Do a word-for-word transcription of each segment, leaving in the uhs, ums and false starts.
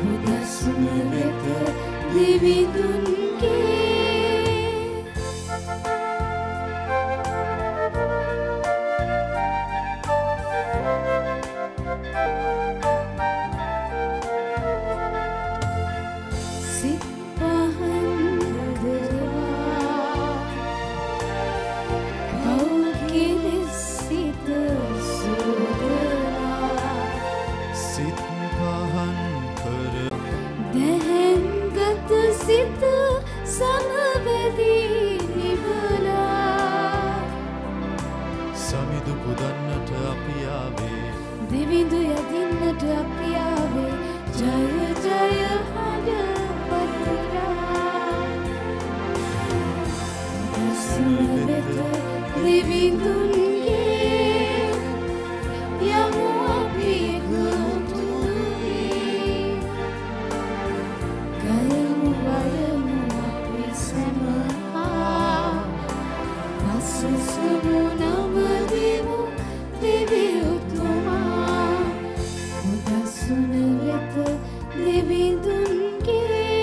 පුදසුන වෙත දෙවිඳුන්ගේ දිවිඳු යදින්නට අපි ආවේ ජය ජය හඬ පතුරා පුදසුන වෙත දිවිඳුන්ගේ යමු අපි එකතු වී ගයමු වයමු අපි සැමහා පසුසුමු නමදිමු දිවිඳු පුදසුන වෙත දෙවිඳුන්ගේ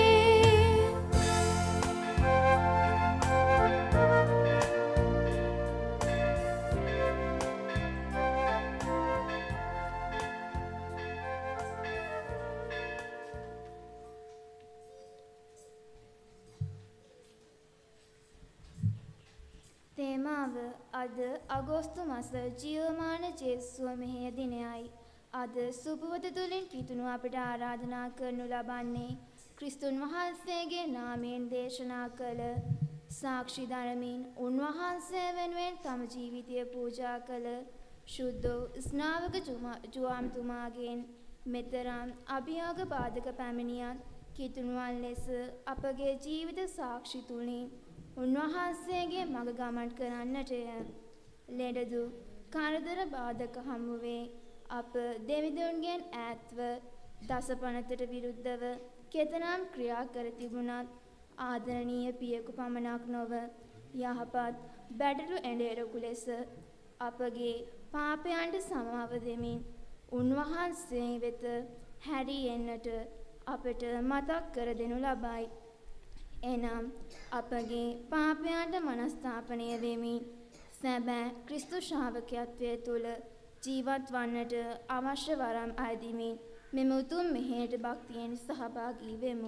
තේමාව අද අගෝස්තු මාස ජීවමාන ජේසුව මෙහෙය දිනයයි. අද සුබවත තුලින් කිතුණු අපට ආරාධනා කරනු ලබන්නේ ක්‍රිස්තුන් වහන්සේගේ නාමයෙන් දේශනා කළ සාක්ෂි දරමින් උන්වහන්සේ වෙනුවෙන් තම ජීවිතය පූජා කළ ශුද්ධ ස්නාවක ජුවාම්තුමාගෙන් මෙතරම් අභියෝග බාධක පැමිණියත් කිතුණුවන් ලෙස අපගේ ජීවිත සාක්ෂි තුලින් උන්වහන්සේගේ මඟ ගමන් කරන්නටය. ලෙඩ දුක් කරදර බාධක හමුවේ අප දෙවිඳුන්ගෙන් ඈත්ව දසපනතට විරුද්ධව කෙතරම් ක්‍රියා කර තිබුණත් ආදරණීය පියෙකු පමණක් නොව යහපත් බැටළු එඬෙරකු ලෙස අපගේ පාපයන්ට සමාව දෙමින් උන්වහන්සේ වෙත හැරී එන්නට අපට මතක් කර දෙනු ලබයි. එනම් අපගේ පාපයන්ට මනස්ථාපනය වෙමින් සැබෑ ක්‍රිස්තු ශ්‍රාවකත්වයේ තුල ජීවත් වන්නට අවශ්‍ය වරම් අයදිමින් මෙම උතුම් මෙහෙයට භක්තියෙන් සහභාගී වෙමු.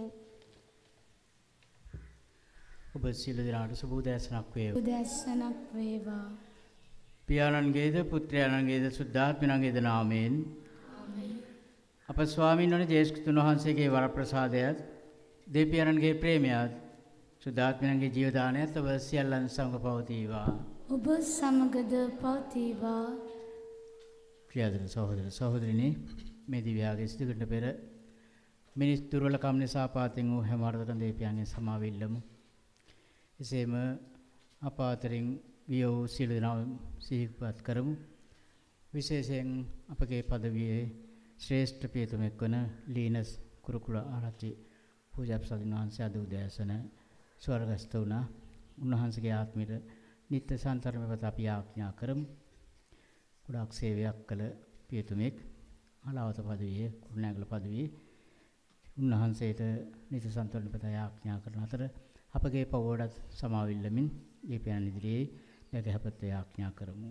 ඔබ සියලු දෙනාට සුබ උදෑසනක් වේවා. උදෑසනක් වේවා. පියාණන්ගේද පුත්‍රයාණන්ගේද සුද්ධාත්මයන්ගේද නාමයෙන් ආමේන්. අප ස්වාමීන් වහන්සේ ජේසුස් ක්‍රිස්තුන් වහන්සේගේ වරප්‍රසාදයත් දෙවියන්ගේ ප්‍රේමයත් සුද්ධාත්මයන්ගේ ජීවදානයත් ඔබ සියල්ලන් සමග පවතිවා. ඔබ සමගද පවතිවා. ප්‍රියදර සහෝදර සහෝදරිනි, මේ දිව්‍යාගයේ සිදු කරන පෙර මිනිස් දුර්වලකම් නිසා පාතෙන් වූ හැම අර්ථකම් දෙවියන්ගෙන් සමාව ඉල්ලමු. එසේම අප අතරින් විය වූ සියලු දෙනා සිහිපත් කරමු. විශේෂයෙන් අපගේ පදවියේ ශ්‍රේෂ්ඨ පියතුමෙක් වන ලීනස් කුරුකුල ආරච්චි පූජාපසදින වහන්සේ අද උදෑසන ස්වර්ගස්ත වුණා. උන්වහන්සේගේ ආත්මයට නිත්‍ය සන්තරණ වෙත අපි ආඥා කරමු. ගොඩාක් සේවයක් කළ පියතුමෙක් අලාවත පදවියේ කුරුණෑගල පදවියේ උන්වහන්සේට නිත්‍ය සන්තරණ වෙත ආඥා කරන අතර අපගේ පවෝඩත් සමාවිල්ලමින් දීපයන් ඉදිරියේ නැගහපත් ආඥා කරමු.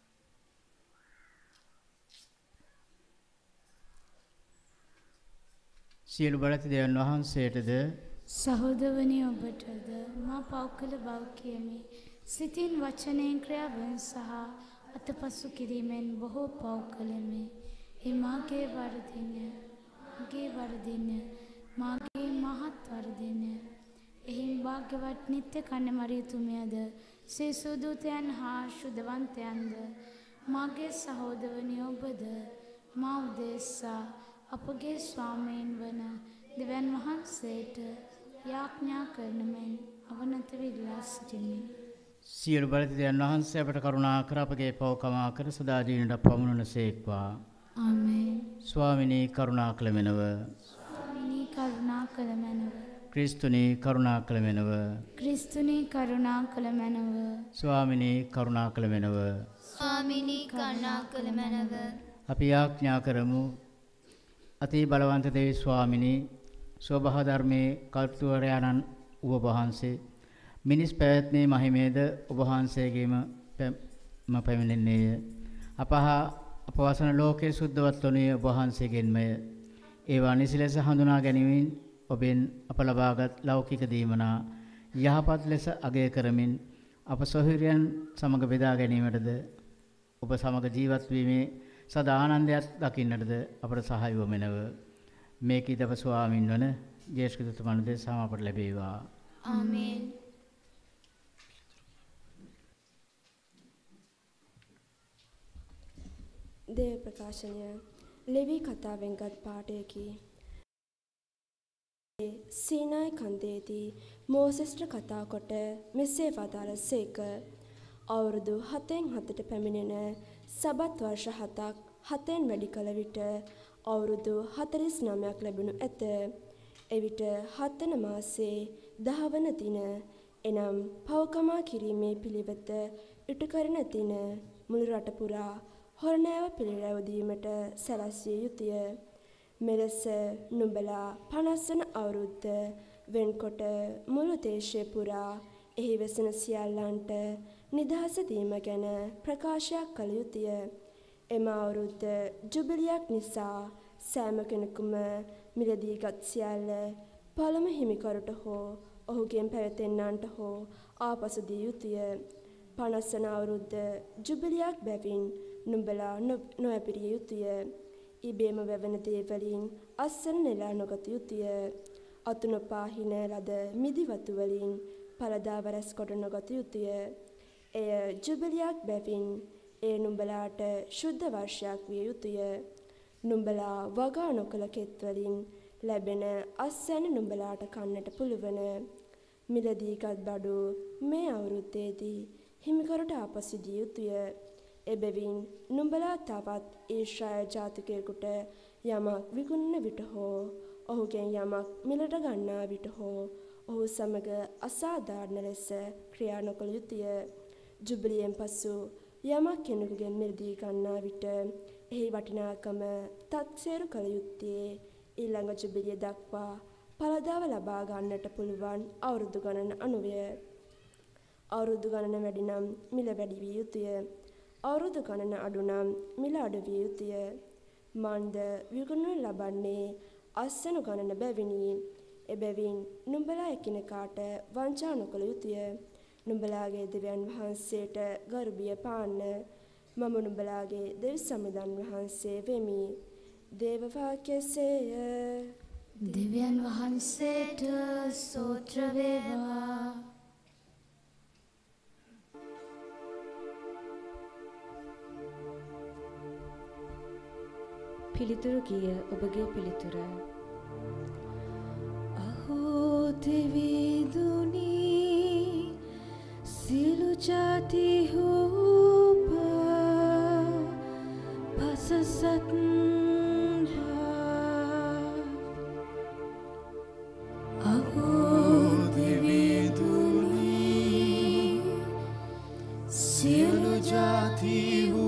සියලු බලති දෙවියන් වහන්සේටද සහෝදරවනි ඔබටද මා පෞකල බව කියමි. සිතින් වචනයෙන් ක්‍රියාවෙන් සහ අතපසු කිරීමෙන් බොහෝ පව් කළෙමි. ඒ මාගේ වරදින, මාගේ වරදින, මාගේ මහත් වරදින. එහින් වාග්යවත් නිත්‍ය කන්න මරියතුමියද සේසු දූතයන් හා ශුද්ධවන්තයන්ද මාගේ සහෝදරවනි ඔබද මා උදෙසා අපගේ ස්වාමීන් වන දෙවියන් වහන්සේට යාඥා කරන මෙන් අවනත විලා සිටිමි. සියලු බලති දෙවියන් වහන්සේ අපට කරුණා කර අපගේ පව් කමා කර සදා ජීවිතයට පමුණුනසේක්වා. ආමේන්. ස්වාමිනී කරුණා කළ මෙනව. ස්වාමිනී කරුණා කළ මෙනව. ක්‍රිස්තුනී කරුණා කළ මෙනව. ක්‍රිස්තුනී කරුණා කළ මෙනව. ස්වාමිනී කරුණා කළ මෙනව. ස්වාමිනී කරුණා කළ මෙනව. අපි යාඥා කරමු. අති බලවන්ත දේවී ස්වාමිනී ස්වභාව ධර්මයේ කල්පතුවරයාණන් ඔබ වහන්සේ මිනිස් පැවැත්මේ මහිමේද ඔබ වහන්සේගේම ම පැමිණෙන්නේය. අපහා අපවසන ලෝකයේ සුද්ධවත් වනුයේ ඔබ වහන්සේගෙන්මය. ඒවා නිසි ලෙස හඳුනා ගැනීමෙන් ඔබෙන් අප ලබාගත් ලෞකික දීමනා යහපත් ලෙස අගය කරමින් අප සොහොයුරියන් සමග බෙදා ගැනීමටද ඔබ සමග ජීවත් වීමේ සදා ආනන්දයක් දකින්නටද අපට සහාය වමනව. මේ කීදප ස්වාමින් වන ජේෂ්ඨ තුමන්ගේ සමාපට ලැබේවා. ආමේන්. දේව ප්‍රකාශනය ලෙවි කතාවෙන්ගත් පාඨයකි. සීනායි කන්දේදී මෝසෙස්ට කතා කොට මෙසේ වදාළ සේක. අවුරුදු හතෙන් හතට පැමිණෙන සබත් වර්ෂ හතක් හතෙන් වැඩි කළ විට අවුරුදු හතළිස් නවයක් ලැබුණු ඇත. එවිට හත්වන මාසේ දහවන දින එනම් පවකමා කිරීමේ පිළිවෙත ඉටු කරන දින මුළු රට පුරා හොරණෑව පිළිරැවදීමට සැලැස්විය යුතුය. මෙලෙස නුඹලා පනස් වන අවුරුද්ද වෙන්කොට මුළු දේශය පුරා එහි වෙසෙන සියල්ලන්ට නිදහස දීම ගැන ප්‍රකාශයක් කළ යුතුය. එම අවුරුද්ද ජුබිලියක් නිසා සෑම කෙනෙකුම මිලදීගත් සියල්ල පළමු හිමිකරුට හෝ ඔහුගෙන් පැවතෙන්නන්ට හෝ ආපසු දිය යුතුය. පනස් වන අවුරුද්ද ජුබිලියක් බැවින් නුඹලා නොඇපිරිය යුතුය. ඉබේම වැවෙන දේවලින් අස්සන නෙලා නොගත යුතුය. අතු නොපාහින ලද මිදිවතු වලින් පළදා වරස් කොට නොගත යුතුය. එය ජුබිලියක් බැවින් ඒ නුඹලාට ශුද්ධ වර්ෂයක් විය යුතුය. නුඹලා වගා නොකළ කෙත් වලින් ලැබෙන අස්සන නුඹලාට කන්නට පුළුවන්. මිලදීගත් බඩු මේ අවුරුද්දේදී හිමිකරට ආපසු දිය යුතුය. එබැවින් නුඹලා තවත් ඊශ්‍රායල් ජාතිකයෙකුට යමක් විකුණන විට හෝ ඔහුගෙන් යමක් මිලට ගන්නා විට හෝ ඔහු සමග අසාධාරණ ලෙස ක්‍රියා නොකළ යුතුය. ජුබිලියෙන් පසු යමක් කෙනෙකුගෙන් මිලදී ගන්නා විට එහි වටිනාකම තත්සේරු කළ යුත්තේ ඊළඟ ජුබිලිය දක්වා පළදාව ලබා ගන්නට පුළුවන් අවුරුදු ගණන අනුවය. අවුරුදු ගණන වැඩි නම් මිල වැඩි විය යුතුය. අවුරුදු ගණන අඩු නම් මිල අඩු විය යුතුය. මන්ද විකුණනු ලබන්නේ අස්සනු ගණන බැවිනි. එබැවින් නුඹලා එකිනෙකාට වංචා නොකළ යුතුය. නුඹලාගේ දෙවියන් වහන්සේට ගරුබිය පාන්න. මම නුඹලාගේ දෙවි සමිඳන් වහන්සේ වෙමි. දේව වාක්‍යසේය. දෙවියන් වහන්සේට ස්තෝත්‍ර වේවා. පිළිතුරු ගිය ඔබගේ පිළිතුර. අහෝ දෙවිදුනි සියලු ජාති හෝප පසසත් අහෝ දෙවිදුනි සියලු ජාති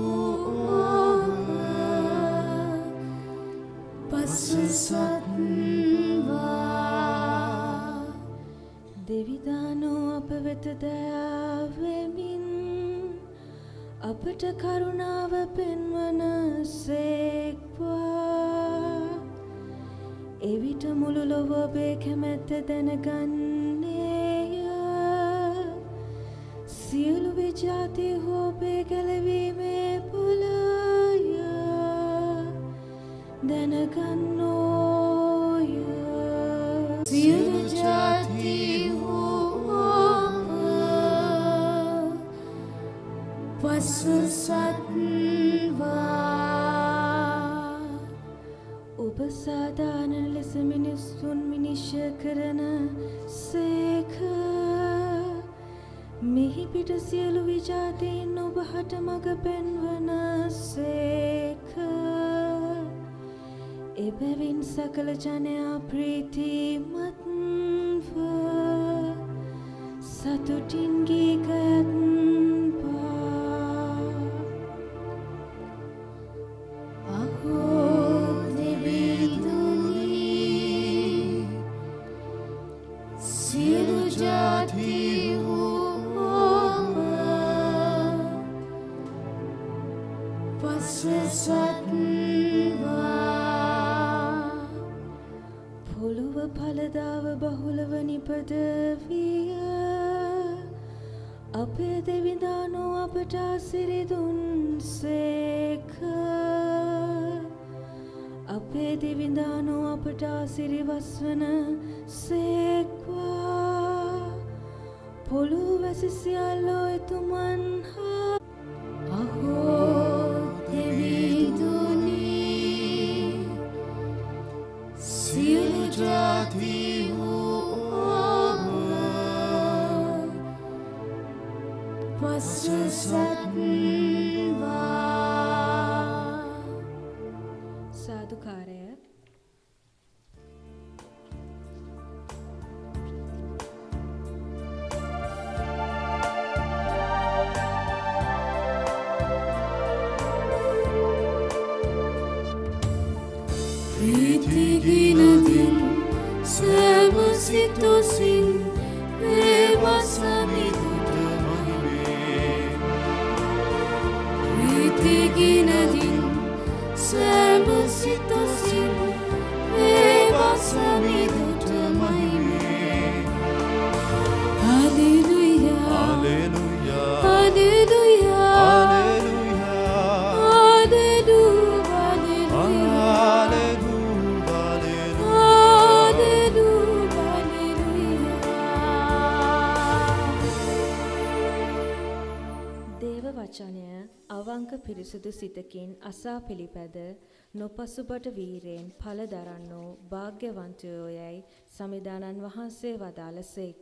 දෙවිදානෝ අප වෙත දයාවෙමින් අපට කරුණාව පෙන්වන සේක්වා. එවිට මුළු ලොව ඔබේ කැමැත්ත දැනගන්නේය. සියලු විජාති හෝපේ ගැලවීමේ පුලය දැනගන්නෝය. සියලු ජාති පසුසත්වා. ඔබ සාධාරණ ලෙස මිනිස්සුන් විනිශ්චය කරන සේක. මෙහි පිට සියලු විජාතීන් ඔබ හට මඟ පෙන්වන සේක. එබැවින් සකල ජනයා ප්‍රීතිමත්ව සතුටින් ගීකයත්වා. අහෝ දෙවිදුනි जाति පොළුව පළදාව බහුලව නිපද විය අපේ දෙවිදානෝ අපට ආසිරි දුන්සේක අපේ දෙවිදානෝ අපට ආසිරි වස්වන සේක්වා පොළොව වැසි සියල්ලෝ එතුමන් හා අහෝ දෙවිදුනි සියලු ජාති ඔබ පසසත්වා සාදුකාරය Pritiginadin Semasitosin Evasamidutta mahime Pritiginadin Semasitosin Evasamidutta mahime Hallelujah Hallelujah Hallelujah වචනය අවංක පිරිසුදු සිතකින් අසා පිළිපැද නොපසුබට වීරයෙන් ඵල දරන්නෝ භාග්‍යවන්තයෝ යයි සමිදානන් වහන්සේ වදාළසේක.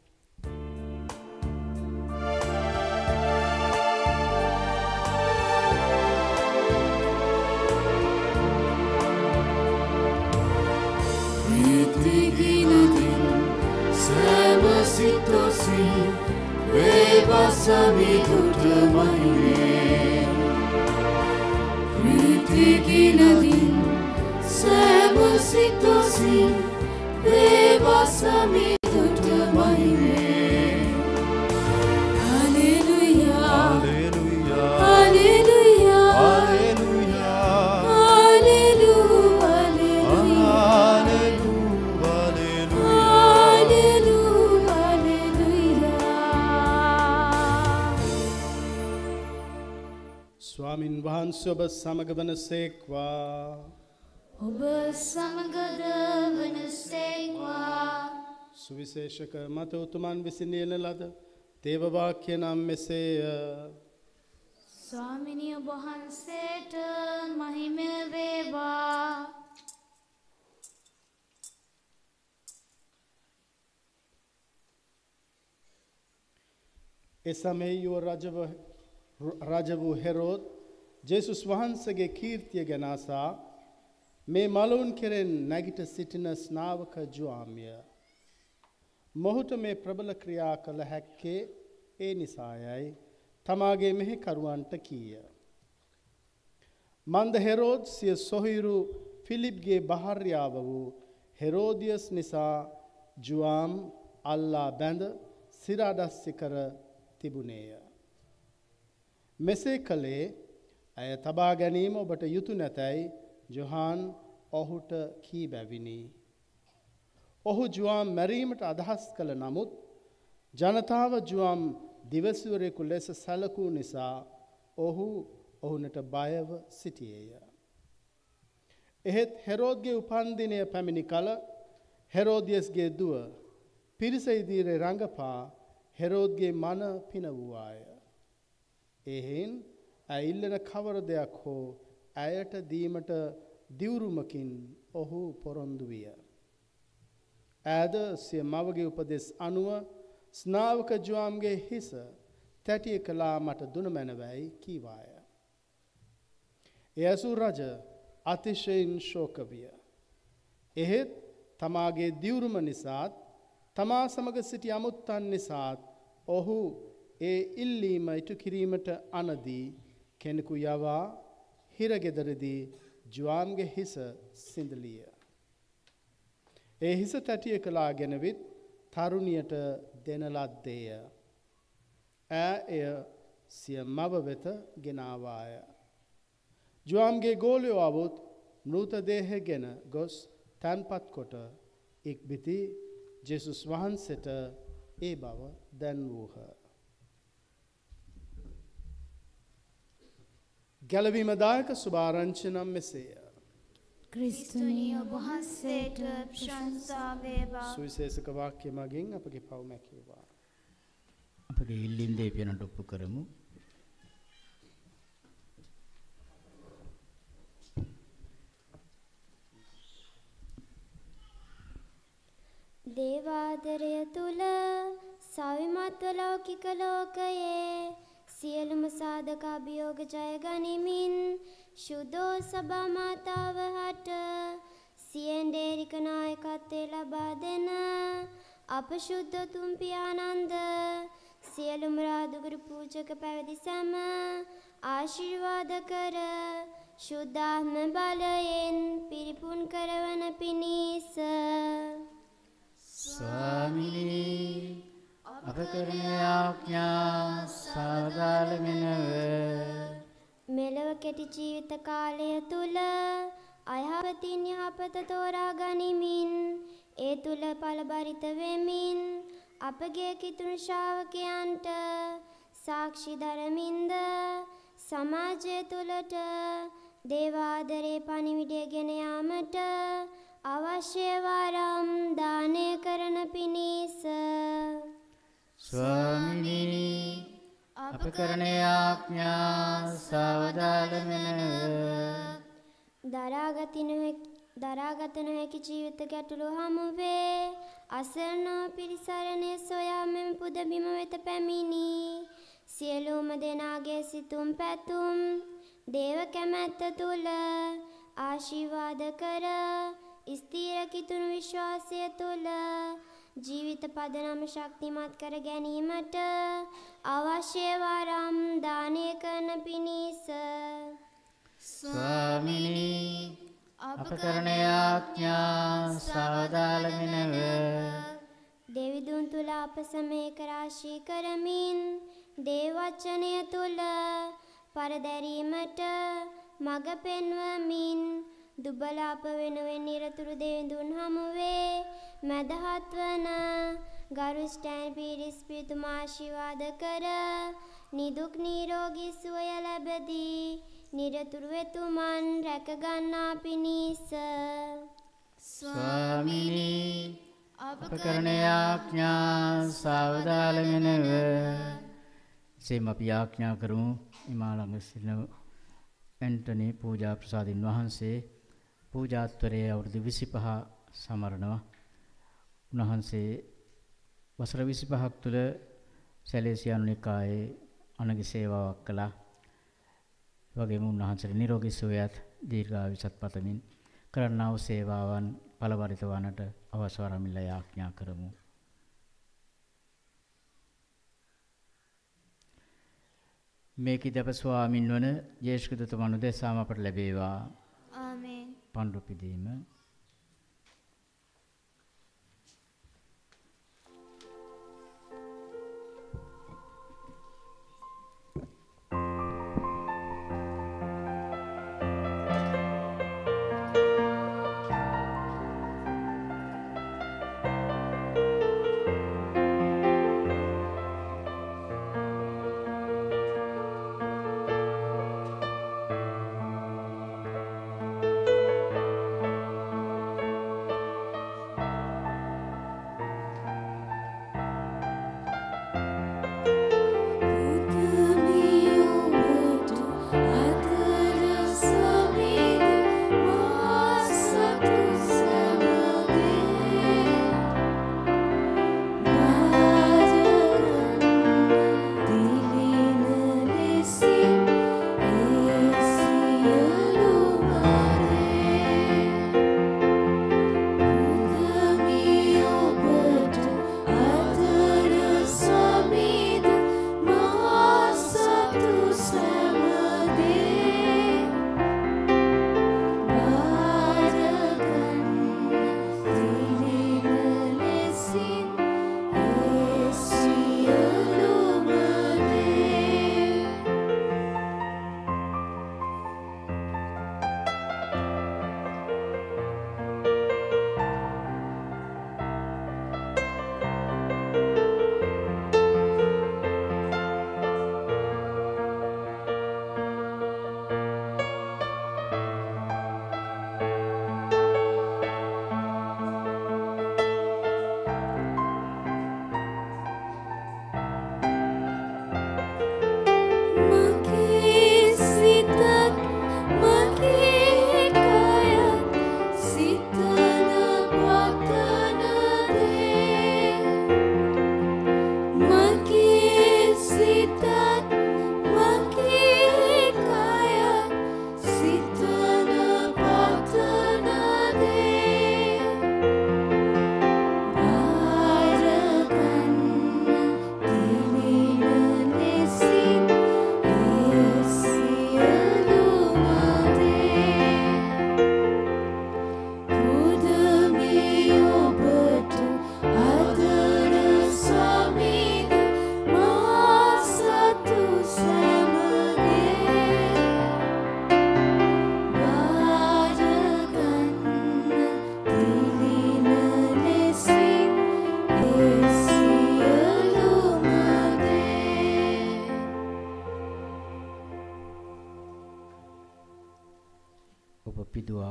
Evasamidutta mahime Pritiginadin Semasitosin Evasamidutta mahime Hallelujah Hallelujah Hallelujah Hallelujah ස්වාමින් වහන්සේ ඔබ සමග වනසේක්වා. ඔබ සමගද වනසේක්වා. සුවිශේෂක මත උතුමන් විසින් ලියන ලද දේව වාක්‍ය නම් මෙසේය. ස්වාමිනිය ඔබ වහන්සේට මහිම වේවා. එසමේ රජව රජ වූ හෙරෝද් ජේසුස් වහන්සේගේ කීර්තිය ගැන අසා මේ මලවුන් කෙරෙන් නැගිට සිටින ස්නාවක ජුවාම්ය. මොහුට මේ ප්‍රබල ක්‍රියා කළ හැක්කේ ඒ නිසායයි තමාගේ මෙහෙකරුවන්ට කීය. මන්ද හෙරෝද් සිය සොහොයුරු ෆිලිප්ගේ භාර්යාව වූ හෙරෝදියස් නිසා ජුවාම් අල්ලා බැඳ සිරාදස්සි කර තිබුණේය. මෙසේ කළේ ඇය තබා ගැනීම ඔබට යුතු නැතැයි ජොහාන් ඔහුට කී බැවිනි. ඔහු ජුවාම් මැරීමට අදහස් කළ නමුත් ජනතාව ජුවාම් දිවසිවරයෙකු ලෙස සැලකූ නිසා ඔහු ඔහුනට බයව සිටියේය. එහෙත් හෙරෝද්ගේ උපන්දිනය පැමිණි කල හෙරෝදියස්ගේ දුව පිරිස ඉදිරියේ රඟපා හෙරෝද්ගේ මන පිනවුවාය. එහෙන් ඇය ඉල්ලන කවර දෙයක් හෝ ඇයට දීමට දිවුරුමකින් ඔහු පොරොන්දු විය. ඈද සිය මවගේ උපදෙස් අනුව ස්නාවක ජුවාම්ගේ හිස තැටිය කළා මට දුන මැනවැයි කීවාය. යසු රජ අතිශයින් ශෝක විය. එහෙත් තමාගේ දිවුරුම නිසාත් තමා සමග සිටි අමුත්තන් නිසාත් ඔහු ඒ ඉල්ලීම ඉටු කිරීමට අනදී කෙනෙකු යවා හිරගෙදරදී ජුවාම්ගේ හිස සිඳලිය. ඒ හිස තැටිය කළා ගෙනවිත් තරුණියට දෙන ලද්දේය. ඈ එය සිය මව වෙත ගෙනාවාය. ජුවාම්ගේ ගෝලයෝ આવොත් මෘතදේහගෙන ගොස් තැන්පත් කොට ඉක්බිති ජේසුස් වහන්සේට ඒ බව දැන්වූහ. ගැලවීම දායක සුභාරංචි නම් මෙසේය. ක්‍රිස්තුනී ඔබ වහන්සේට ප්‍රශංසා වේවා. සුවිශේෂක වාක්‍ය මගින් අපගේ පව් මැකේවා. අපගේ ඉල්ලීම් දෙවියන්ට ඔප්පු කරමු. දේවාදරය තුල සවිමත්ව ලෞකික ලෝකයේ සියලුම සාධක අභියෝග ජය ගනිමින් ශුද්ධෝ සභා මාතාව හට සියෙන්ඩේරික නායකත්වය ලබා දෙන අප ශුද්ධ තුන් පියානන්ද සියලුම රාදුගුරු පූජක පැවිදි සැම ආශිර්වාද කර ශුද්ධාත්ම බලයෙන් පිරිපුන් කරවන පිණිස ස්වාමිනී අප කරන ආඥා සාදාල මෙනව. මෙලව කෙටි ජීවිත කාලය තුල අයහපතින් යහපත තෝරා ගනිමින් ඒ තුල ඵලබරිත වෙමින් අපගේ කිතුණු ශ්‍රාවකයන්ට සාක්ෂි දරමින්ද සමාජය තුලට දේවාදරේ පණිවිඩය ගෙන යාමට අවශ්‍ය වරම් දානය කරන පිණිස ස්වාමිනී අප කරන ආඥා සාදාල මෙනව. දරාගත නොහැකි දරාගත නොහැකි ජීවිත ගැටලු හමුවේ අසරණ පිරිසරණය සොයා මෙම පුදබිම වෙත පැමිණි සියලුම දෙනාගේ සිතුම් පැතුම් දේව කැමැත්ත තුල ආශිර්වාද කර ස්ථීර කිතුණු විශ්වාසය තුල ජීවිත පදනම ශක්තිමත් කර ගැනීමට අවශ්‍ය වරම් දානය කරන පිණිස ස්වාමිනී අප කරන ආඥා සාදාල මෙනව. දෙවිදුන් තුල අප සමේක රාශී කරමින් දේව වචනය තුල පරදැරීමට මඟ පෙන්වමින් දුබල අප වෙනුවෙන් නිරතුරු දෙවිඳුන් හමුවේ මැදහත් වන ගරුස්ටෑන් පීරිස් පිතුමා ආශිර්වාද කර නිදුක් නිරෝගී සුවය ලැබදී නිරතුරු වෙතුමන් රැක ගන්නා පිණිස ස්වාමිනී අප කරන ආඥා සාවදාල මෙනව. සේම අපි ආඥා කරමු හිමාලඟ සිටින ඇන්ටනි පූජා ප්‍රසාදින් වහන්සේ පූජාත්වරයේ අවුරුදු විසිපහ සමරනවා. උන්වහන්සේ වසර විසිපහක් තුළ සැලේසියානු නිකායේ අනගි සේවාවක් කළා. වගේම උන්වහන්සේට නිරෝගී සුවයත් දීර්ඝායුෂත් පතමින් කරන්නා වූ සේවාවන් ඵලවරිත වන්නට අවශ්‍ය වරමිල්ල යාඥා කරමු. මේ කිදප ස්වාමින් වන ජේෂ්කෘත මනුදෙසාම අපට ලැබේවා. ආමේන්. පඬු පිදීම.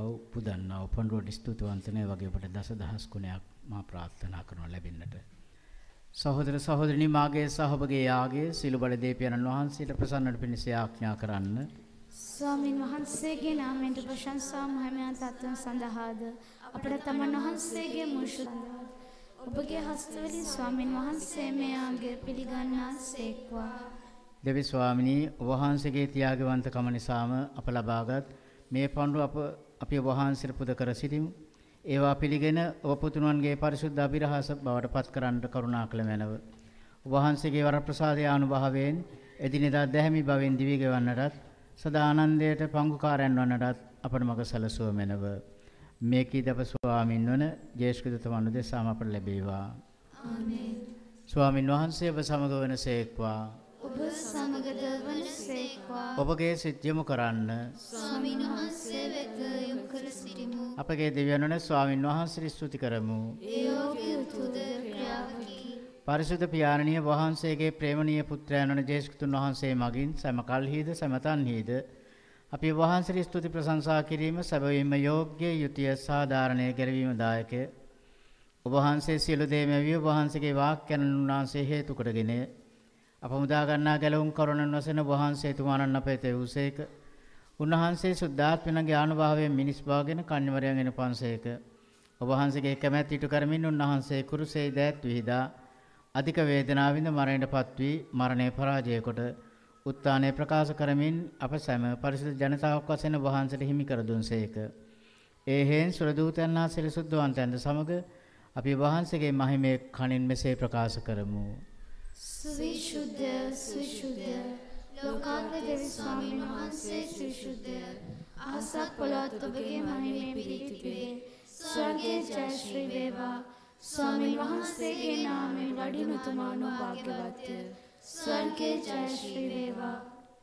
වූ පුදන්නා වූ පඬුවට ස්තුතිවන්තනේ වගේ ඔබට දසදහස් ගුණයක් මා ප්‍රාර්ථනා කරනවා ලැබෙන්නට. සහෝදර සහෝදරනි මාගේ සහ ඔබගේ යාගයේ සිළු බල දේපියන්න් වහන්සේට ප්‍රසන්නට පිණිස ආඥා කරන්න. ස්වාමින් වහන්සේගේ නාමයෙන් ප්‍රශංසා මහිමයන් තත්ත්වයන් සඳහාද අපට තමන් වහන්සේගේ මුෂ්ඨ ඔබගේ හස්තවලින් ස්වාමින් වහන්සේ මෙයාගේ පිළිගන්නා සේක්වා. දෙවි ස්වාමිනී ඔබ වහන්සේගේ ත්‍යාගවන්තකම නිසාම අප ලබාගත් මේ පඬු අප අපි ඔබ වහන්සේට පුද කර සිටිමු. ඒවා පිළිගෙන ඔබ පුතුණන්ගේ පරිසුද්ධ අභිරහස බවට පත් කරන්නට කරුණා කළ මැනව. ඔබ වහන්සේගේ වරප්‍රසාදයේ අනුභවයෙන් එදිනෙදා දැහැමි භවෙන් දිවි ගෙවන්නටත් සදා ආනන්දයට පංගුකාරයන් වන්නටත් අපට මඟ සැලසුව මැනව. මේ කීදප ස්වාමින් වන ජේෂ්ඨ වනු දෙසාම අපට ලැබේවා. ආමේන්. ස්වාමින් වහන්සේ ඔබ සමග වනසේක්වා. ඔබ සමගද වනසේක්වා. ඔබගේ සිත යොමු කරන්න. ස්වාමින් වහන්සේ වෙත යොමු කර සිටිමු. අපගේ දෙවියන් වන ස්වාමින් වහන්සේට ස්තුති කරමු. ඒ යෝග්‍ය උතුද ක්‍රියාවකි. පරිසුද්ධ පියාණනිය වහන්සේගේ ප්‍රේමණීය පුත්‍රයන් වන ජේසුස්තුන් වහන්සේ මගින් සෑම කල්හිද සෑම තන්හිද අපි වහන්සේට ස්තුති ප්‍රශංසා කිරීම සැබවින්ම යෝග්‍ය යුතිය සාධාරණයේ ගැරවීම දායකය. ඔබ වහන්සේ සියලු දේ මෙවිය වහන්සේගේ වාක්‍යයන් උන්වහන්සේ හේතු කොටගෙන අප මුදා ගන්නා ගැලවුම් කරුණන් වශයෙන් වහන්සේ තුමාණන් අපේ තෙවුසේක. උන්වහන්සේ සුද්ධාත්මනගේ ආනුභාවයෙන් මිනිස් භාවගෙන කන්‍යවරයන් වෙන පන්සේක. ඔබ වහන්සේගේ කැමැත්ත ඉටු කරමින් උන්වහන්සේ කුරුසේ දෑත් විහිදා අධික වේදනාවින්ද මරණයටපත් වී මරණය පරාජය කොට උත්ථානය ප්‍රකාශ කරමින් අප සැම පරිසුද්ධ ජනතාවක් වශයෙන් වහන්සේට හිමි කර දුන්සේක. ඒ හේන් සුරදූතයන් හා සිරිසුද්ධවන්තයන්ද සමග අපි වහන්සේගේ මහිමේ කණින් මෙසේ ප්‍රකාශ කරමු. සවිශුද්ධ සවිශුද්ධ ලෝකාග්‍ර දෙවි ස්වාමීන් වහන්සේ සවිශුද්ධ අහසක් පොළොවත් ඔබගේ මහිමේ පිහිටුවේ. ස්වර්ගයේ ජය ශ්‍රී වේවා. ස්වාමීන් වහන්සේගේ නාමයෙන් වඩින තුමාණෝ භාග්‍යවත්ය. ස්වර්ගයේ ජය ශ්‍රී වේවා.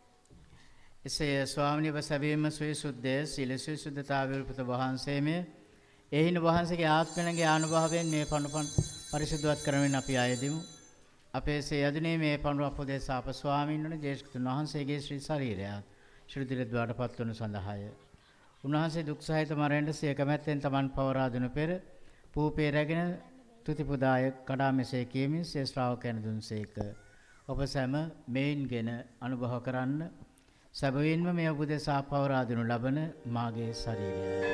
එසේ ස්වාමීන් වහන්සේම සවිසුද්ධ සීල සවිසුද්ධතාවය උපත වහන්සේමය එහින වහන්සේගේ ආත්මණගේ අනුභවයෙන් මේ පඬු පරිසුද්ධවත් කරමින් අපි ආයෙදිමු. අපේ සේ යදුනේ මේ පඬු අපදේශ අප ස්වාමීන් වහන්සේ ජේසුස්තුන් වහන්සේගේ ශ්‍රී ශරීරයත් ශ්‍රී දිරද්වාරට පත් වනු සඳහාය. උන්වහන්සේ දුක් සහිත මරණයට සිය කැමැත්තෙන් තමන් පවරා දුන පෙර පූපේ රැගෙන තුති පුදාය කඩා මෙසේ කියමින් සිය ශ්‍රාවකයන් දුන්සේක. ඔබ සැම මේන්ගෙන අනුභව කරන්න. සැබවින්ම මේ උපදේශ පවරා දෙනු ලබන මාගේ ශරීරයයි.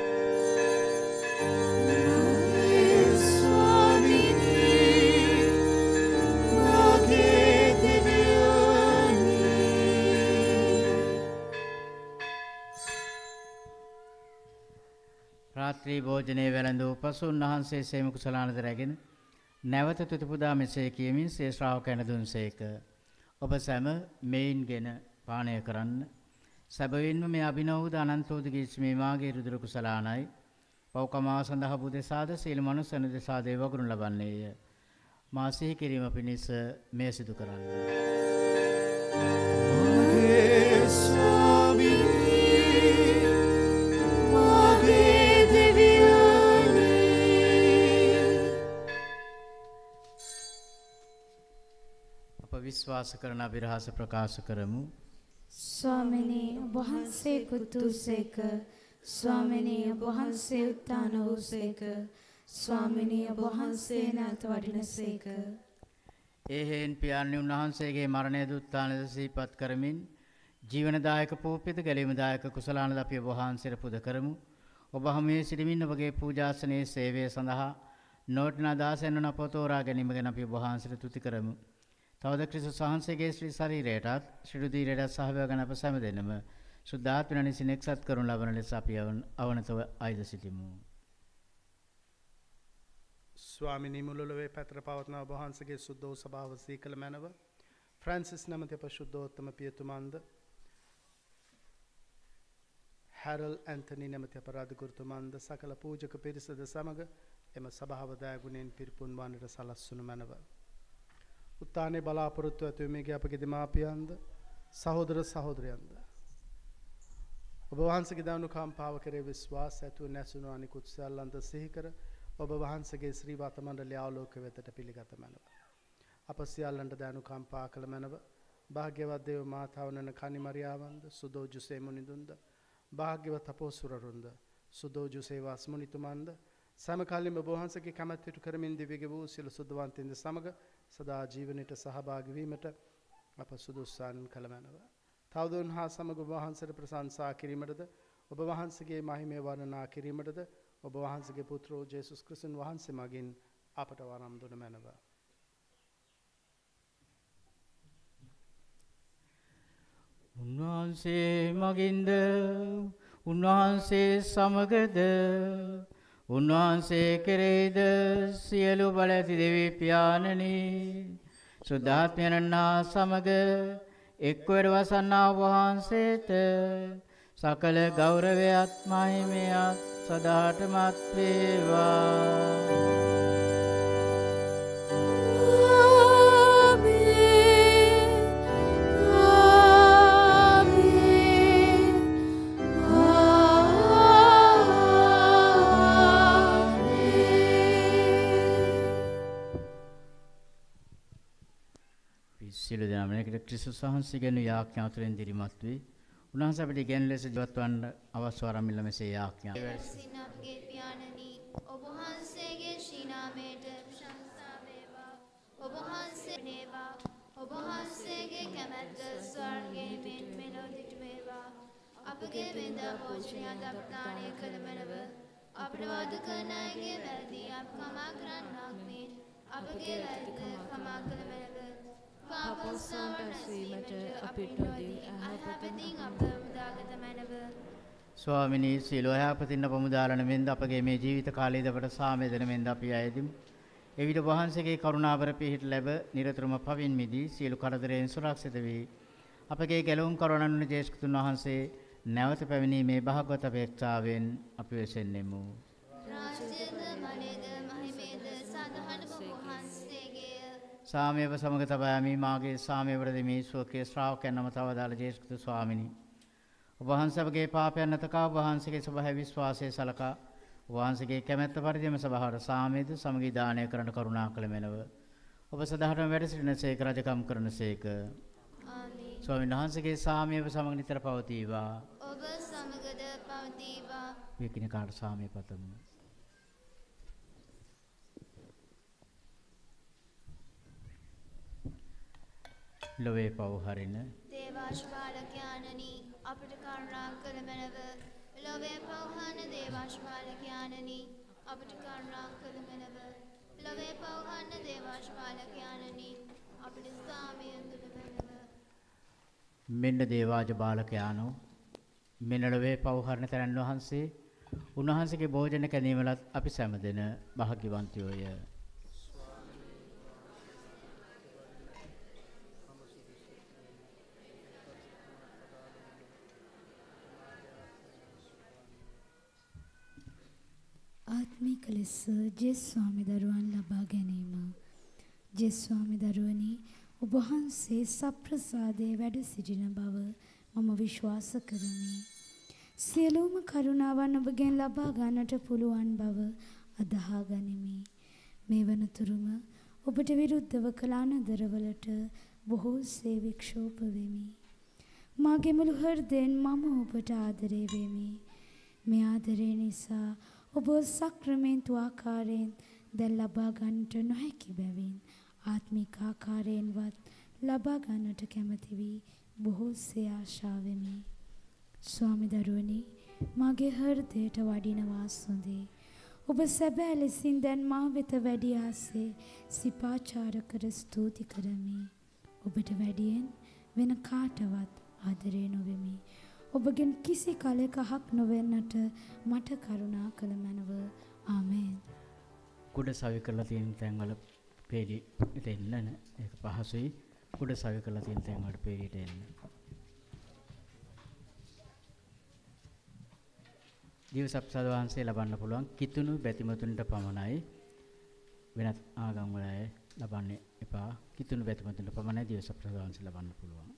රාත්‍රී භෝජනයේ වැළඳූ පසු උන්වහන්සේ සේම කුසලානද රැගෙන නැවත තුති පුදා මෙසේ කියමින් සිය ශ්‍රාවකයන් දුන්සේක. ඔබ සැම මේන්ගෙන පානය කරන්න. සැබවින්ම මේ අභිනවද අනන්තෝද ගීස්මේ මාගේ රුධිර කුසලානයි. පෞකමාව සඳහා බුදෙසාද සීල මනුස්සන දෙසා දේව වගුරු ලබන්නේය. මා සිහි කිරීම පිණිස මේ සිදු කරන්න. මාගේ ස්වාමී මාගේ දෙවියනි අප විශ්වාස කරන අභිරහස ප්‍රකාශ කරමු. ස්වාමිනේ වහන්සේ කුතුසේක. ස්වාමිනේ වහන්සේ උත්තාන වූසේක. ස්වාමිනේ වහන්සේ නැවත වඩිනසේක. ඒ හේන් පියාණන් වහන්සේගේ මරණය දුත්තානද සිහිපත් කරමින් ජීවනදායක පූපිත ගැලීමදායක කුසලානද අපි ඔබ වහන්සේට පුද කරමු. ඔබ හැමේ සිටමින් ඔබගේ පූජාසනයේ සේවය සඳහා නොවටිනා දාසයන් වන අප තෝරා ගැනීම ගැන අපි ඔබ වහන්සේට තුති කරමු. තවද ක්‍රිස්තුස් වහන්සේගේ ශ්‍රී ශරීරයටත් ශ්‍රී රුධිරයටත් සහභාගී වන අප සෑම දෙනම සුද්ධාත්මයන් විසින් එක්සත් කරනු ලබන ලෙස අපි අවනතව ආයද සිටිමු. ස්වාමිනී මුළුල්ලේ පැතර පවත්න ඔබ වහන්සේගේ සුද්ධ සභාව සීකල මැනව ෆ්‍රැන්සිස් නැමැති අප ශුද්ධෝත්තම පියතුමන්ද හැරල් ඇන්තනි නැමැති අප රාජගුරුතුමන්ද සකල පූජක පිරිසද සමග එම සභාව දයාගුණයෙන් පිරිපුන් වන්නට සලස්වනු මැනව. උත්තානයේ බලාපොරොත්තු ඇතුවීමේගේ අපගේ දෙමාපියන්ද සහෝදර සහෝදරයන්ද ඔබ වහන්සේගේ දානුකම්පාව කරේ විශ්වාස ඇතුව නැසුණු අනිකුත් සියල්ලන්ද සිහි කර ඔබ වහන්සේගේ ශ්‍රී වාත මණ්ඩලය ආලෝක වෙතට පිළිගත මැනව. අප සියල්ලන්ට දානුකම්පා කළ මැනව. භාග්‍යවත් දේව මාතාව වන කනි මරියාවන්ද සුදෝ ජුසේ මුනිඳුන්ද භාග්‍යවත් අපෝසුරරුන්ද සුදෝජු සේවා ස්මෘතිතුමන්ද සෑම කාලෙම ඔබ වහන්සේගේ කැමැත්ත ඉටු කරමින් දිව්‍යගේ වූ සියලු සුද්ධවන්තයින්ද සමග සදා ජීවනයට සහභාගී වීමට අප සුදුසුසන් කළ මැනව. තවදුන් හා සමග ඔබ වහන්සේට ප්‍රශංසා කිරීමටද ඔබ වහන්සේගේ මහිමය වර්ණනා කිරීමටද ඔබ වහන්සේගේ පුත්‍රෝ ජේසුස් ක්‍රිස්තුන් වහන්සේ මගින් අපට වරම් දුන මැනව. උන්වහන්සේ මගින්ද උන්වහන්සේ සමගද උන්වහන්සේ කෙරෙහිද සියලු බල ඇති දෙවි පියාණනි සුද්ධාත්මයන්න් හා සමග එක්වර වසන්නා වහන්සේට සකල ගෞරවයත් මහිමයත් සදාටමත් වේවා. සියලු දෙනාම එකට ක්‍රිස්තුස් වහන්සේ ගැන යාඥා තුළින් දිරිමත් වී උන්වහන්සේ අපිට ඉගෙන ලෙස ජීවත් වන්න අවශ්‍ය වරමිල්ල මෙසේ යාඥා. සිනාගේ පියාණනි ඔබ වහන්සේගේ ශීනාමයට ප්‍රශංසා වේවා. ඔබ වහන්සේ නේවා. ඔබ වහන්සේගේ කැමැත්ත ස්වර්ගයේ මෙන් මෙලොවට වේවා. අපගේ වෙනද භෝජනය දප්තාණය කළ මැනව අපට වාද කරන අයගේ වැරදි අප කමා කරන්නාක් මෙන් අපගේ වැරද්ද කමා කළ මැනව. පාපෝස්සාවට ඇසීමට අපිට නොදී අයහපතින් අප මුදාගත මැනව. ස්වාමිනී සියලු අයහපතින් අප මුදාලන මෙන්ද අපගේ මේ ජීවිත කාලයේද අපට සාමය දෙන මෙන්ද අපි අයදිමු. එවිට වහන්සේගේ කරුණාවර පිහිට ලැබ නිරතුරුම පවින් මිදී සියලු කරදරයෙන් සුරක්ෂිත වී අපගේ ගැලවුම් කරවනන් වන ජේසුස් ක්‍රිස්තුන් වහන්සේ නැවත පැමිණීමේ භාග්‍යවත් අපේක්ෂාවෙන් අපි වෙසෙන්නෙමු. රාජ්‍යද මනේද මහිමේද සදහන වහන්සේගේ සාමයව සමග තබාමි මාගේ සාමයවර දෙමි සෝකේ ශ්‍රාවකයන් නම තවදාල ජේසුස් ක්‍රිස්තුස් ස්වාමිනී ඔබ වහන්සේගේ පාපයන් නැතකා ඔබ වහන්සේගේ ස්වභාව විශ්වාසයේ සලකා ඔබ වහන්සේගේ කැමැත්ත පරිදිම සභාවට සාමයේද සමගී දානය කරන්න කරුණා කළ මැනව ඔබ සදාහටම වැඩ සිටිනසේක රජකම් කරනසේක. ආමේන්. ස්වාමීන් වහන්සේගේ සාමයව සමග නිතර පවතිවා. ඔබ සමගද පවතිවා. විකිනකාට සාමය පතමු. ලොවේ පව හරින දේවාශ්වාලකයාණනි අපට කරුණා කළ මැනව. ලොවේ පවහන දේවාශ්වාලකයාණනි අපට කරුණා කළ මැනව. ලොවේ පවහන දේවාශ්වාලකයාණනි අපට සාමය දුන මැනව. මෙන්න දේවාජ බාලකයානෝ මෙන්න ලොවේ පව හරින තැනන් වහන්සේ උන්වහන්සේගේ භෝජන කැඳීමලත් අපි සෑමදෙන භාග්‍යවන්තයෝය. ආත්මික ලෙස ජේසුස් ස්වාමි දරුවන් ලබා ගැනීම. ජේසුස් ස්වාමි දරුවනි ඔබ වහන්සේ සප්‍රසාදයේ වැඩ සිටින බව මම විශ්වාස කරමි. සියලුම කරුණාවන් ඔබගෙන් ලබා ගන්නට පුළුවන් බව අදහා ගනිමි. මේ වනතුරුම ඔබට විරුද්ධව කළ අනදරවලට බොහෝසේ වික්ෂෝප වෙමි. මාගේ මුළු හෘදයෙන් මම ඔබට ආදරේ වෙමි. මේ ආදරය නිසා ඔබ සක්‍රමේන්තු ආකාරයෙන් දැන් ලබා ගන්නට නොහැකි බැවින් ආත්මික ආකාරයෙන්වත් ලබා ගන්නට කැමැති වී බොහෝසේ ආශා වෙමි. ස්වාමි දරුවනි මාගේ හෘදයට වඩිනවා සොඳේ. ඔබ සැබෑ ලෙසින් දැන් මා වෙත වැඩි ආසේ සිපාචාර කර ස්තුති කරමි. ඔබට වැඩියෙන් වෙන කාටවත් ආදරේ නොවෙමි. ඔබගෙන් කිසි කලෙක හක් නොවෙන්නට මට කරුණා කළ මැනව. ආමේන්. කුඩ සවි කරලා තියෙන තැන්වල පේලි දෙන්න න ඒක පහසුයි. කුඩ සවි කරලා තියෙන තැන්වල පේලිට එන්න. දිවසප්සද වහන්සේ ලබන්න පුළුවන් කිතුණු බැතිමතුන්ට පමණයි. වෙනත් ආගම් වල අය ලබන්න එපා. කිතුණු බැතිමතුන්ට පමණයි දිවසප්සද වහන්සේ ලබන්න පුළුවන්.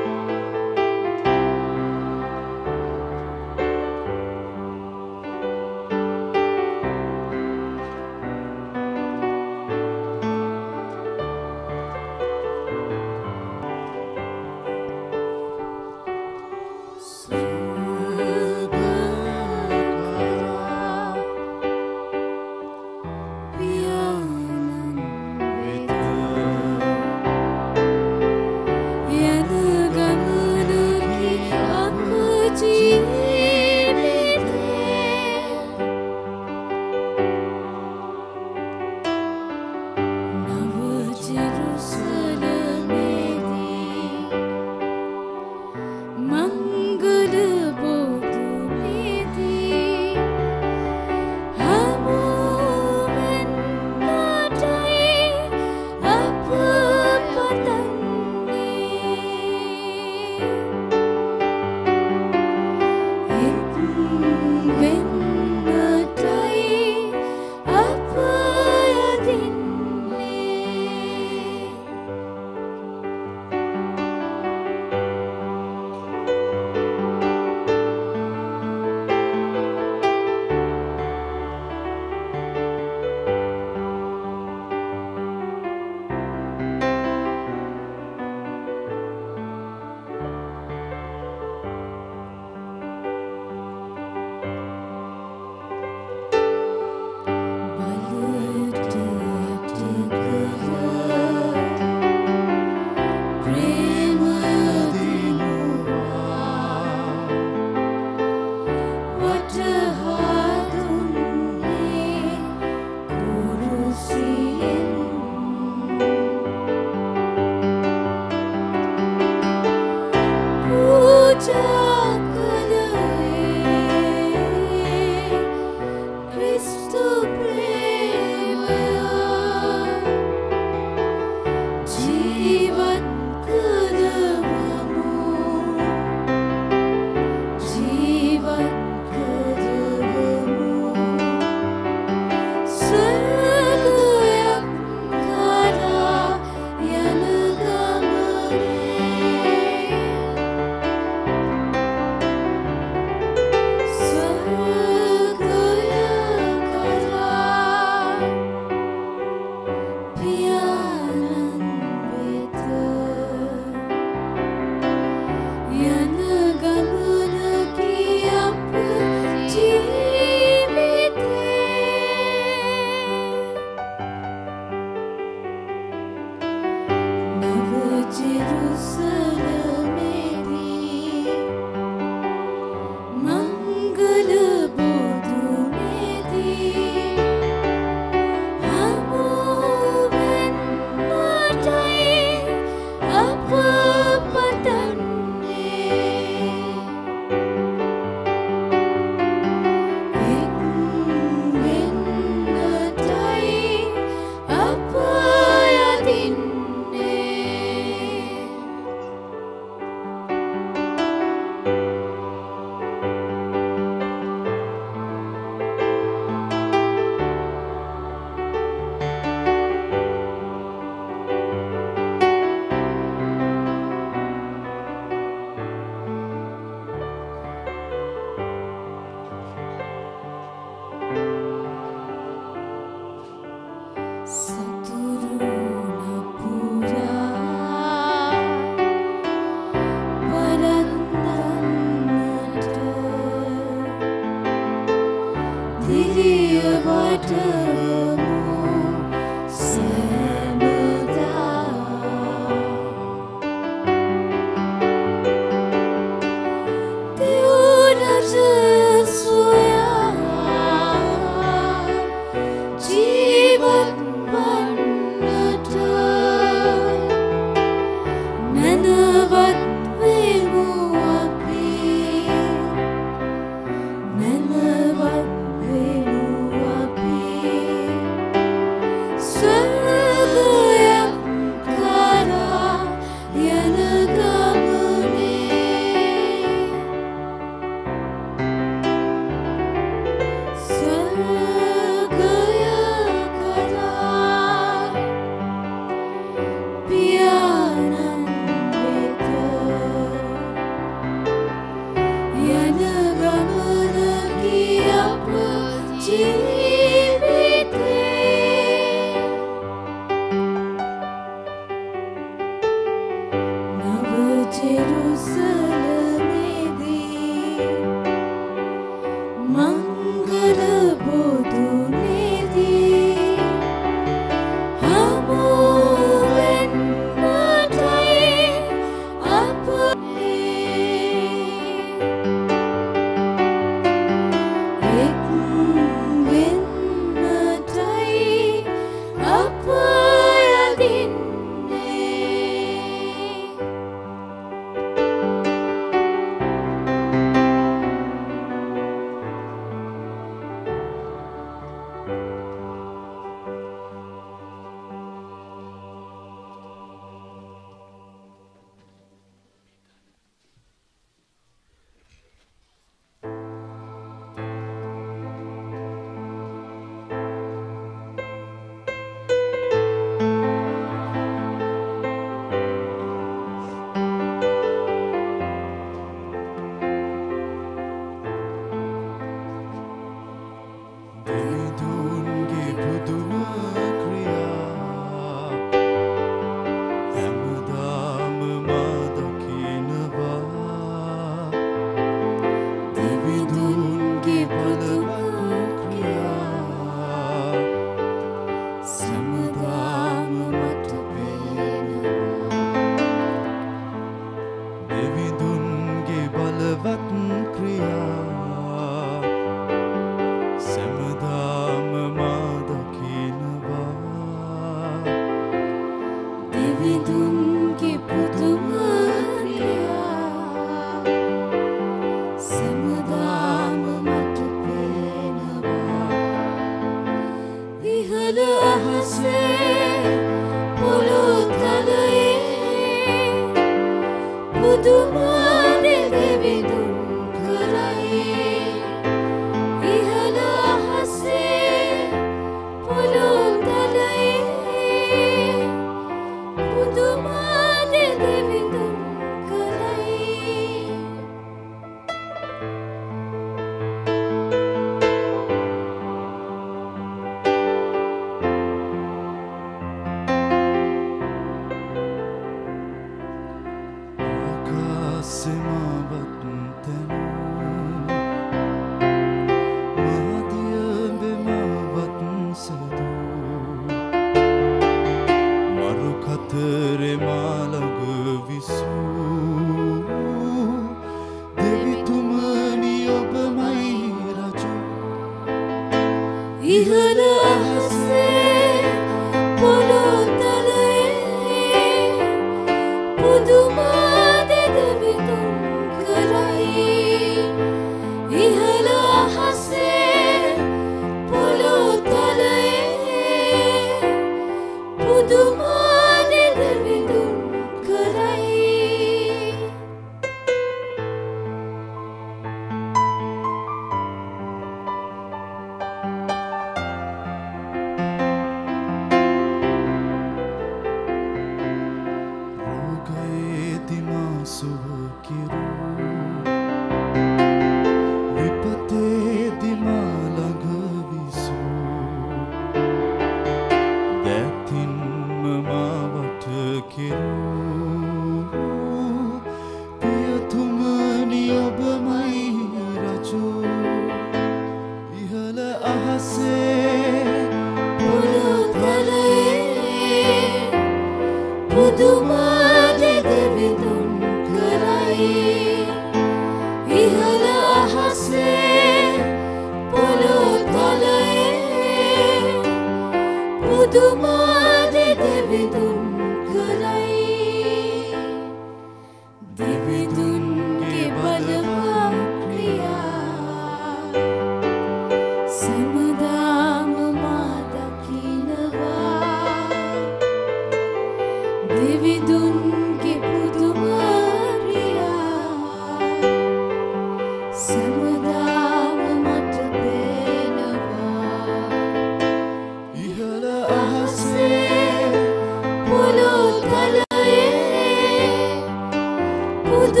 පුදුමාද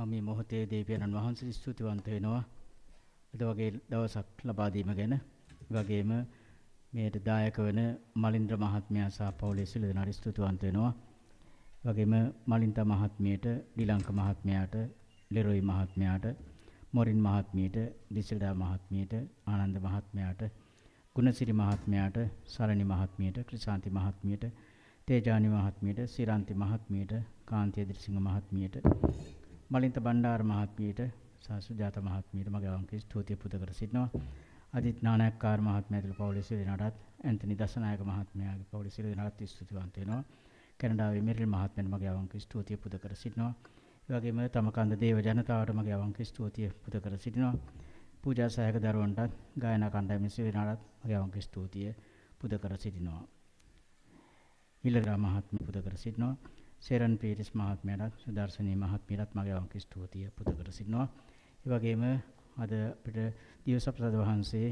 මේ මොහොතේ දෙවියන් වහන්සේ ස්තුතිවන්ත වෙනවා. අද වගේ දවසක් ලබා දීම ගැන. වගේම මේට දායක වෙන මලින්ද්‍ර මහත්මයා සහ පවුලේ සියලු දෙනාට ස්තුතිවන්ත වෙනවා. වගේම මලින්තා මහත්මියට, ඩිලංක මහත්මයාට, ලෙරොයි මහත්මයාට, මොරින් මහත්මියට, දිසිල්ඩා මහත්මියට, ආනන්ද මහත්මයාට, ගුණසිරි මහත්මයාට, සරණි මහත්මියට, ක්‍රිසාන්ති මහත්මියට, තේජානි මහත්මියට, සිරාන්ති මහත්මියට, කාන්ති දිරිසිංහ මහත්මියට, මලින්ත බණ්ඩාර මහත්මියට, සහ සුජාත මහත්මියට මගේ අවංක ස්තුතිය පුද කර සිටිනවා. අදිත් නානායක්කාර මහත්මයා ඇතුළු පවුලේ සියලු දෙනාටත්, ඇන්තනි දසනායක මහත්මයාගේ පවුලේ සියලු දෙනාටත් ස්තුතිවන්ත වෙනවා. කැනඩාවේ මෙරිල් මහත්මයාට මගේ අවංක ස්තුතිය පුද කර සිටිනවා. ඒ වගේම තමකන්ද දේව ජනතාවට මගේ අවංක ස්තුතිය පුද කර සිටිනවා. පූජා සහායක දරුවන්ටත්, ගායනා කණ්ඩායමේ සියලු දෙනාටත් මගේ අවංක ස්තුතිය පුද කර සිටිනවා. ඉලරා මහත්මිය පුද කර සිටිනවා. සේරන් පීරිස් මහත්මයාට, සුදර්ශනී මහත්මියටත් මගේ අවංක ස්තුතිය පුද කර සිටිනවා. ඒ වගේම අද අපිට දිවසප්‍රසාද වහන්සේ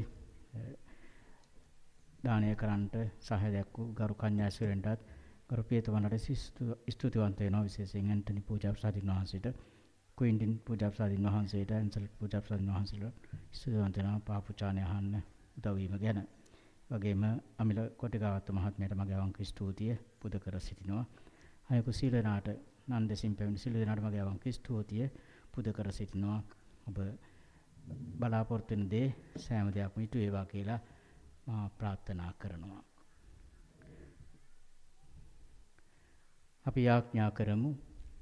දානය කරන්නට සහාය දැක්වූ ගරු කන්‍යාස්වරයන්ටත් ගරු පියතුමන්ට ස්තුතිවන්ත වෙනවා. විශේෂයෙන් ඇන්ටනි පූජාප්‍රසාදින් වහන්සේට, ක්වින්ටින් පූජාප්‍රසාදින් වහන්සේට, ඇන්සල් පූජාප්‍රසාදින් වහන්සේට ස්තුතිවන්ත වෙනවා පාපුචානය අහන්න උදව් වීම ගැන. වගේම අමිල කොටිකාවත්ත මහත්මයාට මගේ අවංක ස්තුතිය පුද කර සිටිනවා. අයකු සියලු දෙනාට, නන්දසින් පැමිණි සියලු දෙනාට මගේ අවංක ස්තුතිය පුද කර සිටිනවා. ඔබ බලාපොරොත්තු වෙන දේ සෑම දෙයක්ම ඉටු වේවා කියලා මා ප්‍රාර්ථනා කරනවා. අපි යාඥා කරමු.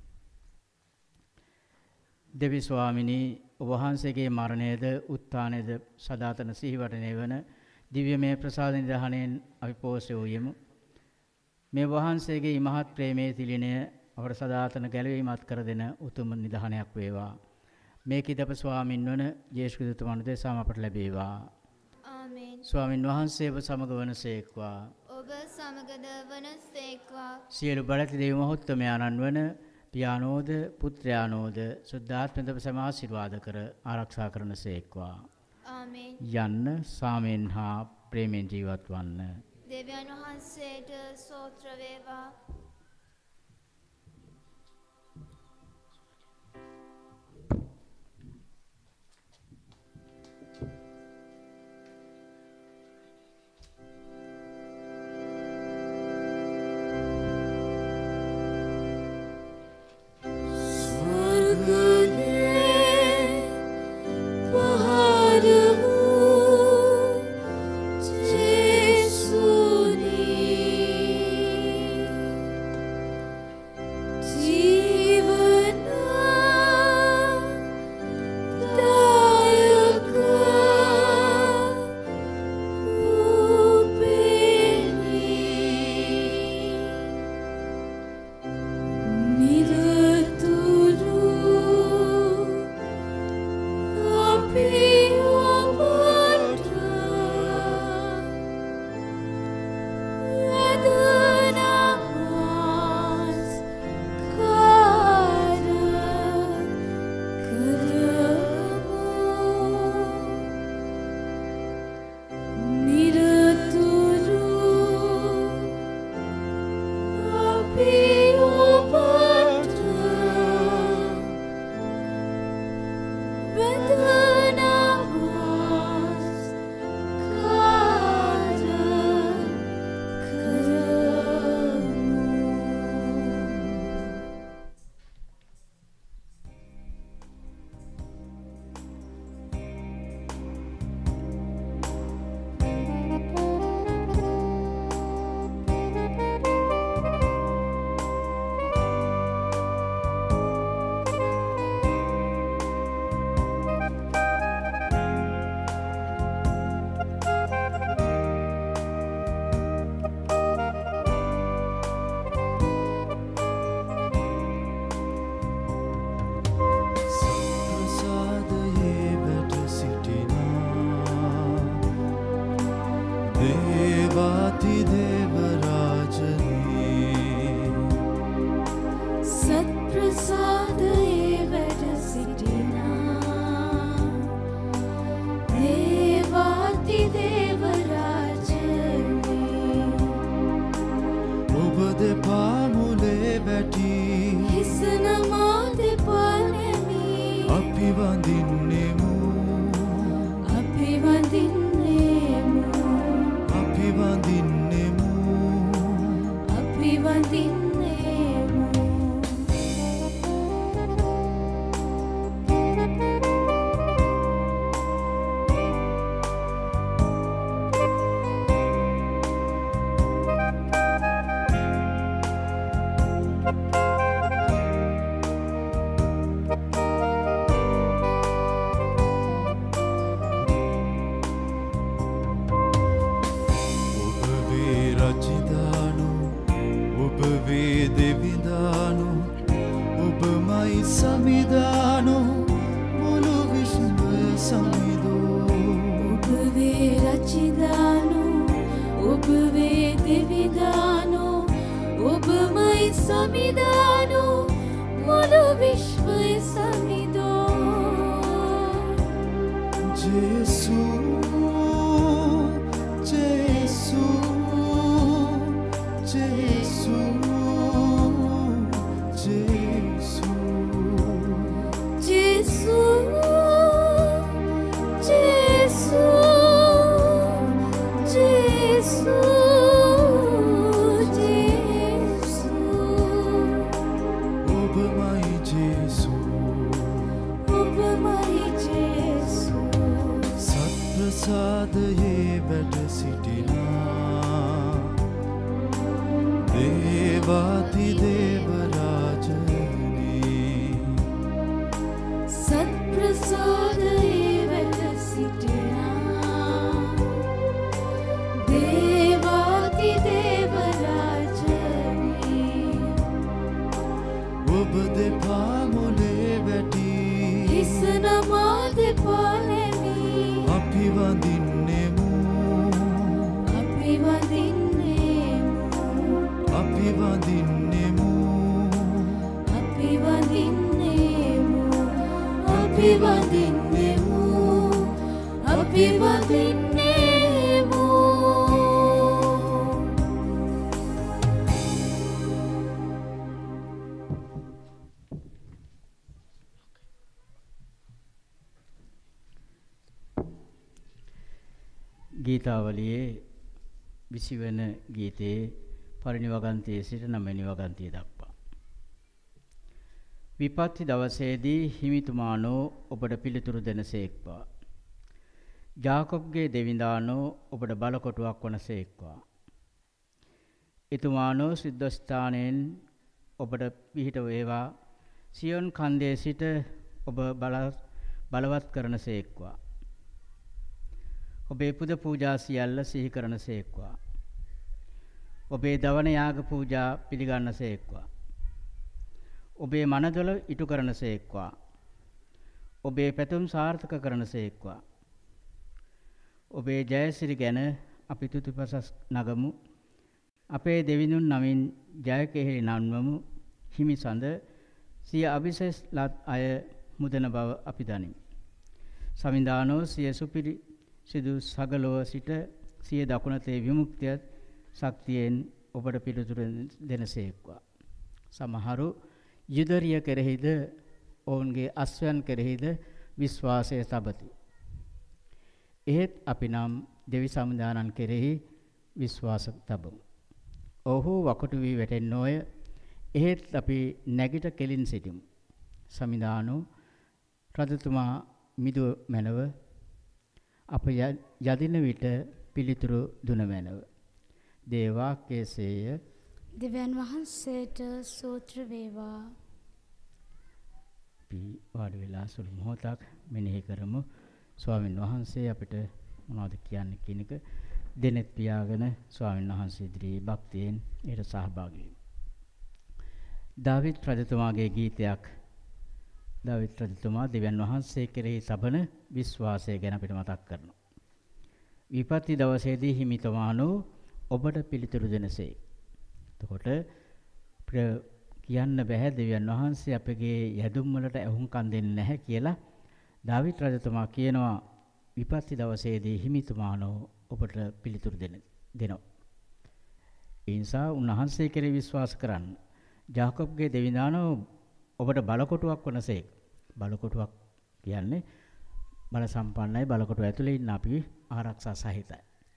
දෙවි ස්වාමිනී, ඔබ වහන්සේගේ මරණයද උත්ථානයද සදාතන සිහිවටනේ වන දිව්‍යමය ප්‍රසාද නිධානයෙන් අපි පෝෂෙව්වෙමු. මේ වහන්සේගේ ඉමහත් ප්‍රේමයේ තිලිනය අපට සදාතන ගැලවීමත් කර දෙන උතුම් නිධානයක් වේවා. මේ කිදප ස්වාමින් වන ජේසුස් ක්‍රිස්තුමන් දෙසම අපට ලැබේවා. ආමේන්. ස්වාමින් වහන්සේ ඔබ සමග වනසේක්වා. ඔබ සමගද වනසේක්වා. සියලු බලති දේව මහත්මයාණන් වන පියානෝද පුත්‍රයානෝද සුද්ධාත්මද සම ආශිර්වාද කර ආරක්ෂා කරන සේක්වා. ආමේන්. යන්න සාමෙන් හා ප්‍රේමෙන් ජීවත් වන්න. දෙවියන් වහන්සේට ස්තෝත්‍ර වේවා. Jesus. වඳින්නෙමු අපි වඳින්නෙමු ගීතාවලියේ විසි වන ගීතයේ පළවෙනි වගන්තියේ සිට නවවෙනි වගන්තිය දක්වා. විපත්ති දවසේදී හිමිතුමානෝ ඔබට පිළිතුරු දෙනසේක්වා. ජාකොබ්ගේ දෙවිඳානෝ ඔබට බලකොටුවක් වනසේක්වා. එතුමානෝ සිද්ධස්ථානයෙන් ඔබට පිහිට වේවා. සියොන් කන්දේ සිට ඔබ බලවත් කරනසේක්වා. ඔබේ පුද පූජා සියල්ල සිහි කරනසේක්වා. ඔබේ දවන යාග පූජා පිළිගන්නසේක්වා. ඔබේ මනදොල ඉටු කරනසේක්වා. ඔබේ පැතුම් සාර්ථක කරනසේක්වා. ඔබේ ජයසිරි ගැන අපි තුතිපසස් නගමු. අපේ දෙවිඳුන් නමින් ජය කෙහෙලි නන්වමු. හිමි සඳ සිය අභිෂේක ලත් අය මුදන බව අපි දනිමු. සමිඳානෝ සිය සුපිරි සිදු සගලව සිට සිය දකුණතේ විමුක්තිය ශක්තියෙන් ඔබට පිළිතුරු දෙනසේක්වා. සමහරු යුදරිය කෙරෙහිද ඔවුන්ගේ අස්වැන් කෙරෙහිද විශ්වාසය තබති. එහෙත් අපි නම් දෙවි සමුදානන් කෙරෙහි විශ්වාස තබමු. ඔහු වකුටු වී වැටෙන්නෝය. එහෙත් අපි නැගිට කෙලින් සිටිමු. සමිදානෝ රජතුමා මිදුව මැනව අප යදින විට පිළිතුරු දුන මැනව. දේවා කේසේය. දෙවියන් වහන්සේට සූත්‍ර වේවා. අපි වාඩි වෙලා සුළු මොහොතක් මෙනෙහි කරමු. ස්වාමීන් වහන්සේ අපිට මොනවද කියන්නේ කියන එක දෙනෙත් පියාගෙන ස්වාමීන් වහන්සේ ඉදිරියේ භක්තියෙන් ඒට සහභාගී වෙමු. දාවිද් රජතුමාගේ ගීතයක්. දාවිද් රජතුමා දෙවියන් වහන්සේ කෙරෙහි තබන විශ්වාසය ගැන අපිට මතක් කරනවා. විපත්ති දවසේදී හිමිතුමානෝ ඔබට පිළිතුරු දෙනසේ. එතකොට කියන්න බෑ දෙවියන් වහන්සේ අපගේ යදුම් වලට ඇහුම්කන් දෙන්නේ නැහැ කියලා දාවිද් රජතුමා කියනවා විපත්ති දවසේදී හිමිතුමානෝ ඔබට පිළිතුරු දෙන දෙනවා. ඒ නිසා උන්වහන්සේ කෙරෙහි විශ්වාස කරන්න. ජාකොබ්ගේ දෙවිඳානෝ ඔබට බලකොටුවක් වනසේ. බලකොටුවක් කියන්නේ බල සම්පන්නයි බලකොටුව ඇතුලේ ඉන්න අපි ආරක්ෂා සහිතයි.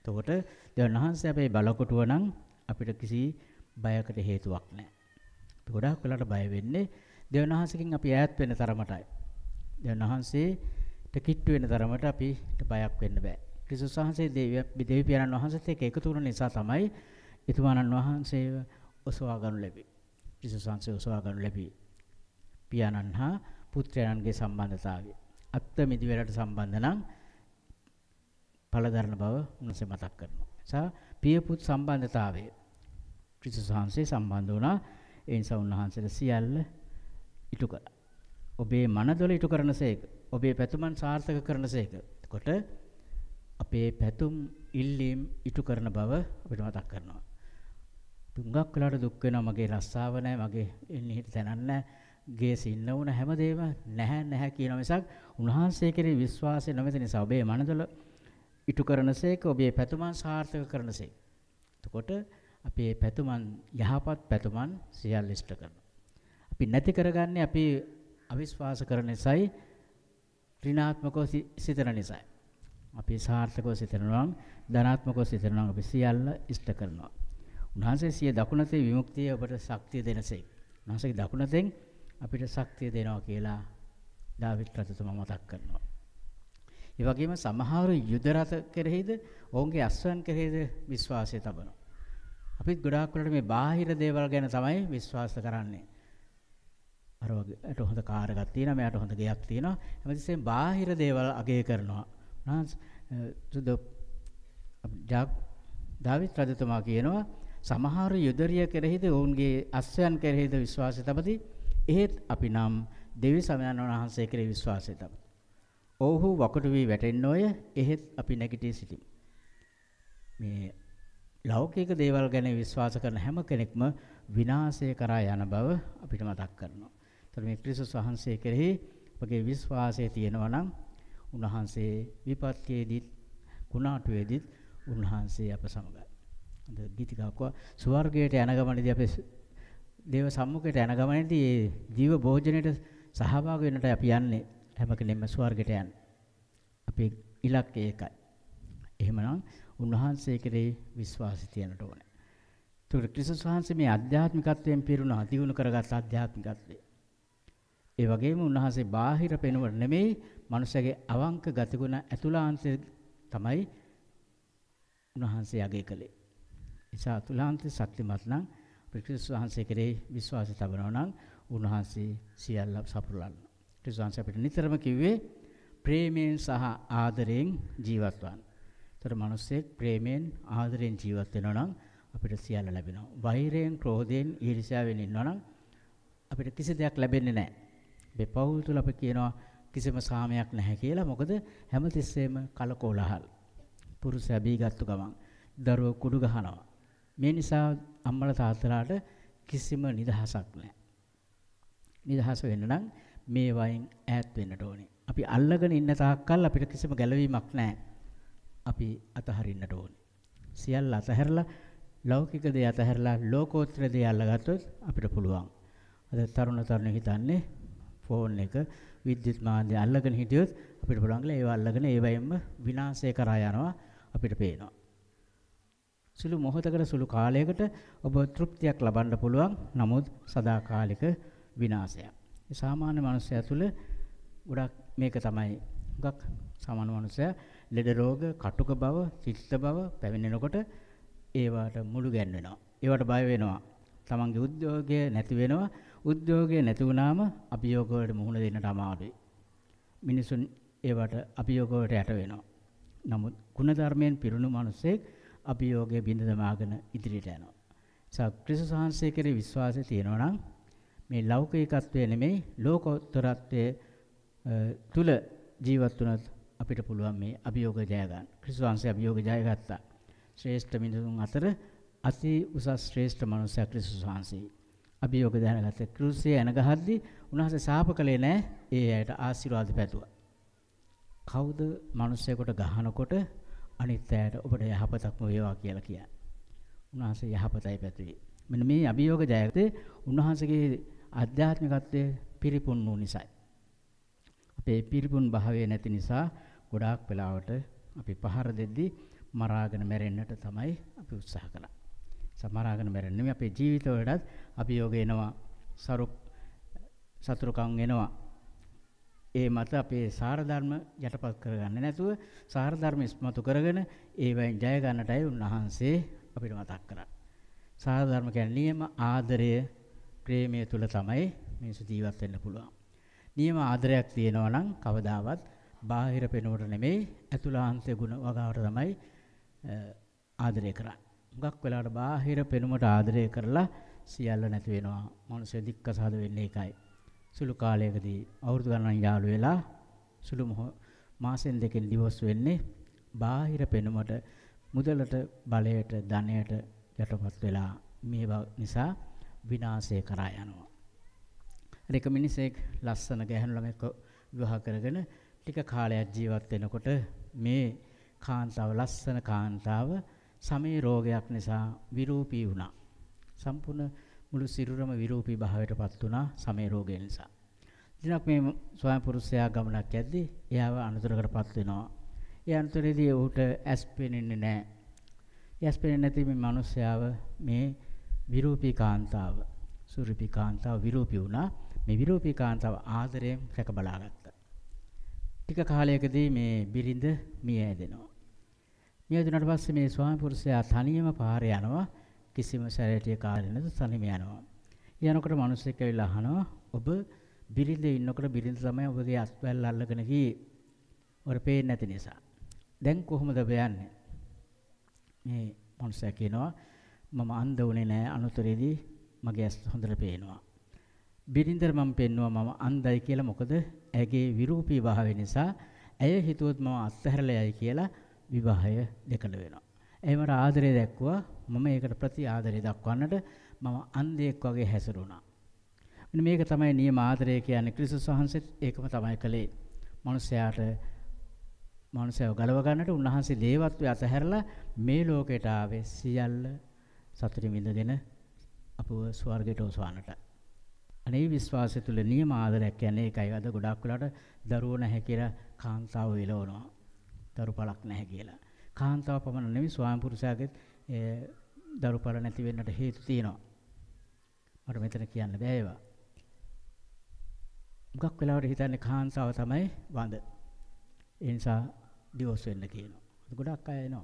එතකොට දෙවියන් වහන්සේ අපේ බලකොටුව නම් අපිට කිසි බයකට හේතුවක් නැහැ. අපි ගොඩාක් වෙලාවට බය වෙන්නේ දෙවියන් වහන්සේකින් අපි ඈත් වෙන තරමටයි. දෙවියන් වහන්සේට කිට්ටු වෙන තරමට අපිට බයක් වෙන්න බෑ. ක්‍රිස්තුස් වහන්සේ දෙවි පියාණන් වහන්සේත් එක්ක එකතු වුණ නිසා තමයි එතුමාණන් වහන්සේව ඔසවා ගන්නු ලැබි. ක්‍රිස්තුස් වහන්සේ ඔසවා ගන්නු ලැබි. පියාණන් හා පුත්‍රයන්ගේ සම්බන්ධතාවය. අත්ත මිදි වලට සම්බන්ධ නම් පළදරන බව උන්වහන්සේ මතක් කරනවා. සා පිය පුත් සම්බන්ධතාවය ක්‍රිස්තුස් වහන්සේ සම්බන්ධ වුණා. ඒ නිසා උන්වහන්සේට සියල්ල ඉටු කළා. ඔබේ මනදොල ඉටු කරනසේක. ඔබේ පැතුමන් සාර්ථක කරනසේක. එතකොට අපේ පැතුම් ඉල්ලීම් ඉටු කරන බව අපිට මතක් කරනවා. තුඟක් වෙලාට දුක් වෙනවා මගේ රස්සාව නැහැ, මගේ එන්නේ හිට තැනක් නැහැ, ගේස ඉන්න උන හැමදේම නැහැ නැහැ කියන මිසක් උන්වහන්සේ කෙරෙහි විශ්වාසය නොමැති නිසා ඔබේ මනදොල ඉටු කරනසේක, ඔබේ පැතුමන් සාර්ථක කරනසේක. එතකොට අපේ පැතුමන් යහපත් පැතුමන් සියල්ල ඉෂ්ට කරනවා. අපි නැති කරගන්නේ අපි අවිශ්වාස කරන නිසායි, ඍණාත්මකව සිතන නිසායි. අපි සාර්ථකව සිතනවා නම්, ධනාත්මකව සිතනවා නම් අපි සියල්ල ඉෂ්ට කරනවා. උන්වහන්සේ සිය දකුණතේ විමුක්තිය ඔබට ශක්තිය දෙනසේක. උන්වහන්සේගේ දකුණතෙන් අපිට ශක්තිය දෙනවා කියලා දාවිද් රජතුමා මතක් කරනවා. ඒ වගේම සමහර යුද රථ කෙරෙහිද ඔවුන්ගේ අස්වැන් කෙරෙහිද විශ්වාසය තබනවා. අපිත් ගොඩාක් වෙලාවට මේ බාහිර දේවල් ගැන තමයි විශ්වාස කරන්නේ. අර වගේ අට හොඳ කාර් එකක් තියෙනවා, මෙයාට හොඳ ගෙයක් තියෙනවා. හැමතිස්සෙම බාහිර දේවල් අගය කරනවා. සුද දාවිද් රජතුමා කියනවා සමහර යුදරිය කෙරෙහිද ඔවුන්ගේ අස්වැන් කෙරෙහිද විශ්වාසය තබති. එහෙත් අපි නම් දෙවි සමයන් වහන්සේ කෙරෙහි විශ්වාසය තබමු. ඔව්හු වකුඩු වී වැටෙන්නෝය, එහෙත් අපි නැගිටී සිටිමු. මේ ලෞකික දේවල් ගැන විශ්වාස කරන හැම කෙනෙක්ම විනාශය කරා යන බව අපිට මතක් කරනවා. ඒතර මේ ක්‍රිස්තුස් වහන්සේ කෙරෙහි අපගේ විශ්වාසය තියෙනවා නම් උන්වහන්සේ විපත්තියේදීත් කුණාටුවේදීත් උන්වහන්සේ අප සමගයි. අද ගීතිකාවක ස්වර්ගයට යන ගමනේදී අපි දේව සම්මුඛයට යන ගමනේදී මේ ජීව භෝජනයට සහභාගී වෙන්නට අපි යන්නේ. හැම කෙනෙක්ම ස්වර්ගයට යන්නේ. අපේ ඉලක්කය ඒකයි. එහෙමනම් උන්වහන්සේ කෙරෙහි විශ්වාසය තියන්නට ඕනේ. ඒතකොට ක්‍රිස්තුස් වහන්සේ මේ ආධ්‍යාත්මිකත්වයෙන් පිරුණ අධිගුණ කරගත් ආධ්‍යාත්මිකත්වය. ඒ වගේම උන්වහන්සේ බාහිර පෙනුමට නෙමෙයි, මනුෂ්‍යගේ අවංක ගතිගුණ ඇතුළාන්තය තමයි උන්වහන්සේ යගේ කළේ. ඒසා අතුලාන්තය ශක්තිමත් නම් ක්‍රිස්තුස් වහන්සේ කෙරෙහි විශ්වාසය තබනවා නම් උන්වහන්සේ සියල්ල සපුරලන්න. ක්‍රිස්තුස් වහන්සේ අපිට නිතරම කිව්වේ ප්‍රේමයෙන් සහ ආදරයෙන් ජීවත් වන්න. ඒතර මිනිස්සෙක් ප්‍රේමයෙන් ආදරයෙන් ජීවත් වෙනවා නම් අපිට සියල්ල ලැබෙනවා. වෛරයෙන්, ක්‍රෝධයෙන්, ඊර්ෂ්‍යාවෙන් ඉන්නවා නම් අපිට කිසි දෙයක් ලැබෙන්නේ නැහැ. මේ පෞල් තුල අපි කියනවා කිසිම සාමයක් නැහැ කියලා. මොකද හැමතිස්සෙම කලකෝලහල්. පුරුෂයා බීගත්තු ගමන් දරුවෝ කුඩු ගහනවා. මේ නිසා අම්මලා තාත්තලාට කිසිම නිදහසක් නැහැ. නිදහස වෙන්න නම් මේ වයින් ඈත් වෙන්නට ඕනේ. අපි අල්ලගෙන ඉන්න තාක්කල් අපිට කිසිම ගැළවීමක් නැහැ. අපි අතහරින්නට ඕනේ. සියල්ල අතහැරලා ලෞකික දේ අතහැරලා ලෝකෝත්තර දේ අල්ලගත්තොත් අපිට පුළුවන්. අද තරුණ තරුණිය හිතන්නේ ෆෝන් එක විද්‍යුත් මාධ්‍ය අල්ලගෙන හිටියොත් අපිට පුළුවන් කියලා ඒව අල්ලගෙන ඒවයින්ම විනාශය කරා යනවා අපිට පේනවා. සුළු මොහොතකට සුළු කාලයකට ඔබ තෘප්තියක් ලබන්න පුළුවන්. නමුත් සදාකාලික විනාශයක්. ඒ සාමාන්‍ය මනුස්සයා තුළ ගොඩක් මේක තමයි. ගොඩක් සාමාන්‍ය මනුස්සයා ලෙඩ රෝග, කටුක බව, චිත්ත බව පැමිණෙනකොට ඒවට මුළු ගැන්වෙනවා. ඒවට බය වෙනවා. තමන්ගේ උද්‍යෝගය නැති වෙනවා. උද්‍යෝගය නැති වුණාම අභියෝග වලට මුහුණ දෙන්නට අමාරුයි. මිනිසුන් ඒවට අභියෝග වලට යට වෙනවා. නමුත් ගුණ ධර්මයෙන් පිරුණු මිනිසෙක් අභියෝගයේ බිඳ දමාගෙන ඉදිරියට යනවා. සා ක්‍රිස්තුස් වහන්සේ කෙරෙහි විශ්වාසය තියෙනවා නම් මේ ලෞකිකත්වය නෙමෙයි ලෝකෝත්තරත්වයේ තුල ජීවත් වුණත් අපිට පුළුවන් මේ අභියෝග ජය ගන්න. ක්‍රිස්තුස් වහන්සේ අභියෝග ජය ගත්තා. ශ්‍රේෂ්ඨ මිනිසුන් අතර අති උසස් ශ්‍රේෂ්ඨ මනුස්සයා ක්‍රිස්තුස් වහන්සේ. අභියෝග දැනගත්ත ක්‍රිස්තුස්සේ එන ගහද්දී උන්වහන්සේ සාප කළේ නැහැ. ඒ අයට ආශිර්වාද පැතුවා. කවුද මිනිස්සෙකුට ගහනකොට අනිත් අයට ඔබට යහපතක්ම වේවා කියලා කියන්නේ. උන්වහන්සේ යහපතයි පැතුවේ. මෙන්න මේ අභියෝග ජයගත්තේ උන්වහන්සේගේ ආධ්‍යාත්මිකත්වයේ පිරිපුන් වූ නිසායි. අපේ පිරිපුන් භාවය නැති නිසා ගොඩාක් වෙලාවට අපි පහර දෙද්දී මරාගෙන මැරෙන්නට තමයි අපි උත්සාහ කරන්නේ. සමරාගෙන මැරෙන්නේ නෙමෙයි අපේ ජීවිතවලටත් අභියෝග එනවා, සරු සතුරුකම් එනවා. ඒ මත අපේ සාර ධර්ම යටපත් කරගන්නේ නැතුව සාර ධර්ම ඉස්මතු කරගෙන ඒවෙන් ජය ගන්නටයි උන්වහන්සේ අපිට මතක් කරන්නේ. සාර ධර්ම කියන්නේ නියම ආදරය, ප්‍රේමය තුල තමයි මිනිස්සු ජීවත් වෙන්න පුළුවන්. නියම ආදරයක් තියෙනවා නම් කවදාවත් බාහිර පෙනුමට නෙමෙයි ඇතුළාන්තයේ ගුණ වගාවට තමයි ආදරය කරන්නේ. හුඟක් වෙලාවට බාහිර පෙනුමට ආදරය කරලා සියල්ල නැති වෙනවා. මනුෂ්‍ය දික්කසාද වෙන්නේ ඒකයි. සුළු කාලයකදී අවුරුදු ගණන් යාළු වෙලා සුළු මාසෙන් දෙකෙන් ඩිවෝස් වෙන්නේ බාහිර පෙනුමට, මුදලට, බලයට, ධනයට යටපත් වෙලා මේ නිසා විනාශය කරා යනවා. ඒක මිනිසෙක් ලස්සන ගැහැණු ළමෙක් විවාහ කරගෙන ටික කාලයක් ජීවත් වෙනකොට මේ කාන්තාව, ලස්සන කාන්තාව සමේ රෝගයක් නිසා විරූපී වුණා. සම්පූර්ණ මුළු සිරුරම විරූපී භාවයට පත් වුණා සමේ රෝගය නිසා. දිනක් මේ ස්වයං පුරුෂයා ගමනක් යද්දී එයාව අනුතරකටපත් වෙනවා. ඒ අනුතරේදී ඌට ඇස් පෙනෙන්නේ නැහැ. ඇස් පෙනෙන්නේ නැති මේ මිනිස්යාව මේ විරූපී කාන්තාව, සුරූපී කාන්තාව විරූපී වුණා. මේ විරූපී කාන්තාව ආදරයෙන් රැක බලාගත්තා. ටික කාලයකදී මේ බිරිඳ මිය ඇදෙනවා. මිය ඇදුණාට පස්සේ මේ ස්වාමි පුරුෂයා තනියම පාරේ යනවා. කිසිම ශරීරයේ කාර්ය නැත, තනියම යනවා. යනකොට මිනිස්සෙක් ඇවිල්ලා අහනවා, ඔබ බිරිඳ ඉන්නකොට බිරිඳ තමයි ඔබගේ අත්වැල් අල්ලගෙන ගියේ. ඔර පේන්නේ නැති නිසා. දැන් කොහොමද ඔබ යන්නේ? මේ මිනිසා කියනවා, මම අන්ධ වුණේ නැහැ, අනුතරේදී මගේ ඇස් හොඳට පේනවා. බිරිඳට මම පෙන්නවා මම අන්ධයි කියලා. මොකද ඇගේ විරූපී භාවය නිසා ඇය හිතුවොත් මම අත්හැරලා යයි කියලා විවාහය දෙකඩ වෙනවා. එහෙමර ආදරය දැක්වුවා. මම ඒකට ප්‍රති ආදරය දක්වන්නට මම අන්ධයෙක් වගේ හැසිරුණා. මෙන්න මේක තමයි නියම ආදරය කියන්නේ. ක්‍රිස්තුස් වහන්සේත් ඒකම තමයි කළේ. මනුස්සයාට මනුස්සයව ගලව ගන්නට උන්වහන්සේ දේවත්වය අතහැරලා මේ ලෝකයට ආවේ සියල්ල සතුටින් විඳගෙන අපව ස්වර්ගයට ඔසවන්නට. අනේ විශ්වාසය තුල නියම ආදරයක් කියන්නේ ඒකයි. අද ගොඩක් වෙලාවට දරුවෝ නැහැ කියලා කාන්තාව විලවනවා. දරුපලක් නැහැ කියලා. කාන්තාව පමණ නෙවෙයි ස්වාමි පුරුෂයාගෙත් දරුපල නැති වෙන්නට හේතු තියෙනවා. මට මෙතන කියන්න බෑ ඒවා. මුගක් වෙලාවට හිතන්නේ කාන්තාව තමයි වඳ. ඒ නිසා ඩිවෝස් වෙන්න කියනවා. ගොඩක් අය එනවා.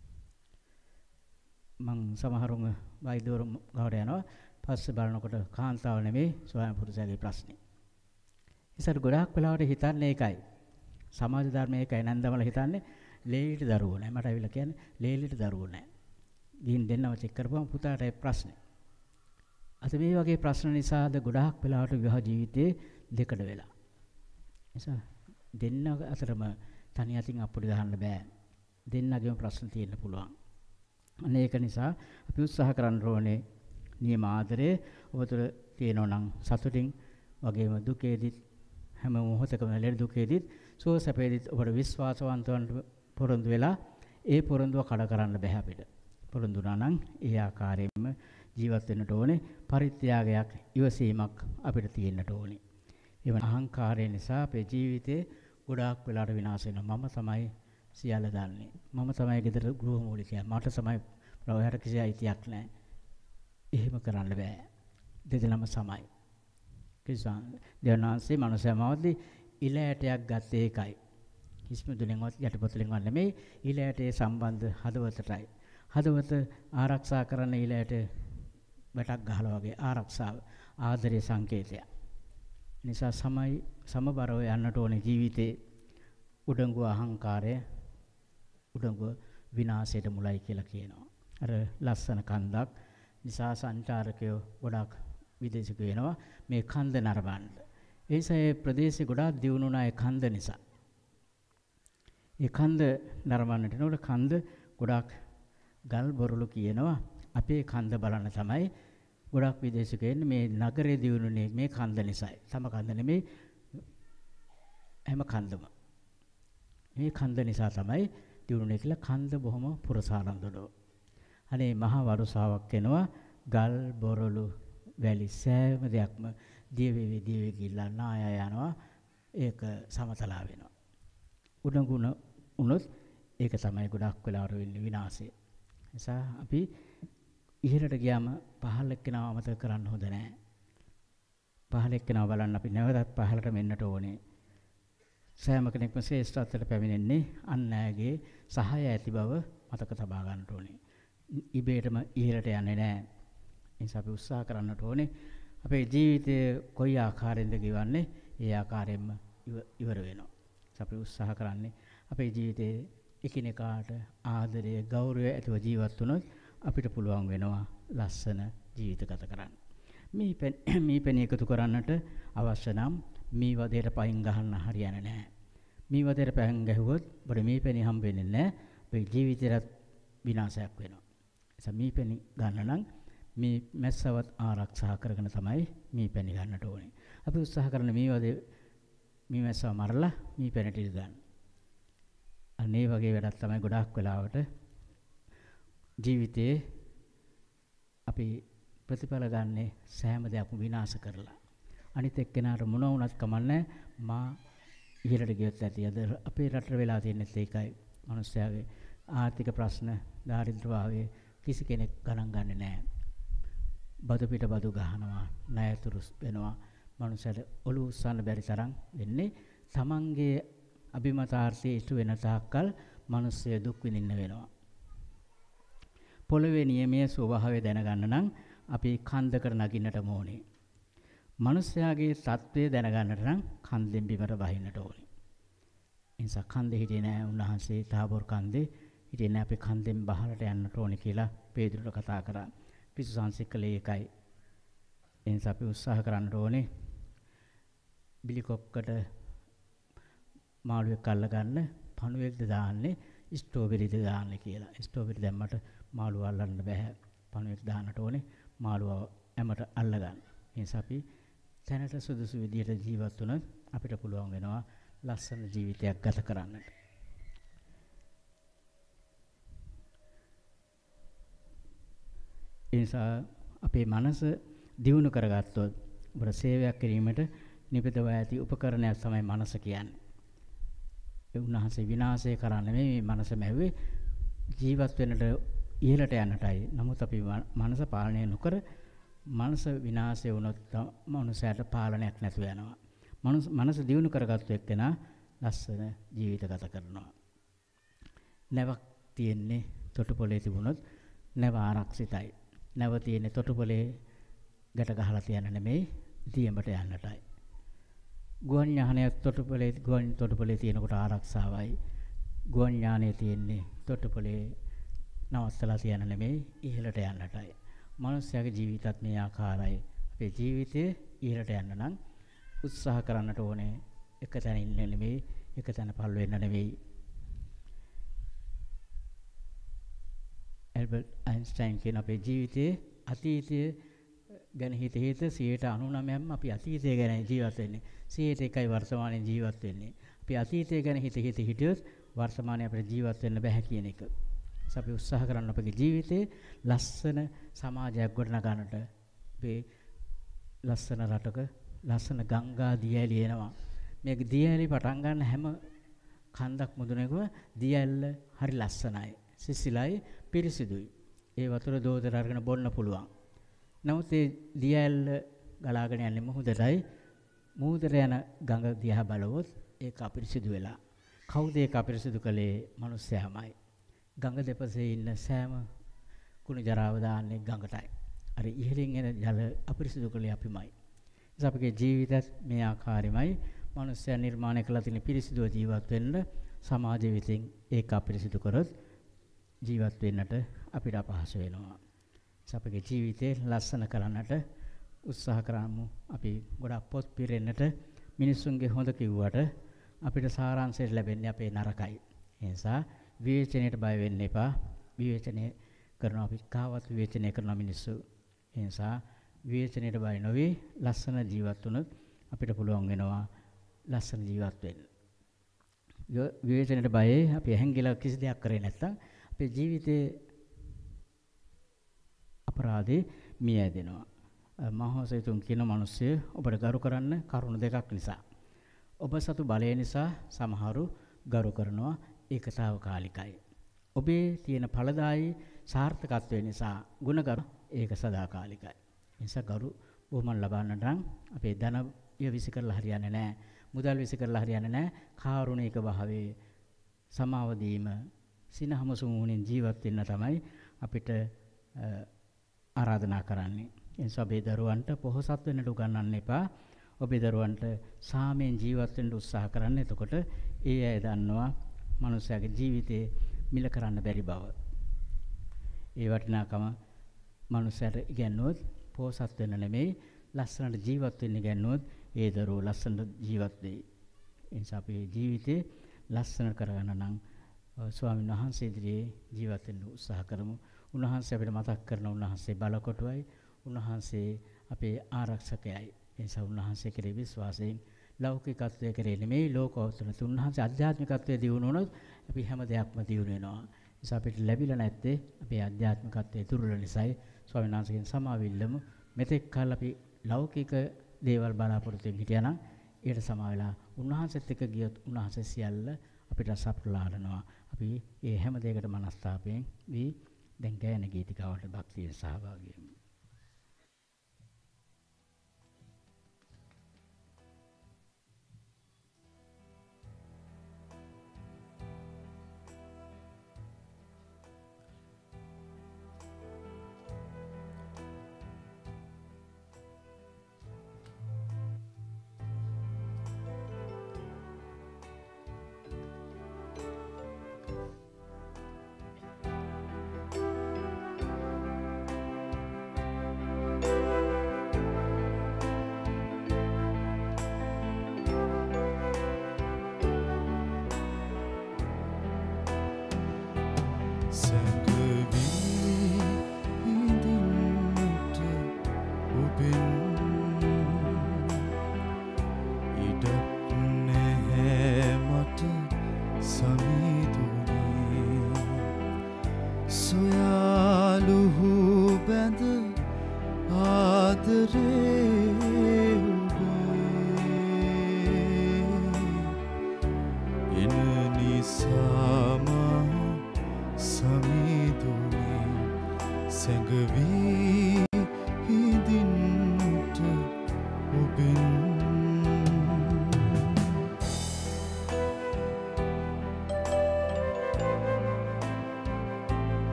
මං සමහරුම වෛද්‍යවරුන් ගාවට යනවා. පස්සේ බලනකොට කාන්තාව නෙමෙයි ස්වාමි පුරුෂයාගේ ප්‍රශ්නේ. ඒසර ගොඩක් වෙලාවට හිතන්නේ ඒකයි. සමාජ ධර්මයේ ඒකයි නන්දමල හිතන්නේ ලේලිට දරුවෝ නැහැ. මට අවිලා කියන්නේ ලේලිට දරුවෝ නැහැ. ගිහින් දෙන්නම චෙක් කරපුවම පුතාට ඒ ප්‍රශ්නේ. අද මේ වගේ ප්‍රශ්න නිසාද ගොඩාක් වෙලාවට විවාහ ජීවිතේ දෙකඩ වෙලා. නිසා දෙන්න අතරම තනි අතින් අපුඩි ගහන්න බෑ. දෙන්නගේම ප්‍රශ්න තියෙන්න පුළුවන්. අනේ ඒක නිසා අපි උත්සාහ කරන්න ඕනේ නියම ආදරේ ඔබ තුළ තියෙනවා නම් සතුටින් වගේම දුකේදිත් හැම මොහොතකම ලෙඩ දුකේදිත් සුව සැපේදිත් ඔබට විශ්වාසවන්තවන්ට පොරොන්දු වෙලා ඒ පොරොන්දුව කඩ කරන්න බෑ අපිට. පොරොන්දු වුණා නම් ඒ ආකාරයෙන්ම ජීවත් වෙන්නට ඕනේ. පරිත්‍යාගයක්, ඉවසීමක් අපිට තියෙන්නට ඕනේ. ඒ වන අහංකාරය නිසා අපේ ජීවිතේ ගොඩාක් වෙලාට විනාශ වෙනවා. මම තමයි සියල්ල දන්නේ. මම තමයි ගෙදර ගෘහමූලිකයා. මට තමයි ප්‍රවහයට කිසි අයිතියක් නැහැ. එහෙම කරන්න බෑ. දෙදෙනාම සමයි. කිසාන් දෙවනාන්සේ මනුස්සයමවදී ඉලෑටයක් ගත්තේ ඒකයි. හිස්මුදුලෙන්වත් යටිපතුලෙන්වත් නෙමෙයි, ඉලෑටේ සම්බන්ධ හදවතටයි. හදවත ආරක්ෂා කරන්න ඉලෑට වැටක් ගහලා වගේ ආරක්ෂාව ආදරයේ සංකේතය. නිසා සමයි සමබරව යන්නට ඕනේ ජීවිතේ. උඩඟු අහංකාරය උඩඟු විනාශයට මුලයි කියලා කියනවා. අර ලස්සන කන්දක් නිසා සංචාරකයෝ ගොඩක් විදේශිකයෝ වෙනවා මේ කන්ද නරඹන්න. ඒ නිසා ඒ ප්‍රදේශේ ගොඩාක් දියුණුනා ඒ කන්ද නිසා. ඒ කන්ද නරඹන්නට නෝල කන්ද ගොඩක් ගල් බොරළු කියනවා. අපේ කන්ද බලන්න තමයි ගොඩක් විදේශිකයෝ එන්නේ. මේ නගරේ දියුණුනේ මේ කන්ද නිසායි. තම කන්ද නෙමෙයි හැම කන්දම. මේ කන්ද නිසා තමයි දියුණුනේ කියලා කන්ද බොහොම පුරසාරන්දනවා. අනේ මහා වරුසාවක් එනවා. ගල් බොරළු වැලි සෑම දෙයක්ම දිය වේවි දිය වේවි කියලා නාය යනවා. ඒක සමතලා වෙනවා. උඩඟුණ උනොත් ඒක තමයි ගොඩක් වෙලාවට වෙන්නේ විනාශය. නිසා අපි ඉහළට ගියාම පහළ එක්කෙනාව අමතක කරන්න හොඳ නැහැ. පහළ එක්කෙනාව බලන්න අපි නැවතත් පහළට මෙන්නට ඕනේ. සෑම කෙනෙක්ම ශ්‍රේෂ්ඨත්වයට පැමිණෙන්නේ අන් අයගේ සහාය ඇති බව මතක තබා ගන්න ඕනේ. ඉබේටම ඉහළට යන්නේ නැහැ. ඒ නිසා අපි උත්සාහ කරන්නට ඕනේ. අපේ ජීවිතය කොයි ආකාරයෙන්ද ගෙවන්නේ ඒ ආකාරයෙන්ම ඉවර වෙනවා. අපි උත්සාහ කරන්නේ අපේ ජීවිතේ එකිනෙකාට ආදරය ගෞරවය ඇතිව ජීවත් වුණොත් අපිට පුළුවන් වෙනවා ලස්සන ජීවිත ගත කරන්න. මේ මේ පෙන එකතු කරන්නට අවශ්‍ය නම් මේ වදේට පයින් ගහන්න හරියන්නේ නැහැ. මේ වදේට පයින් ගැහුවොත් ඔබට මේ පෙනේ හම්බ වෙන්නේ නැහැ. ඔබේ ජීවිතේට විනාශයක් වෙනවා. ඒ මේ පෙන ගන්න නම් මේ මැස්සවත් ආරක්ෂා කරගෙන තමයි මේ පෙන ගන්නට ඕනේ. අපි උත්සාහ කරන මේ වදේ මේ මැස්සව මරලා මේ පෙනට ඉඳ ගන්න. අනේ වගේ වැඩක් තමයි ගොඩාක් වෙලාවට ජීවිතේ අපි ප්‍රතිඵල ගන්නේ සෑම දෙයක්ම විනාශ කරලා. අනිත් එක්කෙනාට මොන වුණත් කමන්නේ මා ඉහළට ගියොත් ඇති. අද අපේ රටේ වෙලා තියෙන්නේ ඒකයි. මිනිස්යාගේ ආර්ථික ප්‍රශ්න, දාරිද්ර්යභාවය කිසි කෙනෙක් ගණන් ගන්නේ නැහැ. බදු පිට බදු ගහනවා, ණයතුරු වෙනවා. මිනිස්සුන්ට ඔලුව උස්සන්න බැරි තරම් වෙන්නේ තමන්ගේ අභිමතාර්ථයේ ඉෂ්ට වෙන තාක්කල් මිනිස්සු දුක් විඳින්න වෙනවා. පොළවේ නියමයේ ස්වභාවය දැනගන්න නම් අපි කන්දකට නගින්නට ඕනේ. මිනිස්යාගේ තත්ත්වය දැනගන්නට නම් කන්දෙන් බිමට වහින්නට ඕනේ. ඒ නිසා කන්දේ හිටියේ නෑ උන්වහන්සේ තාබෝර් කන්දේ හිටියේ නෑ අපි කන්දෙන් බහලට යන්නට ඕනේ කියලා පේදුරුට කතා කරා. පිසු සංසිකලේ එකයි. ඒ නිසා අපි උත්සාහ කරන්න ඕනේ බිලිකොක්කට මාළුවෙක් අල්ල ගන්න පණුවෙක්ද දාන්නේ ස්ට්‍රෝබෙරිද දාන්නේ කියලා. ස්ට්‍රෝබෙරි දැම්මට මාළුව අල්ලන්න බෑ. පණුවෙක් දාන්නට ඕනේ මාළුව හැමත අල්ල ගන්න. ඒ නිසා අපි තැනට සුදුසු විදියට ජීවත් වුණොත් අපිට පුළුවන් වෙනවා ලස්සන ජීවිතයක් ගත කරන්නට. ඒ නිසා අපේ මනස දියුණු කරගත්තොත් ඔබට සේවයක් කිරීමට නිපදව ඇති උපකරණයක් තමයි මනස කියන්නේ. ඒ උන්වහන්සේ විනාශය කරන්න මේ මනස මැව්වේ ජීවත් වෙන්නට ඉහළට යන්නටයි. නමුත් අපි මනස පාලනය නොකර මනස විනාශය වුණොත් මනුස්සයාට පාලනයක් නැතුව යනවා. මනස මනස දියුණු කරගත්තු එක්කෙනා ලස්සන ජීවිත ගත කරනවා. නැවක් තියෙන්නේ තොටුපොළේ තිබුණොත් නැව ආරක්ෂිතයි. නැව තියෙන්නේ තොටුපොළේ ගැට ගහලා තියන්න නෙමෙයි දියඹට යන්නටයි. ගුවන් යානයක් තොටුපොළේ ගුවන් තොටුපොළේ තියෙනකොට ආරක්ෂාවයි. ගුවන් යානයේ තියෙන්නේ තොටුපොළේ නවත්තලා තියන්න නෙමෙයි ඉහළට යන්නටයි. මනුස්සයාගේ ජීවිතත් මේ ආකාරයි. අපේ ජීවිතේ ඉහළට යන්න නම් උත්සාහ කරන්නට ඕනේ. එක තැන ඉන්න නෙමෙයි, එක තැන පල් වෙන්න නෙමෙයි. ඇල්බර්ට් අයින්ස්ටයින් කියන අපේ ජීවිතයේ අතීතයේ ගැන හිත හිත සියයට අනූනවයක්ම අපි අතීතය ගැන ජීවත් වෙන්නේ. සියයට එකයි වර්තමානයේ ජීවත් වෙන්නේ. අපි අතීතය ගැන හිත හිත හිටියොත් වර්තමානයේ අපිට ජීවත් වෙන්න බැහැ කියන එක. අපි උත්සාහ කරන්න අපේ ජීවිතේ ලස්සන සමාජයක් ගොඩනගන්නට අපේ ලස්සන රටක ලස්සන ගංගා දියඇලි එනවා. මේක දියඇලි පටන් ගන්න හැම කන්දක් මුදුනේකම දියඇල්ල හරි ලස්සනයි. සිසිලයි පිරිසිදුයි. ඒ වතුර දෝතර අරගෙන බොන්න පුළුවන්. නමුත් ඒ දියඇල්ල ගලාගෙන යන්නේ මුහුදටයි. මුහුදට යන ගඟ දිහා බලවොත් ඒක අපිරිසිදු වෙලා. කවුද ඒක අපිරිසිදු කළේ? මිනිස්සයාමයි. ගඟ දෙපසේ ඉන්න සෑම කුණු ජරාව දාන්නේ ගඟටයි. අර ඉහළින් එන ජල අපිරිසිදු කළේ අපිමයි. ඒ අපගේ ජීවිතත් මේ ආකාරෙමයි. මිනිස්සයා නිර්මාණය කළ තියෙන පිරිසිදුව ජීවත් වෙන්න සමාජ විසින් ඒක අපිරිසිදු කරොත් ජීවත් වෙන්නට අපිට අපහසු වෙනවා. අපගේ ජීවිතේ ලස්සන කරන්නට උත්සාහ කරමු. අපි ගොඩක් පොත් පිරෙන්නට මිනිස්සුන්ගේ හොඳ කිව්වට අපිට සාරාංශය ලැබෙන්නේ අපේ නරකයි. ඒ නිසා විවේචනයට බය වෙන්න එපා. විවේචනය කරන අපි කාවත් විවේචනය කරන මිනිස්සු. ඒ නිසා විවේචනයට බය නොවි ලස්සන ජීවත් වුණොත් අපිට පුළුවන් වෙනවා ලස්සන ජීවත් වෙන්න. විවේචනයට බයයි අපි හැංගිලා කිසි දෙයක් කරේ නැත්නම් අපේ ජීවිතේ අපරාධේ මිය යදෙනවා. මහෝසයතුන් කියන මිනිස්සු ඔබට ගරු කරන්න කරුණු දෙකක් නිසා. ඔබ සතු බලය නිසා සමහරු ගරු කරනවා. ඒක తాවකාලිකයි. ඔබේ තියෙන ඵලදායී සාර්ථකත්වය නිසා ගුණගරු ඒක සදාකාලිකයි. ඒ නිසා ගරු බොහොමන් ලබන්න නම් අපේ ධනය විසි කරලා හරියන්නේ නැහැ. මුදල් විසි කරලා හරියන්නේ නැහැ. කාරුණික භාවයේ සමාව දීම සිනහමසුමුණින් ජීවත් වෙන්න තමයි අපිට ආරාධනා කරන්නේ. ඒ නිසා ඔබේ දරුවන්ට පොහොසත් වෙන්නට උගන්වන්න එපා. ඔබේ දරුවන්ට සාමයෙන් ජීවත් වෙන්න උත්සාහ කරන්න. එතකොට ඒ අය දන්නවා මනුස්සයාගේ ජීවිතේ මිල කරන්න බැරි බව. ඒ වටිනාකම මනුස්සයාට ඉගෙනුවොත් පොහොසත් වෙන්න නෙමෙයි ලස්සනට ජීවත් වෙන්න ඉගෙනුවොත් ඒ දරුවෝ ලස්සනට ජීවත් වෙයි. ඒ නිසා අපේ ජීවිතේ ලස්සන කරගන්න නම් ස්වාමීන් වහන්සේ ඉදිරියේ ජීවත් වෙන්න උත්සාහ කරමු. උන්වහන්සේ අපිට මතක් කරන උන්වහන්සේ බලකොටුවයි. උන්වහන්සේ අපේ ආරක්ෂකයයි. ඒ නිසා උන්වහන්සේ කෙරෙහි විශ්වාසයෙන් ලෞකිකත්වයේ කෙරෙහි නෙමෙයි ලෝකෝත්තර උන්වහන්සේ ආධ්‍යාත්මිකත්වයේ දියුණු වුණොත් අපි හැම දෙයක්ම දියුණු වෙනවා. ඒ නිසා අපිට ලැබිලා නැත්තේ අපේ ආධ්‍යාත්මිකත්වයේ දුර්වල නිසායි. ස්වාමීන් වහන්සේගෙන් සමාවිල්ලමු. මෙතෙක් කල අපි ලෞකික දේවල් බලාපොරොත්තු වෙමින් හිටියා නම් ඒකට සමා වෙලා උන්වහන්සේත් එක්ක ගියොත් උන්වහන්සේ සියල්ල අපිට සප්ලාලනවා. අපි ඒ හැම දෙයකට මනස්තාපයෙන් වී දැන් ගායන ගීතිකාවට භක්තිය සහභාගී වෙමු.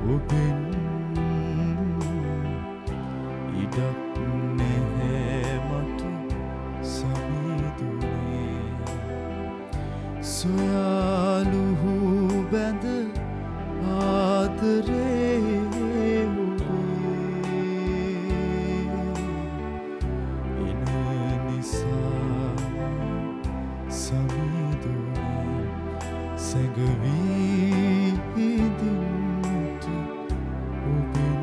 ඔබෙන් ඉඩක් නැහැ මට සමීදුනේ සොයාලුහු බැඳ ආදරේ ඔබේ එන නිසා සමීදුනේ සැඟවී ඉදින්ට ඔබෙන්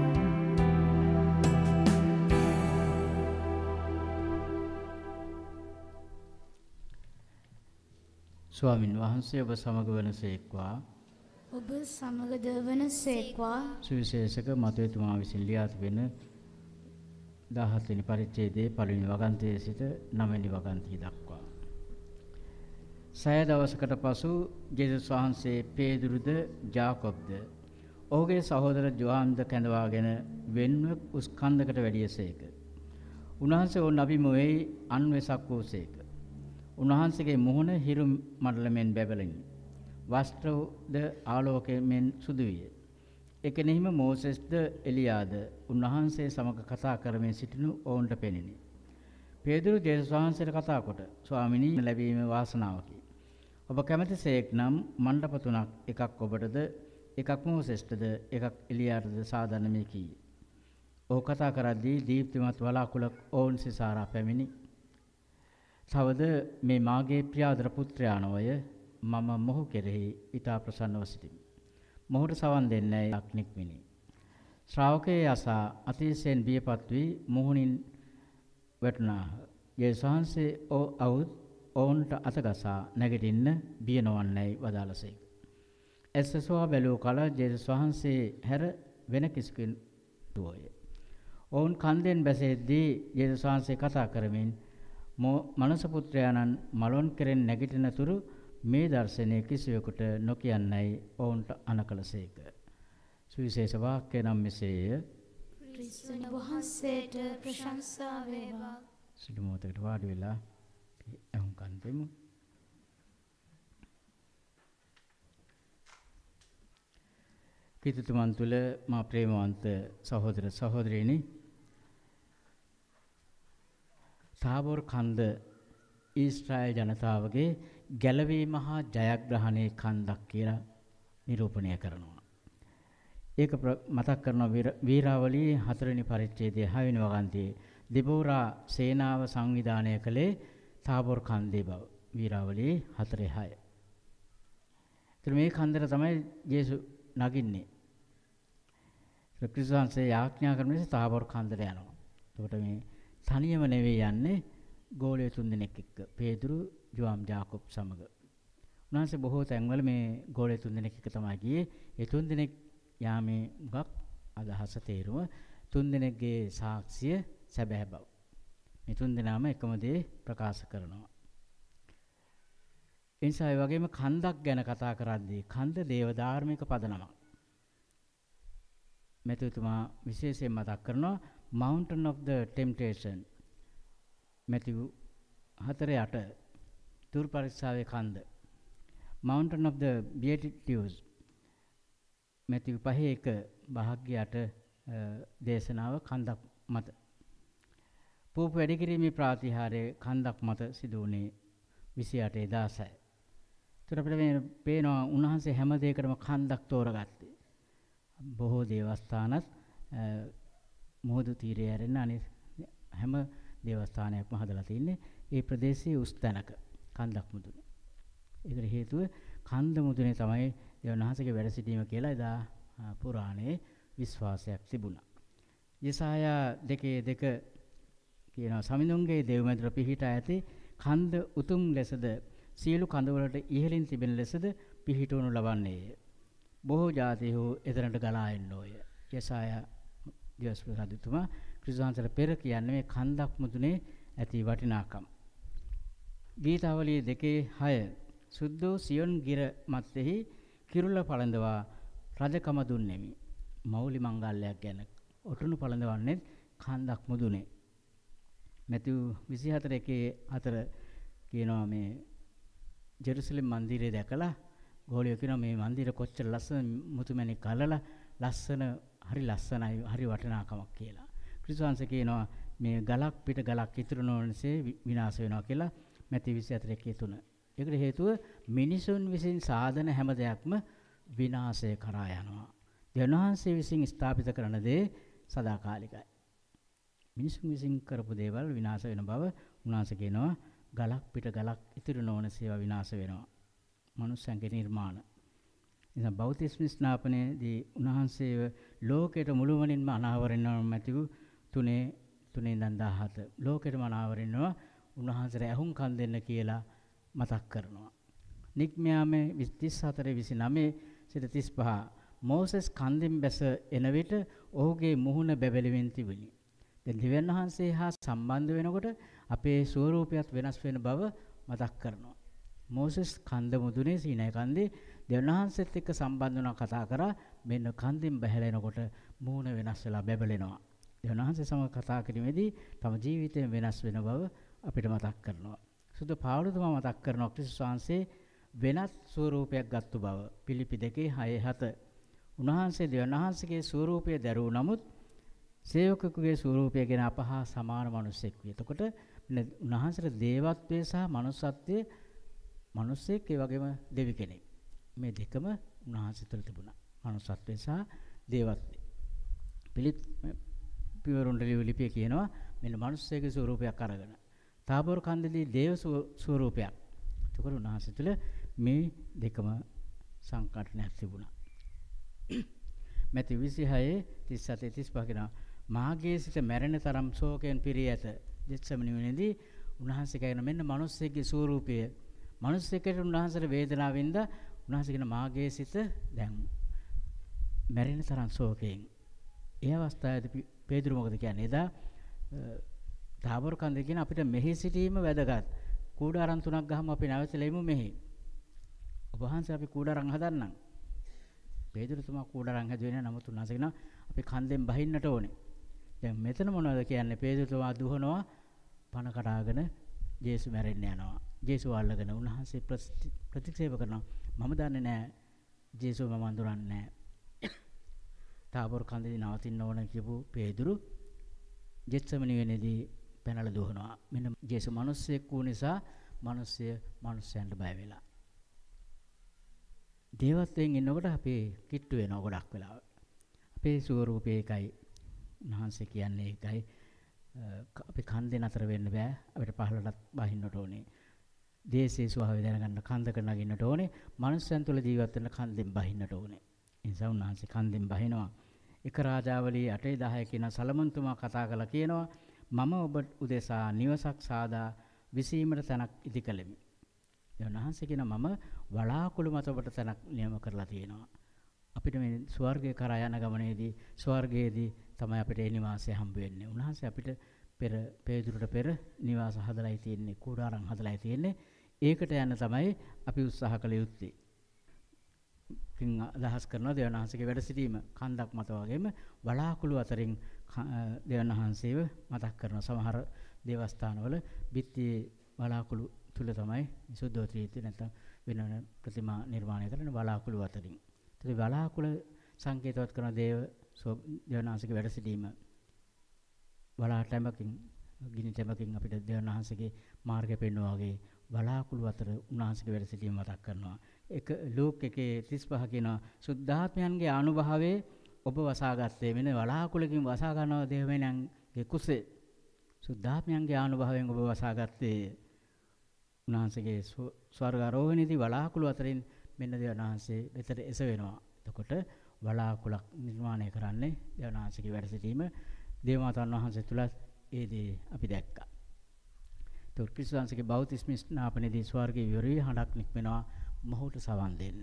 ස්වාමින් වහන්සේ ඔබ සමග වනසේක්වා ඔබ සමගද වනසේක්වා සුවිශේෂක මතයතුමා විසින් ලියා තිබෙන දහහත් වෙනි පරිච්ඡේදයේ පළවෙනි වගන්තියේ සිට නවය වෙනි වගන්තිය දක්වා. සය දවසකට පසු ජේසුස් වහන්සේ පේදුරුද ජාකොබ්ද ඔහුගේ සහෝදර ජෝහන්ද කැඳවාගෙන වෙන්ව උස්කන්ධකට වැඩියසේක. උන්වහන්සේ ඔවුන් අභිමුවෙහි අන්වෙසක් වූසේක. උන්වහන්සේගේ මුහුණ හිරු මඩලමෙන් බැබලෙනි. වස්ත්‍රද ආලෝකයෙන් සුදු විය. එකෙනෙහිම මෝසෙස්ද එලියාද උන්වහන්සේ සමග කතා කරමින් සිටිනු ඔවුන්ට පෙනිනි. පේදුරු ජේසුස් වහන්සේට කතා කොට ස්වාමිනී ලැබීම වාසනාවකි. ඔබ කැමතිසේක් නම් මණ්ඩප තුනක් එකක් ඔබටද එකක් මෝසෙස්ටද එකක් එලියාටද සාදන්න මේ කීය. ඔහු කතා කරද්දී දීප්තිමත් වලාකුළක් ඔවුන් සිසාරා පැමිණි. තවද මේ මාගේ ප්‍රියාදර පුත්‍රයා නොය මම මොහු කෙරෙහි ඊතා ප්‍රසන්නව සිටිමි. මොහුට සවන් දෙන්නයි අක්නික්මිනි. ශ්‍රාවකයේ අසා අතිශයින් බියපත් වී මුහුණින් වැටුණාහ. යේසුස් වහන්සේ ඔවුන් ඔවුන්ට අතගසා නැගිටින්න බිය නොවන්නයි වදාළසේක. එසසවා බැලූ කල යේසුස් වහන්සේ හැර වෙන කිසිකින් දුවෝය. ඔවුන් කන්දෙන් බැසෙද්දී යේසුස් වහන්සේ කතා කරමින් මනුෂ්‍ය පුත්‍රයාණන් මලොන් කෙරෙන් නැගිටින තුරු මේ දර්ශනය කිසිවෙකුට නොකියන්නයි ඔවුන්ට අනකලසේක. සුවිශේෂ වාක්‍ය නම් මෙසේය. ක්‍රිස්තුන් වහන්සේට ප්‍රශංසා වේවා. සිටු මොහොතකට වාඩි වෙලා එහුම්කන් දෙමු. පිටුතුමන් තුළ මා ප්‍රේමවන්ත සහෝදර සහෝදරියනි, තාබෝර් කන්ද ඊශ්‍රායල් ජනතාවගේ ගැලවීම හා ජයග්‍රහණයේ කන්දක් කියලා නිරූපණය කරනවා. ඒක මතක් කරන වීරාවලියේ හතරවෙනි පරිච්ඡේදයේ හයවෙනි වගන්තියේ දෙබෝරා සේනාව සංවිධානය කළේ තාබෝර් කන්දේ බව. වීරාවලියේ හතරේ හය. ඒතර මේ කන්දර තමයි යේසු නගින්නේ. ක්‍රිස්තුස් වහන්සේ යාඥා කරන නිසා තාබෝර් කන්දට යනවා. එතකොට මේ තනියම නෙවෙයි යන්නේ, ගෝලයේ තුන් දෙනෙක් එක්ක පේදුරු ජෝම් ජාකොබ් සමග. උන්වහන්සේ බොහෝ තැන්වල මේ ගෝලයේ තුන් දෙනෙක් එක්ක තමයි ගියේ. ඒ තුන් දෙනෙක් යාමේ මුගක් අදහස තේරුම තුන් දෙනෙක්ගේ සාක්ෂිය සැබෑ බව. මේ තුන් දෙනාම එකම දේ ප්‍රකාශ කරනවා. ඒ නිසා ඒ වගේම කන්දක් ගැන කතා කරද්දී කන්ද දේව ධාර්මික පදනමක්. මෙතුතුමා විශේෂයෙන් මතක් කරනවා Mountain of the Temptation. Matthew හතරේ අට තුරු පරික්ෂාවේ කන්ද. Mountain of the Beatitudes. Matthew පහේ එක භාග්‍ය අට දේශනාව කන්දක් මත. පූප වැඩි කිරීමේ ප්‍රාතිහාරයේ කන්දක් මත සිදු වුණේ විසි අටේ දාසයි. ඒතර අපිට මේ පේනවා උන්වහන්සේ හැම දෙයකටම කන්දක් තෝරගත්තේ. බොහෝ දේවස්ථානත් මොහොත තීරය ඇරෙන්න අනිත් හැම දේවස්ථානයක්ම හදලා තින්නේ ඒ ප්‍රදේශයේ උස් තැනක කන්දක් මුදුන. ඒකට හේතුව කන්ද මුදුනේ තමයි දෙවනහසගේ වැඩ සිටීම කියලා එදා පුරාණයේ විශ්වාසයක් තිබුණා. යෙසායා දෙකේ දෙක කියනවා සමිඳුන්ගේ දෙව්මැදුර පිහිටා ඇති කන්ද උතුම් ලෙසද සියලු කඳවලට ඉහළින් තිබෙන ලෙසද පිහිටවනු ලබන්නේය. බොහෝ ජාතිහු එතරම්ට ගලා එන්නෝය. යෙසායා දිවස් රජතුමා ක්‍රිස්තුන්තර පෙර කියන්නේ මේ කන්දක් මුදුනේ ඇති වටිනාකම්. ගීතාවලිය දෙකේ හය සුද්ධෝ සියොන් ගිර මැත්තේහි කිරුළ පළඳවා රජකම දුන්නේමි. මෞලි මංගල්‍යයක් ගැන ඔටුනු පළඳවන්නේ කන්දක් මුදුනේ. මැතිව් විසිහතර එකේ හතර කියනවා මේ ජෙරුසලම් මන්දිරය දැකලා ගෝලියෝ කියනවා මේ මන්දිර කොච්චර ලස්සන මුතුමැණික් අල්ලලා ලස්සන හරි ලස්සනයි හරි වටිනාකමක් කියලා. ක්‍රිස්තුස් වහන්සේ කියනවා මේ ගලක් පිට ගලක් ඉතුරු නොවනසේ විනාශ වෙනවා කියලා මැති විසි හතර එකේ තුන. ඒකට හේතුව මිනිසුන් විසින් සාධන හැම දෙයක්ම විනාශය කරා යනවා. දෙවියන් වහන්සේ විසින් ස්ථාපිත කරන දේ සදාකාලිකයි. මිනිසුන් විසින් කරපු දේවල් විනාශ වෙන බව උන්වහන්සේ කියනවා ගලක් පිට ගලක් ඉතුරු නොවන සේවා විනාශ වෙනවා. මනුස්සයන්ගේ නිර්මාණ. ඉතින් බෞද්ධ ස්නාපනයේදී උන්වහන්සේව ලෝකයට මුළුමනින්ම අනාවරණව මැතිව තුනේ තුනේ ඉඳන් දහහත ලෝකෙටම අනාවරණව උන්වහන්සේට ඇහුම් කන් දෙන්න කියලා මතක් කරනවා. නික්මයාමේ තිස් හතර විසිනවය සිට තිස් පහ මෝසස් කන්දෙන් බැස එන විට ඔහුගේ මුහුණ බැබලෙමින් තිබුණි. දැන් දෙවියන් වහන්සේ හා සම්බන්ධ වෙනකොට අපේ ස්වරූපයත් වෙනස් වෙන බව මතක් කරනවා. මෝසස් කන්ද මුදුනේ සීනයි කන්දේ දෙවියන් වහන්සේත් එක්ක සම්බන්ධ වුණා කතා කරා මෙන්න කන්දෙන් බැහැලා එනකොට මුහුණ වෙනස් වෙලා බැබලෙනවා. දෙවියන් වහන්සේ සමග කතා කිරීමේදී තම ජීවිතය වෙනස් වෙන බව අපිට මතක් කරනවා. සුදු පාවුලතුමා මතක් කරනවා ක්‍රිස්තුස් වහන්සේ වෙනත් ස්වරූපයක් ගත්තු බව. පිලිපි දෙකේ හය හත උන්වහන්සේ දෙවියන් වහන්සේගේ ස්වරූපය දැරූ නමුත් සේවකයෙකුගේ ස්වරූපය ගැන අපහා සමාන මිනිසෙක් විය. එතකොට උන්වහන්සේට දේවත්වය සහ මනුස්සත්වය මිනිසෙක් ඒ වගේම දෙවි කෙනෙක්. මේ දෙකම උන්වහන්සේ තුළ තිබුණා. මනුස්සත්වය සහ දේවත්වය. පිලිප් පියවරුන්ට ලිපිය කියනවා මෙන්න මිනිස්සෙකුගේ ස්වරූපයක් අරගෙන. තාබෝර් කන්දේදී දේව ස්වරූපයක්. එතකොට උන්වහන්සේ තුළ මේ දෙකම සංකටනයක් තිබුණා. මැති විසිහය තිස් හත තිස් පහ කියනවා මාගේ සිත මැරෙන තරම් ශෝකයෙන් පිරී ඇත. ජෙත්සමනි වනේදී උන්වහන්සේ කියන මෙන්න මිනිස්සෙක්ගේ ස්වරූපය. මිනිස්සෙකුට උන්වහන්සේට වේදනාවෙන්ද උන්වහන්සේ කියන මාගේ සිත දැන් මැරෙන තරම් ශෝකයෙන්. ඒ අවස්ථාවේදී පේදුරු මොකද කියන්නේ? එදා තාබෝර් කන්දේ කියන අපිට මෙහි සිටීම වැදගත්. කූඩාරම් තුනක් ගහම අපි නැවතලා එමු මෙහි. ඔබ වහන්සේ අපි කූඩාරම් හදන්නම්. පේදුරුතුමා කූඩාරම් හැදුවේ නැහැ. නමුත් උන්වහන්සේ කියනවා අපි කන්දෙන් බහින්නට ඕනේ. දැන් මෙතන මොනවද කියන්නේ? පේදුරුතුමා දුහනවා පණ කඩාගෙන ජේසු මැරෙන්න යනවා. ජේසු අල්ලගෙන උන්වහන්සේ ප්‍රතික්ෂේප කරනවා. මම දන්නේ නැහැ. ජේසු මම අඳුරන්නේ නැහැ. තාබෝර් කන්දේදී නවතින්න ඕන කියපු පේදුරු ජෙත්සමනි වෙනේදී පැනලා දුවනවා. මෙන්න ජේසු මිනිස්සෙක් වූ නිසා මිනිස්සය මිනිස්සයන්ට බය වෙලා. දේවත්වයෙන් ඉන්නකොට අපි කිට්ටු වෙනවා ගොඩක් වෙලාව. අපේ ස්වරූපය එකයි. උන්වහන්සේ කියන්නේ ඒකයි. අපි කන්දේ නතර වෙන්න බෑ. අපිට පහළටත් බහින්නට ඕනේ. දේශේ ස්වභාවය දැනගන්න කන්දක නගින්නට ඕනේ. මනුස්සයන් තුළ ජීවත් වෙන්න කන්දෙන් බහින්නට ඕනේ. ඒ නිසා උන්වහන්සේ කන්දෙන් බහිනවා. එක රාජාවලියේ අටේ දහය කියන සලමන්තුමා කතා කළා කියනවා මම ඔබ උදෙසා නිවසක් සාදා විසීමට තැනක් ඉදි කළෙමි. දෙවනහන්සේ කියන මම වලාකුළු මත ඔබට තැනක් නියම කරලා තියෙනවා. අපිට මේ ස්වර්ගයේ කරා යන ගමනේදී ස්වර්ගයේදී තමයි අපිට ඒ නිවාසය හම්බ වෙන්නේ. උන්වහන්සේ අපිට පෙර පේදුරුට පෙර නිවාස හදලායි තියෙන්නේ, කූඩාරම් හදලායි තියෙන්නේ. ඒකට යන්න තමයි අපි උත්සාහ කළ යුත්තේ. කින් අදහස් කරනවා දෙවියන් වහන්සේගේ වැඩ සිටීම කන්දක් මත වගේම වලාකුළු අතරින් දෙවියන් වහන්සේව මතක් කරන සමහර දේවස්ථානවල බිත්තියේ වලාකුළු තුල තමයි සුද්ධෝත්‍රීති නැත්නම් වෙන වෙන ප්‍රතිමා නිර්මාණය කරන වලාකුළු අතරින්. ඒත් වලාකුළු සංකේතවත් කරන දේව දෙවියන් වහන්සේගේ වැඩ සිටීම වලාටැමකින් ගිනි තැමකින් අපිට දෙවියන් වහන්සේගේ මාර්ගය පෙන්වනවා වගේ වලාකුළු අතර උන්වහන්සේගේ වැඩ සිටීම මතක් කරනවා. එක ලූක් එකේ තිස් පහ කියනවා සුද්ධාත්මයන්ගේ අනුභවයේ ඔබ වසාගත්තේ මෙන්න වලාකුළකින් වසා ගන්නවා දෙවියන්ගේ කුසේ. සුද්ධාත්මයන්ගේ අනුභවයෙන් ඔබ වසාගත්තේ උන්වහන්සේගේ ස්වර්ගාරෝහණයේදී වලාකුළු අතරින් මෙන්න දෙවියන් වහන්සේ වෙතට එස වෙනවා. එතකොට වලාකුළක් නිර්මාණය කරන්නේ දෙවියන් වහන්සේගේ වැඩ සිටීම දේවමාතාන් වහන්සේ තුල ඒ දේ අපි දැක්කා. ක්‍රිස්තුස් වහන්සේගේ බෞතිස්ම ස්නාපනයේදී ස්වර්ගයේ විවරී හඬක් නික්මෙනවා මොහොත සවන් දෙන්න.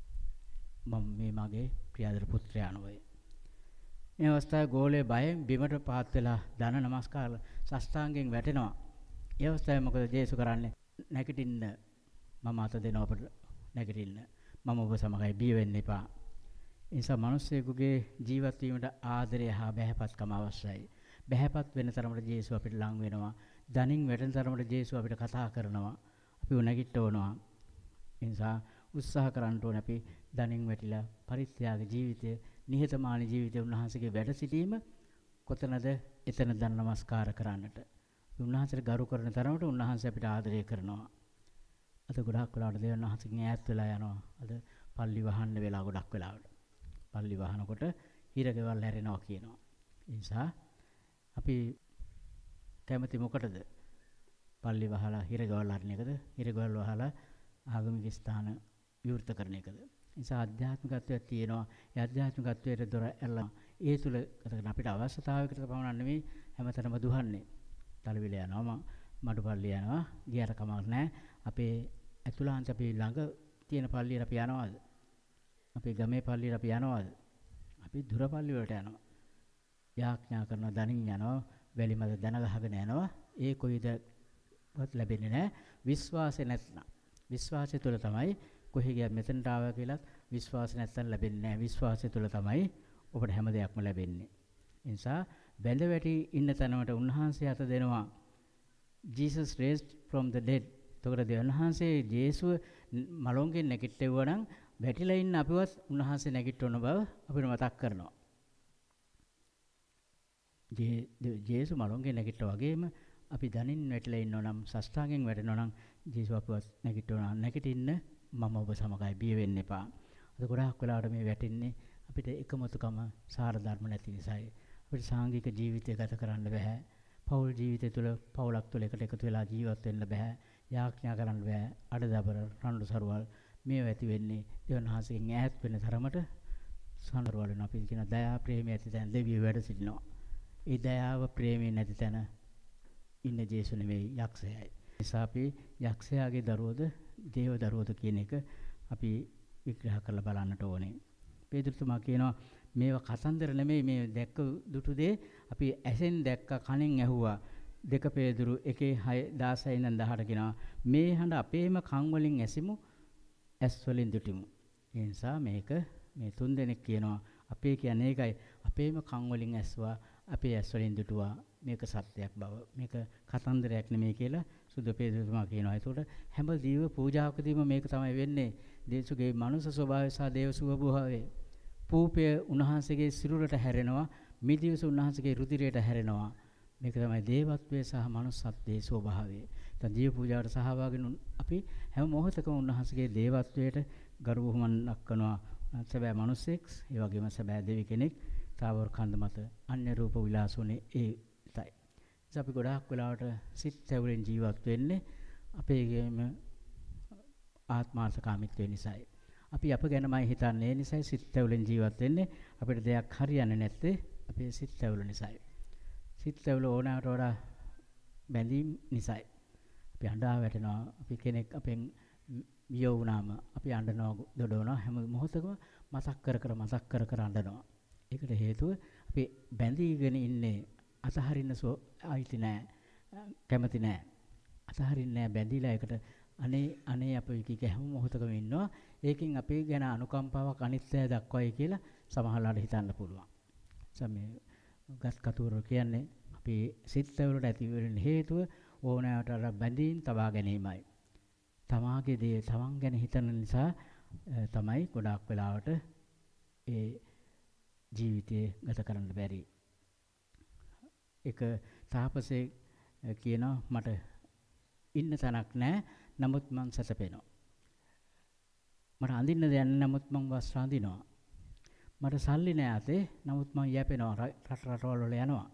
මම මේ මගේ ප්‍රියදර පුත්‍රයා නොවේ. මේ අවස්ථාවේ ගෝලයේ බයෙන් බිමට පාත් වෙලා දන නමස්කාර සස්තාංගෙන් වැටෙනවා. ඒ අවස්ථාවේ මොකද ජේසු කරන්නේ? නැගිටින්න මම අත දෙනවා අපට නැගිටින්න. මම ඔබ සමගයි බිය වෙන්න එපා. ඒ නිසා මිනිස්සෙකුගේ ජීවත් වීමට ආදරය හා බැහැපත්කම අවශ්‍යයි. බැහැපත් වෙන තරමට ජේසු අපිට ලං වෙනවා. දනින් වැටෙන තරමට ජේසු අපිට කතා කරනවා. අපි නැගිටවනවා. ඒ නිසා උත්සාහ කරන්න ඕනේ අපි දනින් වැටිලා පරිත්‍යාග ජීවිතය නිහතමානී ජීවිතය උන්වහන්සේගේ වැඩ සිටීම කොතනද එතන දන් නමස්කාර කරන්නට. උන්වහන්සේට ගරු කරන තරමට උන්වහන්සේ අපිට ආදරය කරනවා. අද ගොඩක් වෙලාවට දෙවියන් වහන්සේගෙන් ඈත් වෙලා යනවා. අද පල්ලි වහන්න වෙලා ගොඩක් වෙලාවට. පල්ලි වහනකොට හිරගෙවල් හැරෙනවා කියනවා. ඒ නිසා අපි කැමති මොකටද? පල්ලි වහලා හිරගෙවල් හරින එකද? හිරගෙවල් වහලා ආගමික ස්ථාන විවෘත කරන එකද? ඒ නිසා ආධ්‍යාත්මිකත්වයක් තියෙනවා. ඒ ආධ්‍යාත්මිකත්වයට දොර ඇරලා ඒ තුල අපිට අවශ්‍යතාවයකට පමණක් නෙමෙයි හැමතැනම දුහන්නේ. තලවිල යනවා, මඩුපල්ලි යනවා, ගියට කමක් නැහැ. අපේ ඇතුළාන්ත අපි ළඟ තියෙන පල්ලියට අපි යනවාද? අපේ ගමේ පල්ලියට අපි යනවාද? අපි දුර පල්ලි වලට යනවා. යාඥා කරන දණින් යනවා, වැලිමද දන ගහගෙන යනවා. ඒ කොයිදවත් ලැබෙන්නේ නැහැ. විශ්වාසය නැත්නම්. විශ්වාසය තුළ තමයි කොහේ ගියත් මෙතනට ආවා කියලා විශ්වාසය නැත්නම් ලැබෙන්නේ නැහැ. විශ්වාසය තුළ තමයි ඔබට හැම දෙයක්ම ලැබෙන්නේ. ඒ නිසා බැඳ වැටි ඉන්න තැනකට උන්වහන්සේ අත දෙනවා. Jesus raised from the dead. එතකොට දෙවියන් වහන්සේ ජේසුව මලොන්ගෙන් නැගිට්ටෙවුවා නම් වැටිලා ඉන්න අපිවත් උන්වහන්සේ නැගිටවන බව අපිට මතක් කරනවා. ජේසු මලොන්ගෙන් නැගිට්ටා වගේම අපි දනින් වැටිලා ඉන්නවා නම් සස්ථාගෙන් වැටෙනවා නම් ජේසු අපිවත් නැගිටවනවා. නැගිටින්න මම ඔබ සමගයි බිය වෙන්න එපා. අද ගොඩාක් වෙලාවට මේ වැටෙන්නේ අපිට එකමුතුකම සාර ධර්ම නැති නිසායි. අපිට සාංගික ජීවිතය ගත කරන්න බෑ. පෞල් ජීවිතය තුළ පෞලක් තුළ එකට එකතු වෙලා ජීවත් වෙන්න බෑ. යාඥා කරන්න බෑ. අඩදබර රණ්ඩු සරුවල් මේ ඇති වෙන්නේ දෙවියන් වහන්සේගෙන් ඈත් වෙන තරමට සනරවල වෙන අපි කියන දයා ප්‍රේමය ඇති තැන දෙවියෝ වැඩ සිටිනවා. ඒ දයාව ප්‍රේමය නැති තැන ඉන්න ජේසු නෙවෙයි යක්ෂයයි. නිසා අපි යක්ෂයාගේ දරුවෝද දේව දරුවෝද කියන එක අපි විග්‍රහ කරලා බලන්නට ඕනේ. පේතුරුතුමා කියනවා මේවා කතන්දර නෙමෙයි මේ දැක්ක දුටු දේ අපි ඇසෙන් දැක්ක කනෙන් ඇහුවා. දෙක පේදුරු එකේ හය දාසයි ඉඳන් දහට කියනවා මේ හඬ අපේම කන් වලින් ඇසිමු ඇස් වලින් දුටිමු. ඒ නිසා මේක මේ තුන් දෙනෙක් කියනවා අපේ කියන්නේ ඒකයි අපේම කන් වලින් ඇස්වා අපේ ඇස් වලින් දුටුවා මේක සත්‍යයක් බව මේක කතන්දරයක් නෙමෙයි කියලා සුදු පේදුරුතුමා කියනවා. ඒතකොට හැම දීව පූජාවකදීම මේක තමයි වෙන්නේ. දේසුගේ මනුෂ්‍ය ස්වභාවය සහ දේව ස්වභාවය. පූපය උන්වහන්සේගේ සිරුරට හැරෙනවා, මිදිවස උන්වහන්සේගේ රුධිරයට හැරෙනවා. මේක තමයි දේවත්වයේ සහ මනුස්සත්වයේ ස්වභාවය. දැන් ජීව පූජාවට සහභාගී වුණ අපි හැම මොහොතකම උන්වහන්සේගේ දේවත්වයට ගරු බුහුමන් දක්වනවා. සැබෑ මිනිසෙක්, ඒ වගේම සැබෑ දෙවි කෙනෙක් තාවර කන්ද මත අන්‍ය රූප විලාසුනේ ඒයි. ඉතින් අපි ගොඩාක් වෙලාවට සිත් තැවුලෙන් ජීවත් වෙන්නේ අපේගේම ආත්මාර්ථකාමීත්වය නිසායි. අපි අප ගැනමයි හිතන්නේ. ඒ නිසායි සිත් තැවුලෙන් ජීවත් වෙන්නේ. අපිට දෙයක් හරියන්නේ නැත්තේ අපේ සිත් තැවුල නිසායි. සිත් තැවුල ඕනෑමට වඩා බැඳීම් නිසායි. අපි අඬා වැටෙනවා. අපි කෙනෙක් අපෙන් වියෝ වුණාම අපි අඬනවා, දොඩවනවා. හැම මොහොතකම මතක් කර කර මතක් කර කර අඬනවා. ඒකට හේතුව අපි බැඳීගෙන ඉන්නේ. අතහරින්න සෝ ආයිති නෑ. කැමති නෑ. අතහරින්නේ නෑ බැඳිලා ඒකට අනේ අනේ අපි කීක හැම මොහොතකම ඉන්නවා. ඒකෙන් අපේ ගැන අනුකම්පාවක් අනිත්‍යය දක්වයි කියලා සමහරවිට හිතන්න පුළුවන්. සමේ ගස් කතුරු කියන්නේ අපි සිත් වලට ඇති වෙන හේතුව ඕනෑමට අර බැඳීම් තබා ගැනීමයි. තමාගේ දේ තමන් ගැන හිතන නිසා තමයි ගොඩාක් වෙලාවට ඒ ජීවිතය ගත කරන්න බැරි. එක තාපසේ කියනවා මට ඉන්න තැනක් නැහැ. නමුත් මං සැතපෙනවා. මට අඳින්න දෙයක් නමුත් මං වස්ත්‍ර අඳිනවා. මට සල්ලි නෑ අතේ නමුත් මං යැපෙනවා රට රටවල් වල යනවා.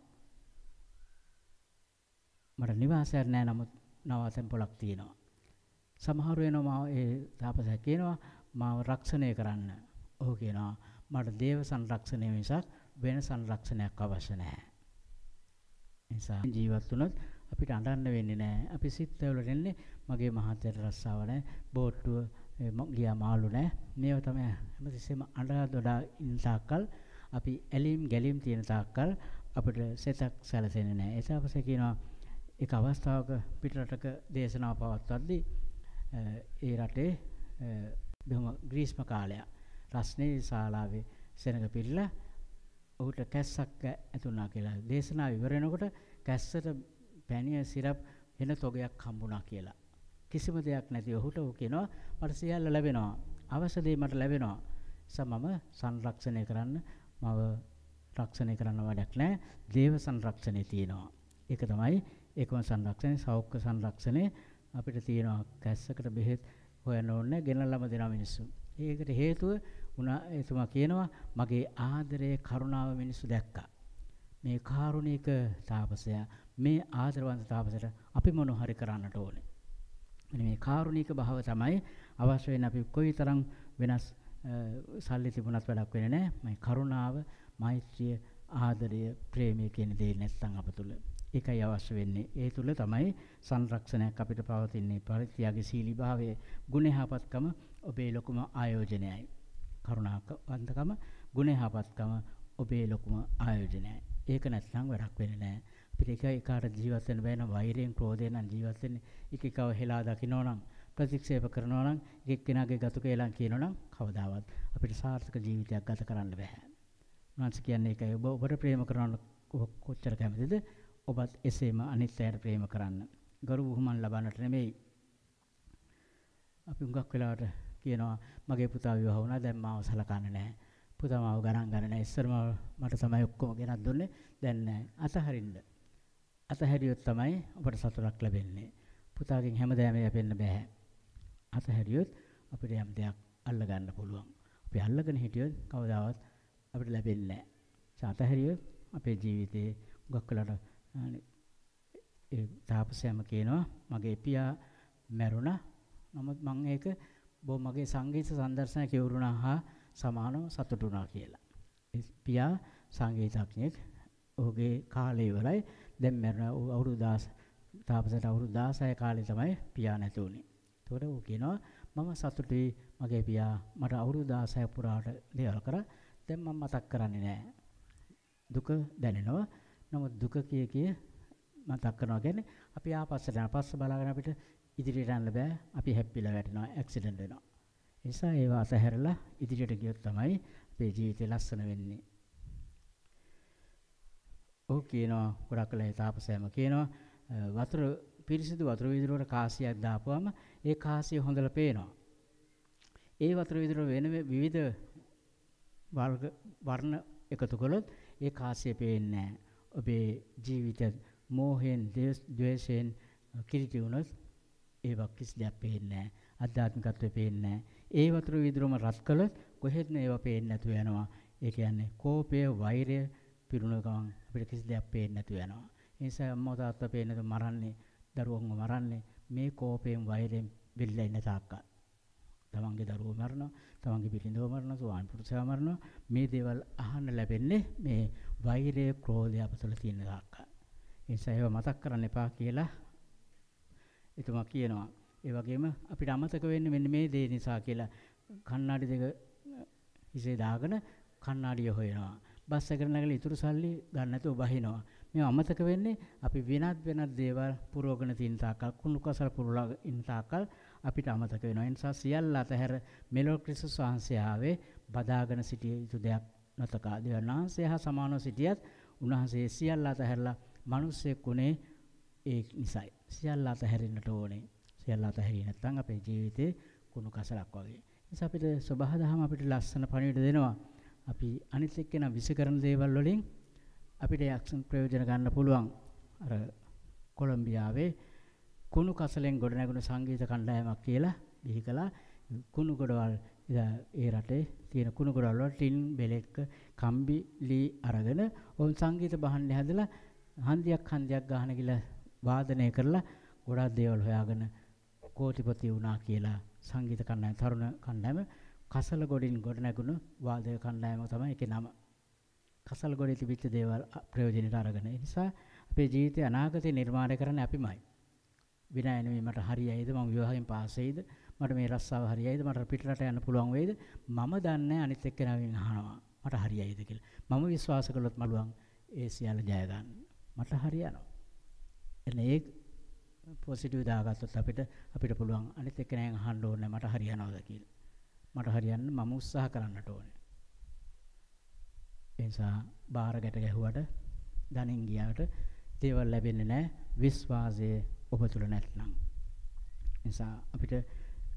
මට නිවාසයක් නෑ නමුත් නවාතැන් පොලක් තියෙනවා. සමහර වෙනවා මාව ඒ තාපසයා කියනවා මාව රක්ෂණය කරන්න. ඔහු කියනවා මට දේව සංරක්ෂණය මිසක් වෙන සංරක්ෂණයක් අවශ්‍ය නැහැ. නිසා ජීවත් වුණොත් අපිට අඬන්න වෙන්නේ නැහැ. අපි සිත් වලට එන්නේ මගේ මහත්තයට රස්සාව නැහැ. බෝට්ටුව ගියා මාළු නැහැ. මේව තමයි හැමතිස්සෙම අඬා දොඩා ඉන්න තාක්කල් අපි ඇලීම් ගැලීම් තියෙන තාක්කල් අපිට සෙතක් සැලසෙන්නේ නැහැ. ඒ තාපසේ කියනවා එක අවස්ථාවක පිටරටක දේශනාව පවත්වද්දී ඒ රටේ බොහොම ග්‍රීස්ම කාලයක් රස්නේ ශාලාවේ සෙනඟ පිළිලා ඔහුට කැස්සක් ඇතුණා කියලා දේශනාව ඉවර වෙනකොට කැස්සට පැණිය සිරප් වෙන තොගයක් හම්බුණා කියලා. කිසිම දෙයක් නැති ඔහුට ඔහු කියනවා මට සියල්ල ලැබෙනවා. අවශ්‍ය දේ මට ලැබෙනවා. සමම සංරක්ෂණය කරන්න මව රක්ෂණය කරන්න වැඩක් නැහැ. දේව සංරක්ෂණය තියෙනවා. ඒක තමයි ඒකම සංරක්ෂණය, සෞඛ්‍ය සංරක්ෂණය අපිට තියෙනවා. කැස්සකට බෙහෙත් හොයන්න ඕනේ ගෙනල්ලාම දෙනවා මිනිස්සු. ඒකට හේතුව උනා එතුමා කියනවා මගේ ආදරයේ කරුණාව මිනිස්සු දැක්කා. මේ කාරුණික තාපසයා මේ ආදරවන්ත තාපසයට අපි මොන හරි කරන්නට ඕනේ. මේ කාරුණික භාව තමයි අවශ්‍ය වෙන්නේ. අපි කොයිතරම් වෙනස් සල්ලි තිබුණත් වැඩක් වෙන්නේ නැහැ. මේ කරුණාව, මෛත්‍රිය, ආදරය, ප්‍රේමය කියන දේ නැත්නම් අප තුල ඒකයි අවශ්‍ය වෙන්නේ. ඒ තුල තමයි සංරක්ෂණයක් අපිට පවතින්නේ. පරිත්‍යාගශීලී භාවයේ ගුණහපත්කම ඔබේ ලොකුම ආයෝජනයයි. කරුණාවන්තකම, ගුණහපත්කම ඔබේ ලොකුම ආයෝජනයයි. ඒක නැත්නම් වැඩක් වෙන්නේ නැහැ. අපිට එක එකාට ජීවත් වෙන්න බෑ නම් වෛරයෙන්, ක්‍රෝධයෙන් නම් ජීවත් වෙන්නේ. එක එකව හෙලා දකින්නවා නම්, ප්‍රතික්ෂේප කරනවා නම්, එක එක්කෙනාගේ ගතු කේලම් කියනවා නම් කවදාවත් අපිට සාර්ථක ජීවිතයක් ගත කරන්න බෑ. උන්වහන්සේ කියන්නේ ඒකයි. ඔබ ඔබට ප්‍රේම කරන කොච්චර කැමතිද? ඔබත් එසේම අනිත් අයට ප්‍රේම කරන්න. ගරු බුහුමන් ලබන්නට නෙමෙයි. අපි උඟක් වෙලාවට කියනවා මගේ පුතා විවාහ වුණා දැන් මාව සලකන්නේ නැහැ. පුතා මාව ගණන් ගන්න නැහැ. ඉස්සරම මට තමයි ඔක්කොම ගෙනත් දුන්නේ. දැන් නැහැ. අතහරින්න. අතහැරියොත් තමයි ඔබට සතුටක් ලැබෙන්නේ. පුතාගෙන් හැමදාම යැපෙන්න බෑ. අතහැරියොත් අපිට යම් දෙයක් අල්ල ගන්න පුළුවන්. අපි අල්ලගෙන හිටියොත් කවදාවත් අපිට ලැබෙන්නේ නැහැ. අතහැරියොත් අපේ ජීවිතේ උඟක් වෙලාවට ඒ තාපසයම කියනවා මගේ පියා මැරුණා. නමුත් මම ඒක බොහොම මගේ සංගීත සම්දර්ශන කෙවුරුණා හා සමානව සතුටු වුණා කියලා. ඒ පියා සංගීතඥයෙක්. ඔහුගේ කාලය ඉවරයි. දැන් මැරුණා. අවුරුදු දහස් තාපසට අවුරුදු දහසයි කාලේ තමයි පියා නැති වුණේ. ඒතකොට ඌ කියනවා මම සතුටුයි මගේ පියා මට අවුරුදු දහසයි පුරාට දේවල් කරා. දැන් මම මතක් කරන්නේ නැහැ. දුක දැනෙනවා. නමුත් දුක කිය කිය මතක් කරනවා කියන්නේ අපි ආපස්සට යන පස්ස බලාගෙන අපිට ඉදිරියට යන්න බෑ. අපි හැප්පිලා වැටෙනවා, ඇක්සිඩන්ට් වෙනවා. ඒ නිසා ඒව අතහැරලා ඉදිරියට ගියොත් තමයි අපේ ජීවිතේ ලස්සන වෙන්නේ. ඔව් කියනවා ගොඩක් වෙලා තාපසයම කියනවා වතුර පිරිසිදු වතුර විදුරට කාසියක් දාපුවම ඒ කාසිය හොඳට පේනවා. ඒ වතුර විදුර වෙන විවිධ වර්ග වර්ණ එකතු කළොත් ඒ කාසිය පේන්නේ නැහැ. ඔබේ ජීවිත මෝහයෙන්, ද්වේෂයෙන් කිලිටි වුණොත් ඒවක් කිසි දෙයක් පේන්නේ නැහැ. අධ්‍යාත්මිකත්වය පේන්නේ නැහැ. ඒ වතුර විදුරම රත් කළොත් කොහෙත්ම ඒවා පේන්නේ නැතුව යනවා. ඒ කියන්නේ කෝපය, වෛරය පිරුණ ගමන් අපිට කිසි දෙයක් පේන්නේ නැතුව යනවා. ඒ නිසා අම්මා තාත්තා පේන්නේ නැතුව මරන්නේ, දරුවන්ව මරන්නේ මේ කෝපයෙන්, වෛරයෙන් බෙල්ලා ඉන්න තාක්කා. තමන්ගේ දරුවෝ මරනවා, තමන්ගේ බිරිඳව මරනවා, සෝවාන් පුරුෂයා මරනවා. මේ දේවල් අහන්න ලැබෙන්නේ මේ වෛරය, ක්‍රෝධය අපතල තියෙන තාක්කා. ඒ නිසා ඒවා මතක් කරන්න එපා කියලා එතුමා කියනවා. ඒ වගේම අපිට අමතක වෙන්නේ මෙන්න මේ දේ නිසා කියලා කණ්ණාඩි දෙක හිසේ දාගෙන කණ්ණාඩිය හොයනවා. බස් එකට නැගලා ඉතුරු සල්ලි ගන්න නැතුව බහිනවා. මේ අමතක වෙන්නේ අපි වෙනත් වෙනත් දේවල් පුරවගෙන තියෙන තාක්කල්, කුණු කසල පුරලා ඉන්න තාක්කල් අපිට අමතක වෙනවා. ඒ නිසා සියල්ල අතහැර මෙලොව ක්‍රිස්තුස් වහන්සේ ආවේ බදාගෙන සිටිය යුතු දෙයක් නැතකා. දෙවනාංශය හා සමානව සිටියත් උන්වහන්සේ සියල්ල අතහැරලා මිනිස්සෙක් උනේ ඒ නිසායි. සියල්ල අතහැරෙන්නට ඕනේ. සියල්ල අතහැරියේ නැත්නම් අපේ ජීවිතේ කුණු කසලක් වගේ. ඒ නිසා අපිට සබහා දහම අපිට ලස්සන පණිවිඩ දෙනවා. අපි අනිත් එක්කෙනා විස කරන දේවල් වලින් අපිට යක්ෂන් ප්‍රයෝජන ගන්න පුළුවන්. අර කොලොම්බියාවේ කුණු කසලෙන් ගොඩ නැගුණු සංගීත කණ්ඩායමක් කියලා බිහි කළා. කුණු ගොඩවල් ඒ රටේ තියෙන කුණු ගොඩවල් වල ටින් බෙලෙක්ක කම්බි ලී අරගෙන ඔවුන් සංගීත භාණ්ඩ හැදලා හන්දියක් හන්දියක් ගහන කියලා වාදනය කරලා ගොඩාක් දේවල් හොයාගෙන කෝටිපති වුණා කියලා සංගීත කණ්ඩායම තරුණ කණ්ඩායම කසල ගොඩින් ගොඩ නැගුණු වාදක කණ්ඩායම තමයි ඒකේ නම. කසල ගොඩේ තිබිච්ච දේවල් ප්‍රයෝජනෙට අරගෙන. ඒ නිසා අපේ ජීවිතේ අනාගතේ නිර්මාණය කරන්නේ අපිමයි. විනය නෙමෙයි මට හරියයිද, මම විවාහයෙන් පාස් වෙයිද, මට මේ රස්සාව හරියයිද, මට පිටරට යන්න පුළුවන් වෙයිද, මම දන්නේ අනිත් එක්කෙනාගෙන් අහනවා මට හරියයිද කියලා. මම විශ්වාස කළොත් මළුවන් ඒ සියල්ල ජය ගන්න. මට හරියනවා. එන්නේ ඒ පොසිටිව් දාගත්තොත් අපිට අපිට පුළුවන් අනිත් එක්කෙනාගෙන් අහන්න ඕනේ මට හරියනවද කියලා. මට හරියන්න මම උත්සාහ කරන්නට ඕනේ. ඒ නිසා බාර ගැට ගැහුවට ධනින් ගියාට දේවල් ලැබෙන්නේ නැහැ විශ්වාසයේ ඔබ තුල නැත්නම්. නිසා අපිට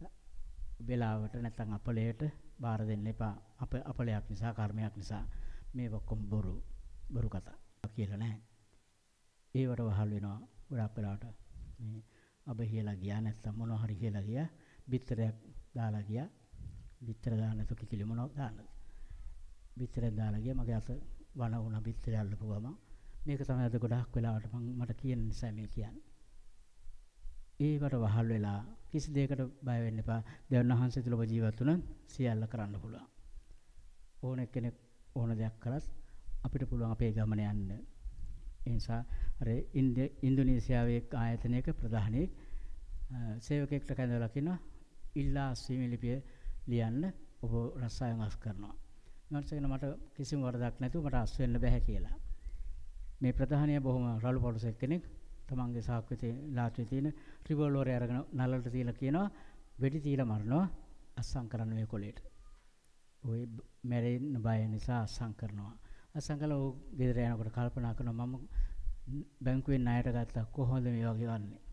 වෙලාවට නැත්නම් අපලයට බාර දෙන්න එපා. අප අපලයක් නිසා, කර්මයක් නිසා මේ ඔක්කොම බොරු බොරු කතා කියලා නැහැ. ඒවට වහල් වෙනවා ගොඩක් වෙලාවට. මේ අබ කියලා ගියා නැත්නම් මොනවා හරි කියලා ගියා. බිත්තරයක් දාලා ගියා. බිත්තර දාන්න නැතු කිකිලි මොනවද දාන්නද? බිත්තරයක් දාලා ගියා මගේ අත වණ වුණා බිත්තරය අල්ලපු ගම. මේක තමයි අද ගොඩක් වෙලාවට මම මට කියන නිසා මේ කියන්නේ. ඒකට වහල් වෙලා කිසි දෙයකට බය වෙන්න එපා. දෙවියන් වහන්සේ තුල ඔබ ජීවත් වුණොත් සියල්ල කරන්න පුළුවන්. ඕන කෙනෙක් ඕන දෙයක් කරත් අපිට පුළුවන් අපේ ගමන යන්න. ඒ නිසා අර ඉන්දුනීසියාවේ ආයතනයක ප්‍රධානී සේවකයෙක්ට කැඳවලා කියනවා ඉල්ලා අස්වීම ලිපිය ලියන්න ඔබ රසායන අස් කරනවා. මම කියනවා මට කිසිම වරදක් නැතුව මට අස් වෙන්න බෑ කියලා. මේ ප්‍රධානිය බොහොම රළු පොළොසෙක් කෙනෙක්. තමන්ගේ සාක්කුවේ ලාට්‍රියේ තියෙන රිවෝල්වරය අරගෙන නලලට තියලා කියනවා වෙඩි තියලා මරනවා අස්සම් කරන්න මේ කොලේට. ඔය මැරෙන්න බය නිසා අස්සම් කරනවා. අස්සම් කළා ඔය ගෙදර යනකොට කල්පනා කරනවා මම බැංකුවෙන් ණයට ගත්තා කොහොමද මේ වගේ වන්නේ?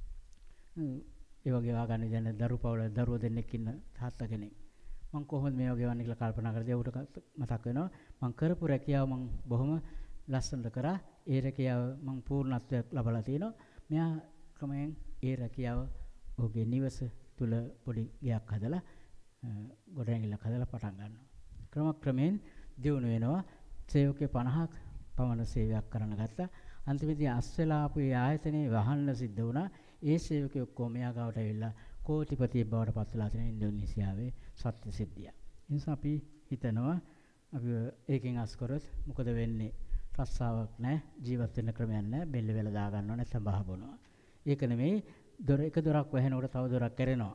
ඒ වගේ වාගන්නේ දැන් දරු පවුල දරුවෝ දෙන්නෙක් ඉන්න තාත්තා කෙනෙක්. මම කොහොමද මේ වගේ වන්නේ කියලා කල්පනා කරද්දී ඌට මතක් වෙනවා මම කරපු රැකියාව මම බොහොම ලස්සනට කරා. ඒ රැකියාව මම පූර්ණත්වයක් ලබලා තිනවා. මෙයා ක්‍රමයෙන් ඒ රැකියාව ඔහුගේ නිවස තුල පොඩි ගයක් හදලා ගොඩනැගිල්ලක් හදලා පටන් ගන්නවා. ක්‍රම ක්‍රමයෙන් දියුණු වෙනවා. සේවකේ පනහක් පමණ සේවයක් කරන්න ගත්තා. අන්තිමේදී අස්වෙලා ආපු ඒ ආයතනයේ වහන්න සිද්ධ වුණා. ඒ සේවකයෝ ඔක්කොම මෙයා ගාවට ඇවිල්ලා කෝටිපතියෙක් බවට පත් වෙලා තියෙන ඉන්දුනීසියාවේ සත්‍ය සිද්ධිය. ඒ නිසා අපි හිතනවා අපි ඒකෙන් අස් කරොත් මොකද වෙන්නේ? රස්සාවක් නැහැ, ජීවත් වෙන්න ක්‍රමයක් නැහැ, බෙල්ල වෙල දා ගන්නවා නැත්නම් බහ බොනවා. ඒක නෙමෙයි දොර එක දොරක් වහනකොට තව දොරක් කැරෙනවා.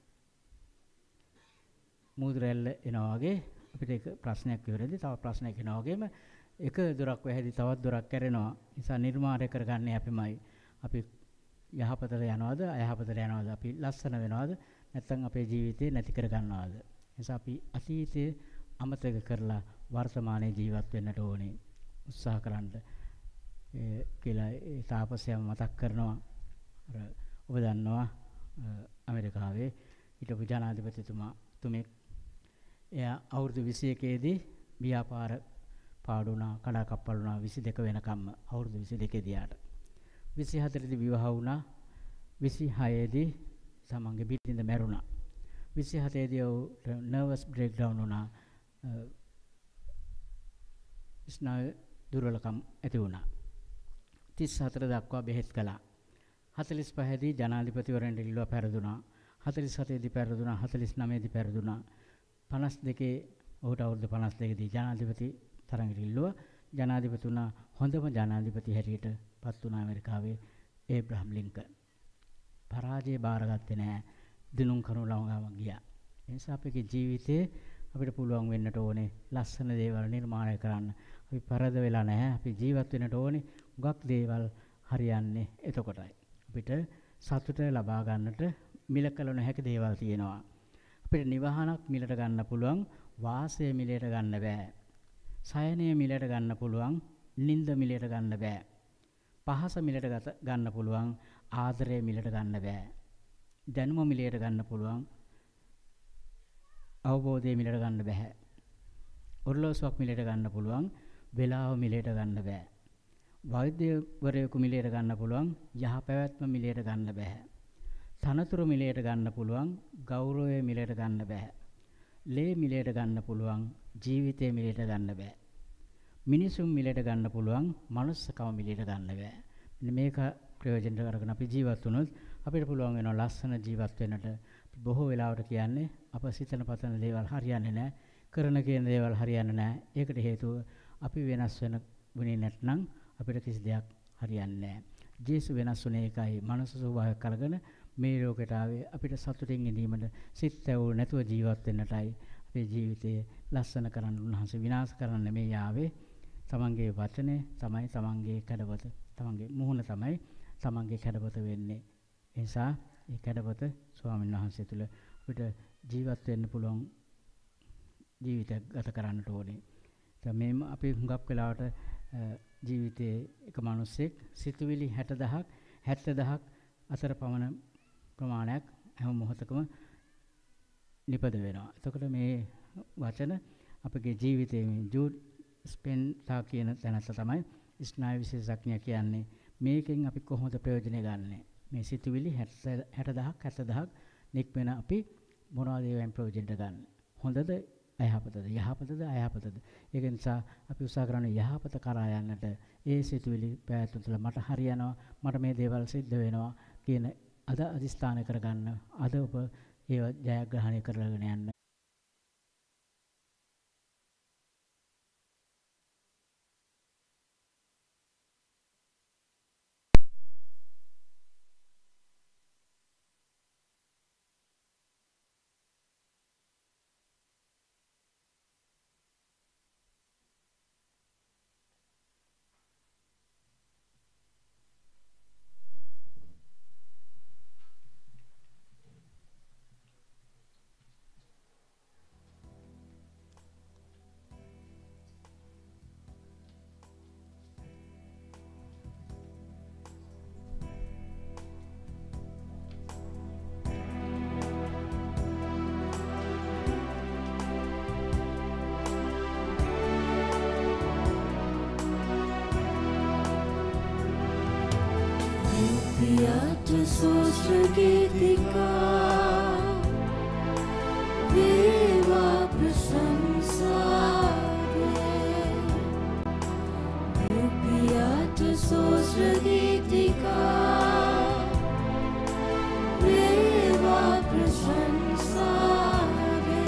මූද්‍රැල්ල එනවා වගේ අපිට එක ප්‍රශ්නයක් ඉවරදී තව ප්‍රශ්නයක් එනවා වගේම එක දොරක් වැහැදී තවත් දොරක් කැරෙනවා. නිසා නිර්මාණය කරගන්නේ අපිමයි. අපි යහපතට යනවද අයහපතට යනවද? අපි ලස්සන වෙනවද නැත්නම් අපේ ජීවිතේ නැති කර ගන්නවද? නිසා අපි අතීතයේ අමතක කරලා වර්තමානයේ ජීවත් වෙන්නට ඕනේ. උත්සාහ කරන්න ඒ කියලා ඒ තාපසයම මතක් කරනවා. අර ඔබ දන්නවා ඇමරිකාවේ හිටපු ජනාධිපතිතුමා තුමෙක් එයා අවුරුදු විසි එකේ දී ව්‍යාපාර පාඩු වුණා, කඩාකප්පල් වුණා විසි දෙක වෙනකම්ම අවුරුදු විසි දෙකේ දියාට. විසි හතරේ දී විවාහ වුණා. විසි හයේ දී තමන්ගේ බිරිඳ මැරුණා. විසි හතේ දී ඔහුට නර්වස් බ්‍රේක් ඩවුන් වුණා. ස්නායු දුර්වලකම් ඇති වුණා. තිස් හතර දක්වා බෙහෙත් කළා. හතළිස් පහේ දී ජනාධිපතිවරණයට ඉල්ලුවා පෙරදුනා. හතළිස් හතේ දී පෙරදුනා. හතළිස් නවයේ දී පෙරදුනා. පනස් දෙකේ ඔහුට අවුරුදු පනස් දෙකේ දී ජනාධිපති තරඟට ඉල්ලුවා. ජනාධිපති වුණා. හොඳම ජනාධිපති හැටියට පත් වුණා ඇමරිකාවේ ඒබ්‍රහම් ලින්කන්. පරාජය බාරගත්තේ නැහැ. දිනුම් කරු ළඟම ගියා. ඒ නිසා අපේ ජීවිතේ අපිට පුළුවන් වෙන්නට ඕනේ ලස්සන දේවල් නිර්මාණය කරන්න. අපි පරද වෙලා නැහැ. අපි ජීවත් වෙන්නට ඕනේ. හුඟක් දේවල් හරියන්නේ එතකොටයි. අපිට සතුට ලබා ගන්නට මිල කළ නොහැකි දේවල් තියෙනවා. අපිට නිවහනක් මිලට ගන්න පුළුවන්, වාසය මිලට ගන්න බෑ. සයනය මිලට ගන්න පුළුවන්, නිින්ද මිලට ගන්න බෑ. පහස මිලට ගන්න පුළුවන්, ආදරය මිලට ගන්න බෑ. දැනුම මිලට ගන්න පුළුවන්, අවබෝධය මිලට ගන්න බෑ. ඔරලෝසුවක් මිලට ගන්න පුළුවන්, වෙලාව මිලට ගන්න බෑ. වෛද්‍යවරයෙකු මිලට ගන්න පුළුවන්, යහපැවැත්ම මිලට ගන්න බෑ. තනතුරු මිලට ගන්න පුළුවන්, ගෞරවය මිලට ගන්න බෑ. ලේ මිලට ගන්න පුළුවන්, ජීවිතය මිලට ගන්න බෑ. මිනිසුන් මිලට ගන්න පුළුවන්, මනුස්සකම මිලට ගන්න බෑ. මෙන්න මේක ප්‍රයෝජනට අරගෙන අපි ජීවත් වුණොත් අපිට පුළුවන් වෙනවා ලස්සන ජීවත් වෙන්නට. බොහෝ වෙලාවට කියන්නේ අප සිතන පතන දේවල් හරියන්නේ නැහැ, කරන කියන දේවල් හරියන්නේ නැහැ. ඒකට හේතුව අපි වෙනස් වෙන වුණේ නැත්නම් අපිට කිසි දෙයක් හරියන්නේ නැහැ. ජේසු වෙනස් වුණේ ඒකයි. මනස ස්වභාවයක් අරගෙන මේ ලෝකයට ආවේ අපිට සතුටින් ඉඳීමට, සිත් ඇවුල් නැතුව ජීවත් වෙන්නටයි. අපේ ජීවිතේ ලස්සන කරන්න උන්වහන්සේ විනාශ කරන්න නෙමෙයි ආවේ. තමන්ගේ වචනේ තමයි තමන්ගේ කඩවත, තමන්ගේ මුහුණ තමයි තමන්ගේ කඩවත වෙන්නේ. ඒ නිසා ඒ කඩවත ස්වාමීන් වහන්සේ තුල අපිට ජීවත් වෙන්න පුළුවන් ජීවිතයක් ගත කරන්නට ඕනේ. දැන් මේ අපි හුඟක් වෙලාවට ජීවිතයේ එක මිනිසෙක් සිතුවිලි හැට දහයක් හැත්තෑ දහයක් අතර පමණ ප්‍රමාණයක් හැම මොහොතකම නිපද වෙනවා. එතකොට මේ වචන අපගේ ජීවිතයේ ජූඩ් ස්පෙන්ටා කියන තැනත්ත තමයි ස්නායු විශේෂඥයා කියන්නේ. මේකෙන් අපි කොහොමද ප්‍රයෝජනය ගන්නෙ? මේ සිතුවිලි හැට දහයක් හැත්තෑ දහයක් නික්මෙන අපි මොනවද ඒවෙන් ප්‍රයෝජනට ගන්න? හොඳද අයහපතද? යහපතද අයහපතද? ඒක නිසා අපි උත්සාහ කරන්නේ යහපත කරා යන්නට. ඒ සිතුවිලි පැවැත්ම තුළ මට හරියනවා, මට මේ දේවල් සිද්ධ වෙනවා කියන අද අදිස්ථාන කරගන්න. අද ඔබ ඒව ජයග්‍රහණය කරගෙන යන්න. Piata sosra geetika Deva prasansare Piata sosra geetika Deva prasansare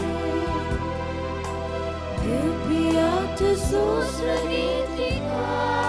Piata sosra geetika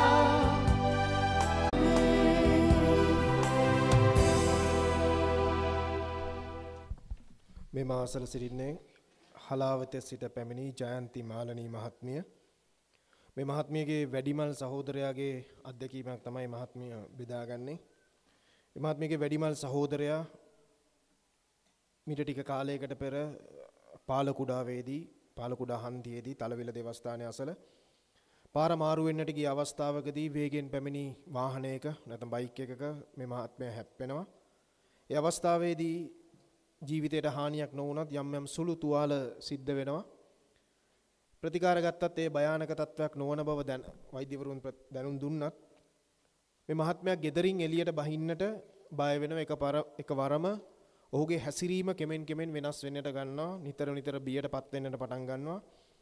මේ මාසල සිටින්නේ හලාවත සිට පැමිණි ජයන්ති මාලනී මහත්මිය. මේ මහත්මියගේ වැඩිමල් සහෝදරයාගේ අත්දැකීමක් තමයි මහත්මිය බෙදාගන්නේ. මේ මහත්මියගේ වැඩිමල් සහෝදරයා මීට ටික කාලයකට පෙර පාලකුඩාවේදී පාලකුඩා හන්දියේදී තලවිල දේවස්ථානයේ අසල පාර මාරු වෙන්නට ගිය අවස්ථාවකදී වේගෙන් පැමිණි වාහනයක නැත්නම් බයික් එකක මේ මහත්මයා හැප්පෙනවා. ඒ අවස්ථාවේදී ජීවිතයට හානියක් නොවුනත් යම් යම් සුළු තුවාල සිද්ධ වෙනවා. ප්‍රතිකාර ගත්තත් ඒ භයානක තත්වයක් නොවන බව දැන වෛද්‍යවරුන් දැනුම් දුන්නත් මේ මහත්මයා ගෙදරින් එළියට බහින්නට බය වෙනව එකපාර එකවරම ඔහුගේ හැසිරීම කෙමෙන් කෙමෙන් වෙනස් වෙන්නට ගන්නවා. නිතර නිතර බියටපත් වෙන්නට පටන් ගන්නවා.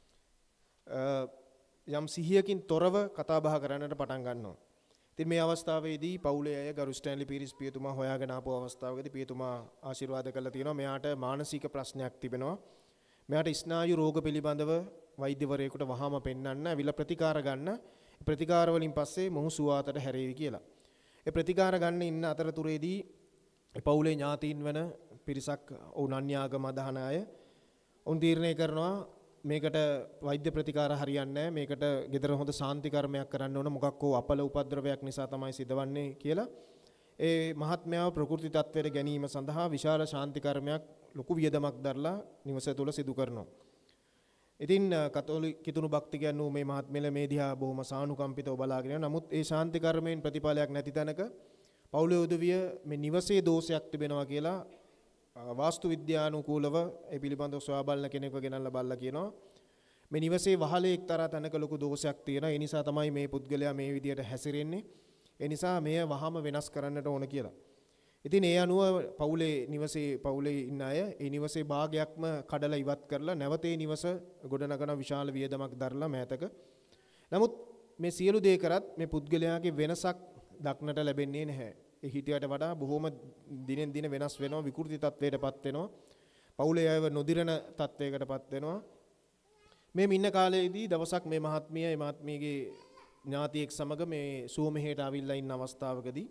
යම් සිහියකින් තොරව කතා බහ කරන්නට පටන් ගන්නවා. ඉතින් මේ අවස්ථාවේදී පවුලේ අය ගරු ස්ටැන්ලි පීරිස් පියතුමා හොයාගෙන ආපු අවස්ථාවකදී පියතුමා ආශිර්වාද කළා තියෙනවා මෙයාට මානසික ප්‍රශ්නයක් තිබෙනවා. මෙයාට ස්නායු රෝග පිළිබඳව වෛද්‍යවරයෙකුට වහාම පෙන්වන්න අවිල ප්‍රතිකාර ගන්න. ප්‍රතිකාර වලින් පස්සේ මොහු සුවාතට හැරේවි කියලා. ඒ ප්‍රතිකාර ගන්න ඉන්න අතරතුරේදී පවුලේ ඥාතීන් වෙන පිරිසක් ඔවුන් අන්‍යාගම අදහන අය ඔවුන් තීරණය කරනවා මේකට වෛද්‍ය ප්‍රතිකාර හරියන්නේ නැහැ. මේකට gedara හොඳ සාන්ති කර්මයක් කරන්න ඕන. මොකක් හෝ අපල උපද්‍රවයක් නිසා තමයි සිදුවන්නේ කියලා. ඒ මහත්මයාව ප්‍රකෘති තත්ත්වයට ගැනීම සඳහා විශාල ශාන්ති කර්මයක් ලොකු වියදමක් දරලා නිවස තුළ සිදු කරනවා. ඉතින් කතෝලික කිතුණු භක්තිකයන් වූ මේ මහත්මයල මේ දිහා බොහොම සානුකම්පිතව බලාගෙන යනවා. නමුත් ඒ ශාන්ති කර්මයෙන් ප්‍රතිඵලයක් නැති තැනක පවුලේ උදවිය මේ නිවසේ දෝෂයක් තිබෙනවා කියලා වාස්තු විද්‍යානුකූලව ඒ පිළිබඳව සොයා බලන කෙනෙක්ව ගෙනල්ලා බලලා කියනවා මේ නිවසේ වහලේ එක්තරා තැනක ලොකු දෝෂයක් තියෙනවා. ඒ නිසා තමයි මේ පුද්ගලයා මේ විදියට හැසිරෙන්නේ. ඒ නිසා මෙය වහම වෙනස් කරන්නට ඕන කියලා. ඉතින් ඒ අනුව පවුලේ නිවසේ පවුලේ ඉන්න අය ඒ නිවසේ භාගයක්ම කඩලා ඉවත් කරලා නැවත ඒ නිවස ගොඩනගන විශාල වියදමක් දරලා මෑතක. නමුත් මේ සියලු දේ කරත් මේ පුද්ගලයාගේ වෙනසක් දක්නට ලැබෙන්නේ නැහැ. ඒ හිටියට වඩා බොහොම දිනෙන් දින වෙනස් වෙනවා, විකෘති තත්වයකටපත් වෙනවා. පවුලේ අයව නොදිරන තත්වයකටපත් වෙනවා. මේ මින්න කාලයේදී දවසක් මේ මහත්මිය මේ මහත්මියගේ ඥාතියෙක් සමග මේ සුවමෙහෙට ආවිල්ලා ඉන්න අවස්ථාවකදී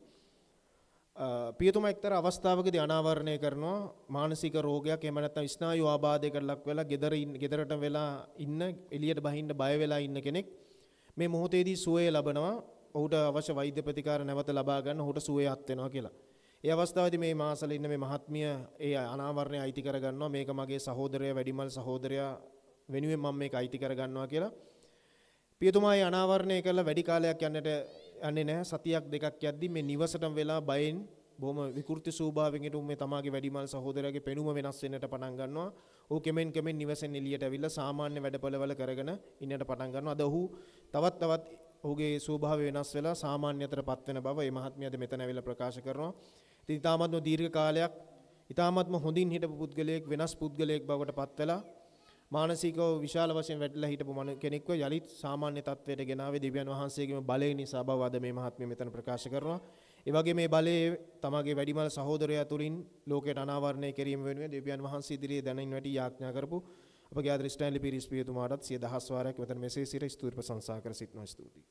පියතුමා එක්තරා අවස්ථාවකදී අනාවරණය කරනවා මානසික රෝගයක් එහෙම නැත්නම් ස්නායු ආබාධයකට ලක් වෙලා ගෙදර ගෙදරට වෙලා ඉන්න එළියට බහින්න බය වෙලා ඉන්න කෙනෙක් මේ මොහොතේදී සුවය ලබනවා. ඔහුට අවශ්‍ය වෛද්‍ය ප්‍රතිකාර නැවත ලබා ගන්න ඔහුට සුවයත් වෙනවා කියලා. ඒ අවස්ථාවේදී මේ මාසල ඉන්න මේ මහත්මිය ඒ අනාවරණය අයිති කර ගන්නවා. මේක මගේ සහෝදරයා වැඩිමල් සහෝදරයා වෙනුවෙන් මම මේක අයිති කර ගන්නවා කියලා. පියතුමා ඒ අනාවරණය කළා වැඩි කාලයක් යන්නට යන්නේ නැහැ. සතියක් දෙකක් යද්දී මේ නිවසටම වෙලා බයෙන් බොහොම විකෘති ස්වභාවයෙන් හිටු මේ තමාගේ වැඩිමල් සහෝදරයාගේ පෙනුම වෙනස් වෙන්නට පටන් ගන්නවා. ඔහු කෙමෙන් කෙමෙන් නිවසෙන් එළියට ඇවිල්ලා සාමාන්‍ය වැඩපළවල කරගෙන ඉන්නට පටන් ගන්නවා. අද ඔහු තවත් තවත් ඔහුගේ ස්වභාවය වෙනස් වෙලා සාමාන්‍යතරපත් වෙන බව මේ මහත්මියද මෙතන ඇවිල්ලා ප්‍රකාශ කරනවා. ඉතින් ඊටාත්ම දීර්ඝ කාලයක් ඊටාත්ම හොඳින් හිටපු පුද්ගලයෙක් වෙනස් පුද්ගලයෙක් බවට පත් වෙලා මානසිකව විශාල වශයෙන් වැටලා හිටපු කෙනෙක්ව යලිත් සාමාන්‍ය තත්වයට ගෙනාවේ දෙවියන් වහන්සේගේම බලය නිසා බව අද මේ මහත්මිය මෙතන ප්‍රකාශ කරනවා. ඒ වගේ මේ බලයේ තමගේ වැඩිමල් සහෝදරයා තුලින් ලෝකයට අනාවරණය කිරීම වෙනුවෙන් දෙවියන් වහන්සේ ඉදිරියේ දැනින් වැටි යාඥා කරපු අපගේ ආදරණීය ස්ටැන්ලි පීරිස් පියතුමාටත් සිය දහස් වාරයක් මෙතන මෙසේ සිට ස්තුති ප්‍රශංසා කර සිටිනවා. ස්තුතියි.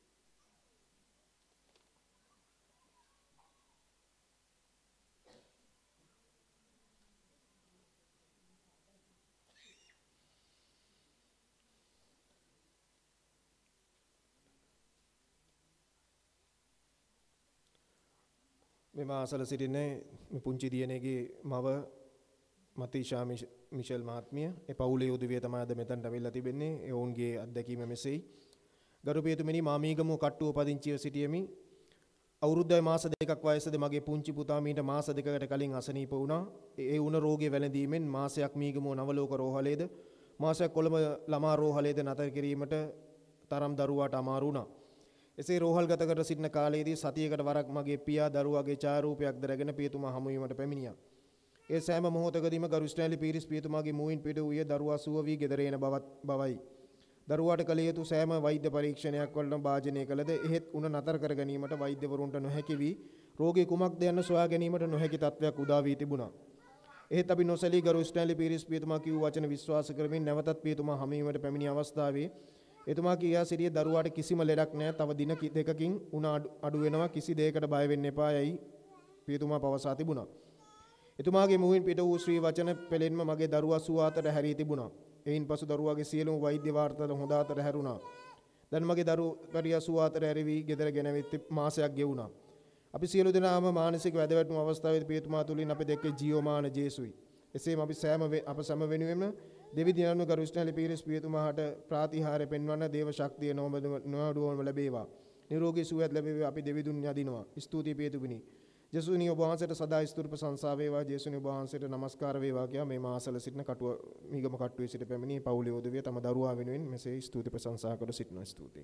මෙම ආසල සිටින්නේ මේ පුංචි දියණියගේ මව මතීෂා මිෂෙල් මහත්මිය. ඒ පවුලේ උදවිය තමයි අද මෙතනට අවිල්ලා තිබෙන්නේ. ඒ ඔවුන්ගේ අත්දැකීම මෙසේයි. ගරු පියතුමනි, මා මීගමුව කට්ටුව පදිංචිව සිටියෙමි. අවුරුද්දයි මාස දෙකක් වයසේදී මගේ පුංචි පුතා මීට මාස දෙකකට කලින් අසනීප වුණා. ඒ වුණ රෝගයේ වැළඳීමෙන් මාසයක් මීගමුව නවලෝක රෝහලේද මාසයක් කොළඹ ළමා රෝහලේද නතර කිරීමට තරම් දරුවාට අමාරු වුණා. එසේ රෝහල්ගත කර සිටින කාලයේදී සතියකට වරක් මගේ පියා දරුවාගේ ඡායාරූපයක් දැරගෙන පියතුමා හමු වීමට පැමිණියා. ඒ සෑම මොහොතකදීම ගරු ස්ටැන්ලි පීරිස් පියතුමාගේ මුවින් පිට වූයේ දරුවා සුව වී ගෙදර එන බවයි. දරුවාට කළ යුතු සෑම වෛද්‍ය පරීක්ෂණයක් වලට භාජනය කළද එහෙත් උන නතර කර ගැනීමට වෛද්‍යවරුන්ට නොහැකි වී රෝගී කුමක්ද යන්න සොයා ගැනීමට නොහැකි තත්ත්වයක් උදා වී තිබුණා. එහෙත් අපි නොසැලී ගරු ස්ටැන්ලි පීරිස් පියතුමා කිව් වචන විශ්වාස කරමින් නැවතත් පියතුමා හමු වීමට පැමිණි අවස්ථාවේ එතුමා කියා සිටියේ දරුවාට කිසිම ලෙඩක් නැහැ. තව දින දෙකකින් උණ අඩු වෙනවා. කිසි දෙයකට බය වෙන්න එපා යයි පියතුමා පවසා තිබුණා. එතුමාගේ මුවින් පිට වූ ශ්‍රී වචන පෙළෙන්ම මගේ දරුවා සුව අතට හැරී තිබුණා. එයින් පසු දරුවාගේ සියලුම වෛද්‍ය වාර්තාවල හොඳ අතට හැරුණා. දැන් මගේ දරුවා සුව අතට හැරවි ගෙදර ගෙනවිත් මාසයක් ගෙවුණා. අපි සියලු දෙනාම මානසික වැදවැටුම් අවස්ථාවේදී පියතුමා තුලින් අපි දැක්කේ ජීවමාන ජේසුයි. එසේම අපි සෑම අප සෑම වෙනුවෙම දෙවි දිනන ගරු ස්ටැන්ලි පීරිස් පියතුමාට ප්‍රාතිහාර්ය පෙන්වන්න දේව ශක්තිය නොඅඩුවම ලැබේවා. නිරෝගී සුවයත් ලැබේවා. අපි දෙවි දුන් යදිනවා. ස්තුතියි පියතුමිනි. ජේසුනි ඔබ වහන්සේට සදා ස්තුති ප්‍රශංසා වේවා. ජේසුනි ඔබ වහන්සේට නමස්කාර වේවා කියා මේ මාසල සිටින කටුව මීගම කට්ටුවේ සිට පැමිණි පවුලේ උදවිය තම දරුවා වෙනුවෙන් මෙසේ ස්තුති ප්‍රශංසා කර සිටිනවා. ස්තුතියි.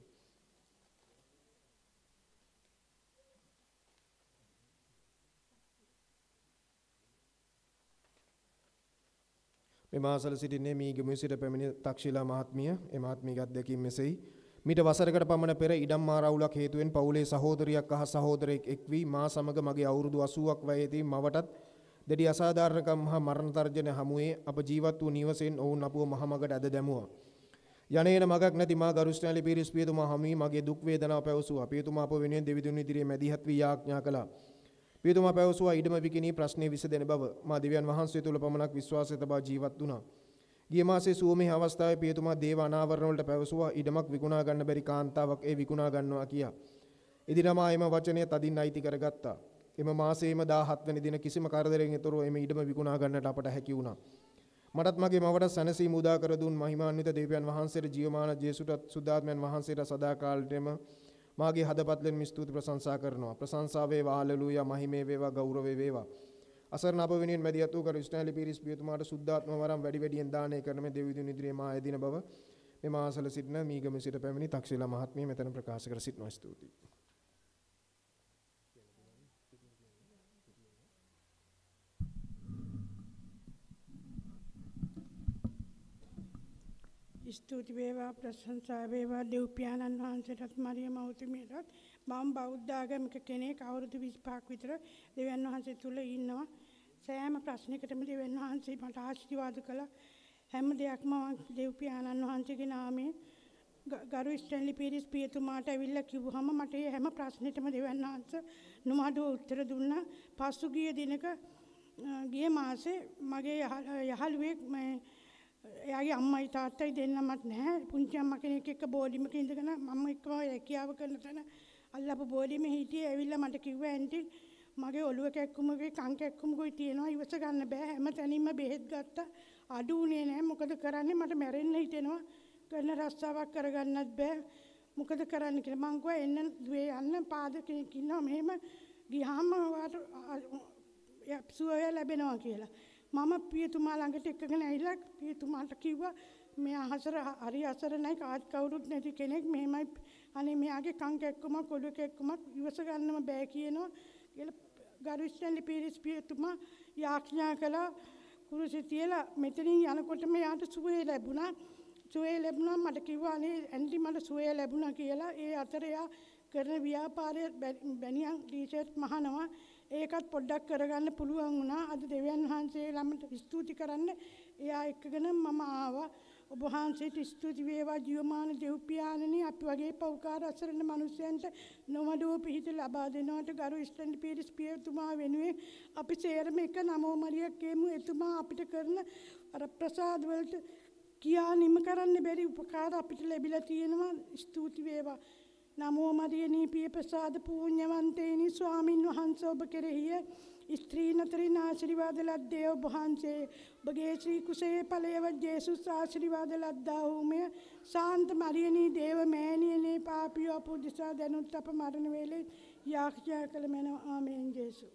මේ මාසල සිටින්නේ මීගමුවේ සිට පැමිණි තක්ෂිලා මහත්මිය. ඒ මහත්මියගේ අත්දැකීම් මෙසේයි. මීට වසරකට පමණ පෙර ඉඩම් මාරවුලක් හේතුවෙන් පවුලේ සහෝදරියක් හා සහෝදරයෙක් එක් වී මා සමග මගේ අවුරුදු අසූවක් වයේදී මවටත් දැඩි අසාධාරණකම් හා මරණ තර්ජන හමුවේ අප ජීවත් වූ නිවසෙන් ඔවුන් අපව මහමගට ඇද දැමුවා. යන්නේන මගක් නැති මා ගරු ස්ටැන්ලි පීරිස් පියතුමා හමුවේ මගේ දුක් වේදනාව පැවසුවා. පියතුමා අප වෙනුවෙන් දෙවිඳුන් ඉදිරියේ මැදිහත් වී යාඥා කළා. පියතුමා පැවසුවා ඉඩම විකිණී ප්‍රශ්නේ විසඳෙන බව. මා දෙවියන් වහන්සේ තුල පමණක් විශ්වාසය තබා ජීවත් වුණා. ගිය මාසේ සුවමේ අවස්ථාවේ පියතුමා දේව අනාවරණ වලට පැවසුවා ඉඩමක් විකුණා ගන්න බැරි කාන්තාවක් ඒ විකුණා ගන්නවා කියා. එදිනම එම වචනය තදින් අයිති කරගත්තා. එම මාසයේම දාහත් වෙනි දින කිසිම කරදරයකින් තොරව එම ඉඩම විකුණා ගන්නට අපට හැකි වුණා. මටත් මගේ මවට සැනසීම උදා කර දුන් මහිමාන්විත දෙවියන් වහන්සේට ජීවමාන ජේසුටත් සුද්ධාත්මයන් වහන්සේට සදාකාලෙටම මාගේ හදපත්ලෙන් ස්තුති ප්‍රශංසා කරනවා. ප්‍රශංසා වේවා, හාලෙලූයා, මහිමේ වේවා, ගෞරවේ වේවා. අසරණ අප වෙනුවෙන් මැදිහත් වූ කරු ස්ටැන්ලි පීරිස් පියතුමාට සුද්ධාත්ම වරම් වැඩි වැඩියෙන් දානය කරන මේ දෙවිඳුන් ඉදිරියේ මා එදින බව මේ මාසල සිටින මීගම සිට පැමිණි තක්ෂිලා මහත්මිය මෙතන ප්‍රකාශ කර සිටිනවා. ස්තුතියි. ස්තුති වේවා, ප්‍රශංසා වේවා දෙව් පියාණන් වහන්සේටත් මරියම් මෞතුමියටත්. මම බෞද්ධ ආගමික කෙනෙක්. අවුරුදු විසිපහක් විතර දෙවියන් වහන්සේ තුල ඉන්නවා. සෑම ප්‍රශ්නයකටම දෙවියන් වහන්සේ මට ආශිර්වාද කළා. හැම දෙයක්ම දෙව් පියාණන් වහන්සේගේ නාමයෙන් ගරු ස්ටැන්ලි පීරිස් පියතුමාට ඇවිල්ලා කිව්වහම මට මේ හැම ප්‍රශ්නෙටම දෙවියන් වහන්සේ නොමඩුව උත්තර දුන්නා. පසුගිය දිනක ගිය මාසේ මගේ යහළුවෙක් මේ එයාගේ අම්මයි තාත්තයි දෙන්නමත් නැහැ. පුංචි අම්මා කෙනෙක් එක්ක බෝඩිමක ඉඳගෙන මම එක්කම රැකියාව කරන තැන අල්ලපු බෝඩිමේ හිටියේ. ඇවිල්ලා මට කිව්වා ඇන්ටි මගේ ඔළුව කැක්කුමගේ කන් කැක්කුමකුයි තියෙනවා, ඉවස ගන්න බෑ. හැම තැනින්ම බෙහෙත් ගත්තා, අඩු වුණේ නැහැ. මොකද කරන්නේ? මට මැරෙන්න හිතෙනවා. කරන රස්සාවක් කරගන්නත් බෑ. මොකද කරන්න කියලා මං කිව්වා එන්න දුවේ යන්න. පාද කෙනෙක් ඉන්නවා මෙහෙම ගියාම සුවය ලැබෙනවා කියලා. මම පියතුමා ළඟට එක්කගෙන ඇවිල්ලා පියතුමාට කිව්වා මේ අහසර හරි අසරණයි කාත් කවුරුත් නැති කෙනෙක් මෙහෙමයි අනේ මෙයාගේ කන් කැක්කමක් ඔළුව කැක්කමක් ඉවස ගන්නම බෑ කියනවා කියලා ගරු ස්ටැන්ලි පීරිස් පියතුමා යාඥා කළා කුරුසෙ තියලා මෙතනින් යනකොටම යාට සුවය ලැබුණා. සුවය ලැබුණා මට කිව්වා අනේ ඇන්ටි මට සුවය ලැබුණා කියලා. ඒ අතර යා කරන ව්‍යාපාරය බැනියන් ටී-ෂර්ට් මහනවා. ඒකත් පොඩ්ඩක් කරගන්න පුළුවන් වුණා. අද දෙවියන් වහන්සේ ළමට ස්තුති කරන්න එයා එක්කගෙන මම ආවා. ඔබ වහන්සේට ස්තුති වේවා ජීවමාන දෙව් පියාණනි අපි වගේ පෞකාර අසරණ මිනිසයන්ට නොමඩුව පිහිට ලබා දෙනවට ගරු ස්ටැන්ලි පීරිස් පියතුමා වෙනුවෙන් අපි සේරම එක නමෝ මරියක් කියමු. එතුමා අපිට කරන අර ප්‍රසාද වලට කියා නිම කරන්න බැරි උපකාර අපිට ලැබිලා තියෙනවා. ස්තුති වේවා. නමෝ මරියනී පිය ප්‍රසාද පුණ්‍යවන්තේනි ස්වාමින් වහන්සේ ඔබ කෙරෙහිය ස්ත්‍රීන් අතරින් ආශිර්වාද ලද්දේ ඔබ වහන්සේ ඔබගේ ශ්‍රී කුසයේ ඵලයව ජේසුස් ආශිර්වාද ලද්දා වූමය. ශාන්ත මරියනී දේව මෑණියනේ පාපිය අපුදිසා දැනුත් අප මරණ වේලේ යාඥා කළ මැන ආමේන්. ජේසු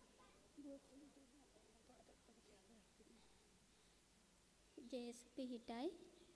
ජේසු පිහිටයි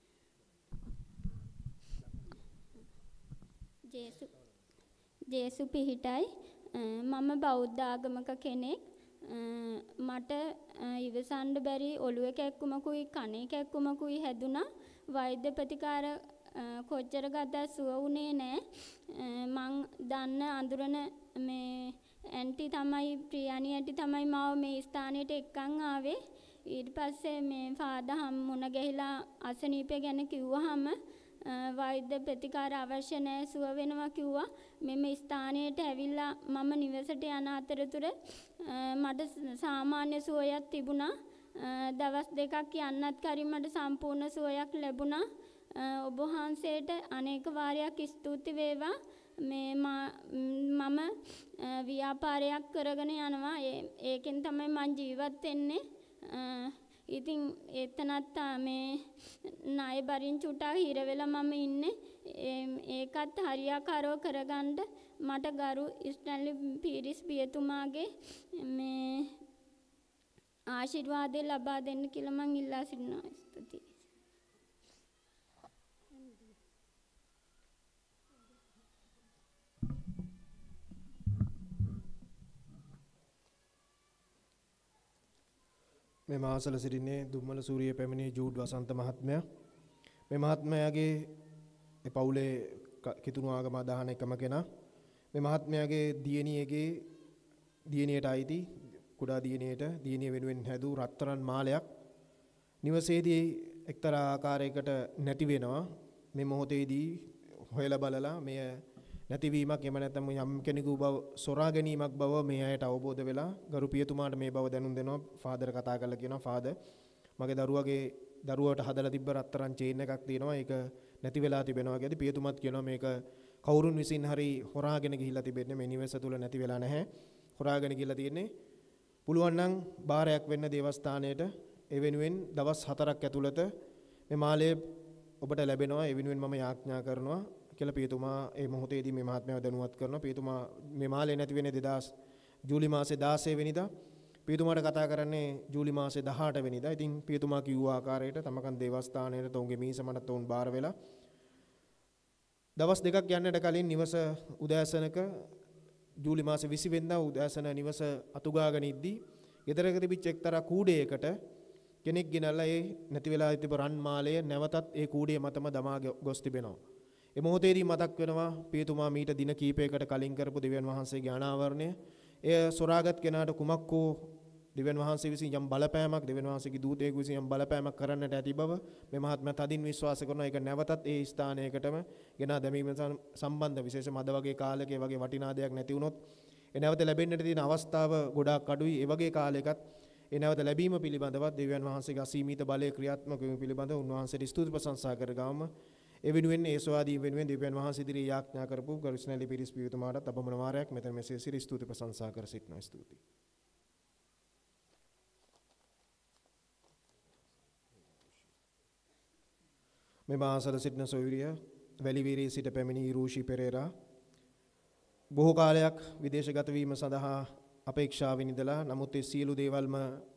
ජේසු ජේසු පිහිටයි මම බෞද්ධ ආගමක කෙනෙක්. මට ඉවසන්න බැරි ඔළුවේ කැක්කුමකුයි කනේ කැක්කුමකුයි හැදුනා. වෛද්‍ය ප්‍රතිකාර කොච්චර ගත්තා සුව වුණේ නෑ. මං දන්න අඳුරන මේ ඇන්ටි තමයි ප්‍රියානි ඇන්ටි තමයි මාව මේ ස්ථානෙට එක්කන් ආවේ. ඊට පස්සේ මේ ෆාදර් හම් මුණ ගැහිලා අසනීපය ගැන කිව්වහම වෛද්‍ය ප්‍රතිකාර අවශ්‍ය නැහැ සුව වෙනවා කිව්වා. මෙම ස්ථානයට ඇවිල්ලා මම නිවසට යන අතරතුර මට සාමාන්‍ය සුවයක් තිබුණා. දවස් දෙකක් යන්නත් කලින් මට සම්පූර්ණ සුවයක් ලැබුණා. ඔබ වහන්සේට අනේක වාරයක් ස්තුති වේවා. මේ මම ව්‍යාපාරයක් කරගෙන යනවා. ඒකෙන් තමයි මම ජීවත් වෙන්නේ. ඉතින් එතනත් මේ ණය බරින් චුට්ටක් හිර වෙලා මම ඉන්නේ. ඒකත් හරියාකාරව කරගන්න මට ගරු ස්ටැන්ලි පීරිස් පියතුමාගේ මේ ආශිර්වාදය ලබා දෙන්න කියලා මං ඉල්ලා සිටිනවා. ස්තුතියි. මේ මාසල සිටින්නේ දුම්මල සූරිය පැමිණි ජූඩ් වසන්ත මහත්මයා. මේ මහත්මයාගේ ඒ පවුලේ කිතුණු ආගම අදහන එකම කෙනා. මේ මහත්මයාගේ දියණියගේ දියණියට අයිති කුඩා දියණියට දියණිය වෙනුවෙන් හැදූ රත්තරන් මාලයක් නිවසේදී එක්තරා ආකාරයකට නැති වෙනවා. මේ මොහොතේදී හොයලා බලලා මෙය නැතිවීමක් එම නැත්නම් යම් කෙනෙකු බව සොරා ගැනීමක් බව මේ අයට අවබෝධ වෙලා ගරු පියතුමාට මේ බව දැනුම් දෙනවා. ෆාදර් කතා කරලා කියනවා ෆාදර් මගේ දරුවගේ දරුවට හදලා තිබ්බ රත්තරන් චේන් එකක් තියෙනවා. ඒක නැති වෙලා තිබෙනවා කියලාදී පියතුමත් කියනවා මේක කවුරුන් විසින් හරි හොරාගෙන ගිහිල්ලා තිබෙන්නේ. මේ නිවස තුල නැති වෙලා නැහැ. හොරාගෙන ගිහිල්ලා තියෙන්නේ. පුළුවන් නම් බාරයක් වෙන්න දේවස්ථානයට ඒ වෙනුවෙන් දවස් හතරක් ඇතුළත මේ මාලය ඔබට ලැබෙනවා. ඒ වෙනුවෙන් මම යාඥා කරනවා කියලා පියතුමා ඒ මොහොතේදී මේ මහත්මයාව දැනුවත් කරනවා. පියතුමා මේ මාලේ නැති වෙන්නේ දෙදාස් ජූලි මාසේ දාසය වෙනිදා. පියතුමාට කතා කරන්නේ ජූලි මාසේ දහඅට වෙනිදා. ඉතින් පියතුමා කිව්ව ආකාරයට තමකන් දේවස්ථානයේ තොන්ගේ මීසමට තොන් බාර වෙලා දවස් දෙකක් යන්නට කලින් නිවස උදෑසනක ජූලි මාසේ විසි වෙනිදා උදෑසන නිවස අතුගාගෙන ඉද්දී ගෙදරක තිබිච්ච එක්තරා කූඩේයකට කෙනෙක් ගෙනල්ලා ඒ නැති වෙලා තිබ්බ රන් මාලය නැවතත් ඒ කූඩේ මතම දමා ගොස් තිබෙනවා. ඒ මොහොතේදී මතක් වෙනවා පියතුමා මීට දින කීපයකට කලින් කරපු දෙවියන් වහන්සේගේ අනාවරණය. එය සොරාගත් කෙනාට කුමක් වූ දෙවියන් වහන්සේ විසින් යම් බලපෑමක් දෙවියන් වහන්සේගේ දූතයෙකු විසින් යම් බලපෑමක් කරන්නට ඇති බව මේ මහත්මයා තදින් විශ්වාස කරනවා. ඒක නැවතත් ඒ ස්ථානයකටම ගෙනා දැමීම සම්බන්ධ විශේෂම අද වගේ කාලයක ඒ වගේ වටිනා දෙයක් නැති වුණොත් ඒ නැවත ලැබෙන්නට තියෙන අවස්ථාව ගොඩාක් අඩුයි. ඒ වගේ කාලයකත් ඒ නැවත ලැබීම පිළිබඳව දෙවියන් වහන්සේගේ අසීමිත බලය ක්‍රියාත්මක වීම පිළිබඳව උන්වහන්සේට ස්තුති ප්‍රශංසා කරගාම ඒ වෙනුවෙන් ඒ සෝවාදී වෙනුවෙන් දෙවියන් වහන්සේ ඉදිරියේ යාඥා කරපු ගරු ස්නේහලි පිරිස් පියතුමාටත් අපමණ වාරයක් මෙතන මෙසේ සිරි ස්තුති ප්‍රශංසා කර සිටිනවා. ස්තුතියි. මේ මාසල සිටින සොයුරිය වැලිවීරේ සිට පැමිණි රූෂි පෙරේරා බොහෝ කාලයක් විදේශගත වීම සඳහා අපේක්ෂාවෙන් ඉඳලා නමුත් ඒ සියලු දේවල්ම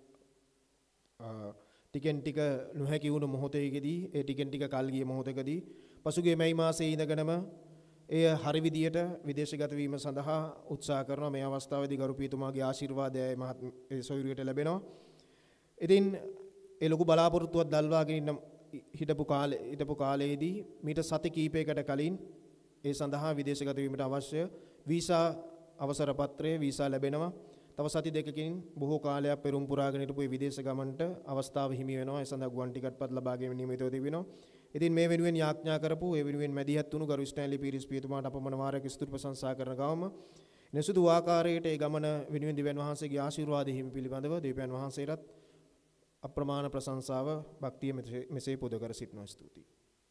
ටිකෙන් ටික නොහැකි වුණු මොහොතේකදී ඒ ටිකෙන් ටික කල් ගිය මොහොතකදී පසුගිය මැයි මාසයේ ඉඳගෙනම එය හරි විදියට විදේශගත වීම සඳහා උත්සාහ කරනවා. මේ අවස්ථාවේදී ගරු පියතුමාගේ ආශිර්වාදය මහත් සොයුරියට ලැබෙනවා. ඉතින් ඒ ලොකු බලාපොරොත්තුවක් දල්වාගෙන ඉන්න හිටපු කාලේ හිටපු කාලයේදී මීට සති කිහිපයකට කලින් ඒ සඳහා විදේශගත වීමට අවශ්‍ය වීසා අවසර පත්‍රය වීසා ලැබෙනවා. තව සති දෙකකින් බොහෝ කාලයක් පෙරම් පුරාගෙන හිටපු විදේශ ගමනට අවස්ථාව හිමි වෙනවා. ඒ සඳහා ගුවන් ටිකට්පත් ලබා ගැනීම නියමිතව තිබෙනවා. ඉතින් මේ වෙනුවෙන් යාඥා කරපු ඒ වෙනුවෙන් මැදිහත් වුණු ගරු ස්ටැන්ලි පීරිස් පියතුමාට අපමණ වාරයක් ස්තුති ප්‍රශංසා කරන ගාම නිසුදු ආකාරයට ඒ ගමන වෙනුවෙන් දෙවියන් වහන්සේගේ ආශිර්වාද හිමි පිළිබඳව දෙවියන් වහන්සේට අප්‍රමාණ ප්‍රශංසාව භක්තිය මෙසේ පුද කර සිටිනවා. ස්තුතියි.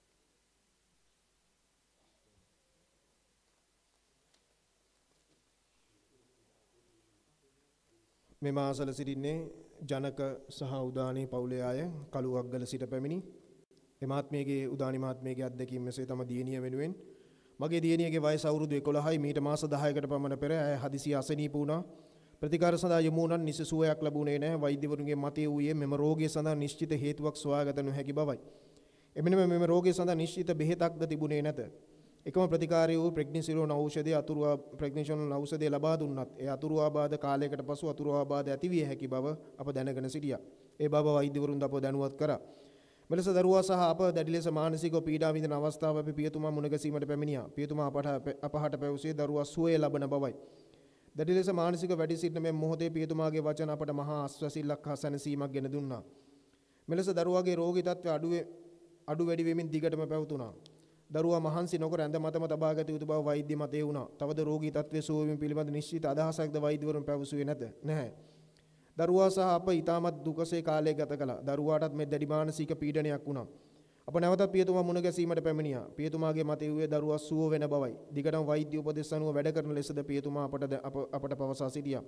මේ මාසල සිටින්නේ ජනක සහ උදානී පවුලේ අය කළුවක්ගල සිට පැමිණි එමාත්මයේගේ උදානි මහත්මයේගේ අත්දැකීම් මෙසේ තම දියණිය වෙනුවෙන් මගේ දියණියගේ වයස අවුරුදු එකොළහයි මීට මාස දහයකට පමණ පෙර ඇය හදිසිය අසනීප වුණා. ප්‍රතිකාර සඳහා යොමු වුණත් නිසි සුවයක් ලැබුණේ නැහැ. වෛද්‍යවරුන්ගේ මතය වූයේ මෙම රෝගය සඳහා නිශ්චිත හේතුවක් සොයාගත නොහැකි බවයි. එමෙන්නම මෙම රෝගය සඳහා නිශ්චිත බෙහෙතක්ද තිබුණේ නැත. එකම ප්‍රතිකාරය වූ ප්‍රෙග්නිසිරෝන් ඖෂධය අතුරුවා ප්‍රෙග්නිෂන් ඖෂධය ලබා දුන්නත් ඒ අතුරු ආබාධ කාලයකට පසු අතුරු ආබාධ ඇතිවිය හැකි බව අප දැනගෙන සිටියා. ඒ බව වෛද්‍යවරුන් අප දැනුවත් කරා. මෙලෙස දරුවා සහ අප දැඩි ලෙස මානසිකව පීඩා විඳින අවස්ථාව අපි පියතුමා මුණගැසීමට පැමිණියා. පියතුමා අපට අපහට පැවසුවේ දරුවා සුවය ලබන බවයි. දැඩි ලෙස මානසික වැඩි සිටින මේ මොහොතේ පියතුමාගේ වචන අපට මහා ආශ්වාසීලක් හා සැනසීමක් ගෙන දුන්නා. මෙලෙස දරුවාගේ රෝගී තත්ත්වය අඩු අඩු වැඩි වෙමින් දිගටම පැවතුණා. දරුවා මහන්සි නොකර ඇඳ මතම තබාගත යුතු බව වෛද්‍ය මතය වුණා. තවද රෝගී තත්ත්වයේ සුව වීම පිළිබඳ නිශ්චිත අදහසක්ද වෛද්‍යවරුන් පැවසුවේ නැත. නැහැ. දරුවා සහ අප ඊටමත් දුකසේ කාලය ගත කළා. දරුවාටත් මේ දැඩි මානසික පීඩනයක් වුණා. අප නැවතත් පියතුමා මුණ ගැසීමට පැමිණියා. පියතුමාගේ මතය වූයේ දරුවා සුව වෙන බවයි. දිගටම වෛද්‍ය උපදෙස් අනුව වැඩ කරන ලෙසද පියතුමා අපට අපට පවසා සිටියා.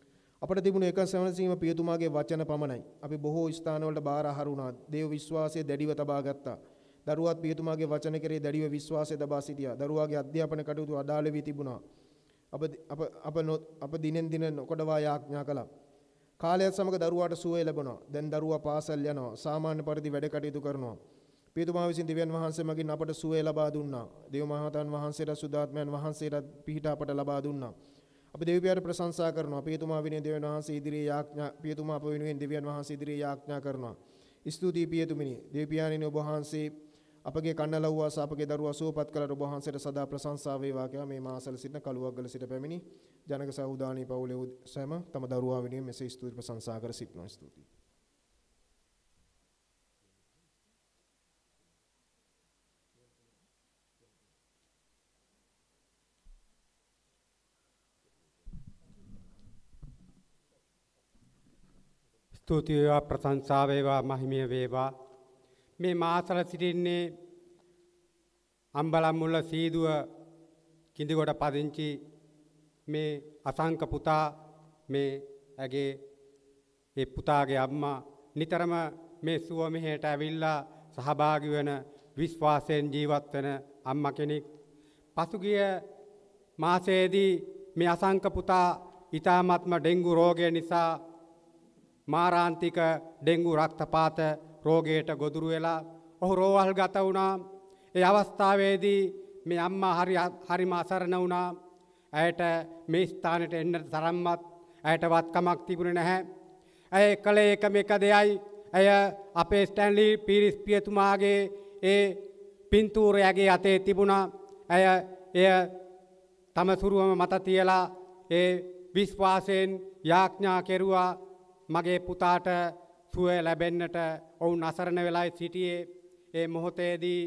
අපට තිබුණ එක සැනසීම පියතුමාගේ වචන පමණයි. අපි බොහෝ ස්ථානවලට බාර හරුණා. දේව විශ්වාසය දැඩිව තබා ගත්තා. දරුවාත් පියතුමාගේ වචන කෙරේ දැඩිව විශ්වාසය තබා සිටියා. දරුවාගේ අධ්‍යාපන කටයුතු අඩාල වී තිබුණා. අප අප අප අප දිනෙන් දින නොකඩවා යාඥා කළා. කාලයත් සමග දරුවාට සුවය ලැබුණා. දැන් දරුවා පාසල් යනවා. සාමාන්‍ය පරිදි වැඩ කටයුතු කරනවා. පියතුමා විසින් දෙවියන් වහන්සේ මගින් අපට සුවය ලබා දුන්නා. දේව මහතන් වහන්සේට සුදාත්මයන් වහන්සේට පිහිට අපට ලබා දුන්නා. අපි දෙවියන්ට ප්‍රශංසා කරනවා. පියතුමා වෙනුවෙන් දෙවියන් වහන්සේ ඉදිරියේ යාඥා පියතුමා අප වෙනුවෙන් දෙවියන් වහන්සේ ඉදිරියේ යාඥා කරනවා. ස්තුතියි පියතුමිනි. දෙවියන්ණනි ඔබ වහන්සේ අපගේ කන්නලව්වා සහ අපගේ දරුවා සුවපත් කළ ඔබ වහන්සේට සදා ප්‍රශංසා වේවා කියලා මේ මාසල සිටින කළුවක්ගල සිට පැමිණි ජනක සහෝදානී පවුලේ සෑම තම දරුවා වෙනුවෙන් මෙසේ ස්තුති ප්‍රශංසා කර සිටිනවා. ස්තුතියි. ස්තුති වේවා ප්‍රශංසා වේවා මහිමය වේවා. මේ මාසල සිටින්නේ අම්බලම්මුල්ල සීදුව කිඳිගොඩ පදිංචි මේ අසංක පුතා මේ ඇගේ ඒ පුතාගේ අම්මා නිතරම මේ සුව මෙහෙට ඇවිල්ලා සහභාගී වෙන විශ්වාසයෙන් ජීවත් වෙන අම්මා කෙනෙක්. පසුගිය මාසයේදී මේ අසංක පුතා ඊ타ත්ම ඩෙන්ගු රෝගය නිසා මාරාන්තික ඩෙන්ගු රක්තපාත රෝගයට ගොදුරු වෙලා ඔහු රෝහල් ගත වුණා. ඒ අවස්ථාවේදී මේ අම්මා හරි හරිම අසරණ වුණා. ඇයට මේ ස්ථානෙට එන්න තරම්වත් ඇයට වත්කමක් තිබුණේ නැහැ. ඇය කලේ එකම එක දෙයයි ඇය අපේ ස්ටැන්ලි පීරිස් පියතුමාගේ ඒ පින්තූරය ඇගේ අතේ තිබුණා. ඇය එය තම සුරුවම මත තියලා ඒ විශ්වාසයෙන් යාඥා කෙරුවා මගේ පුතාට සුවය ලැබෙන්නට. ඔවුන් අසරණ වෙලායි සිටියේ. ඒ මොහොතේදී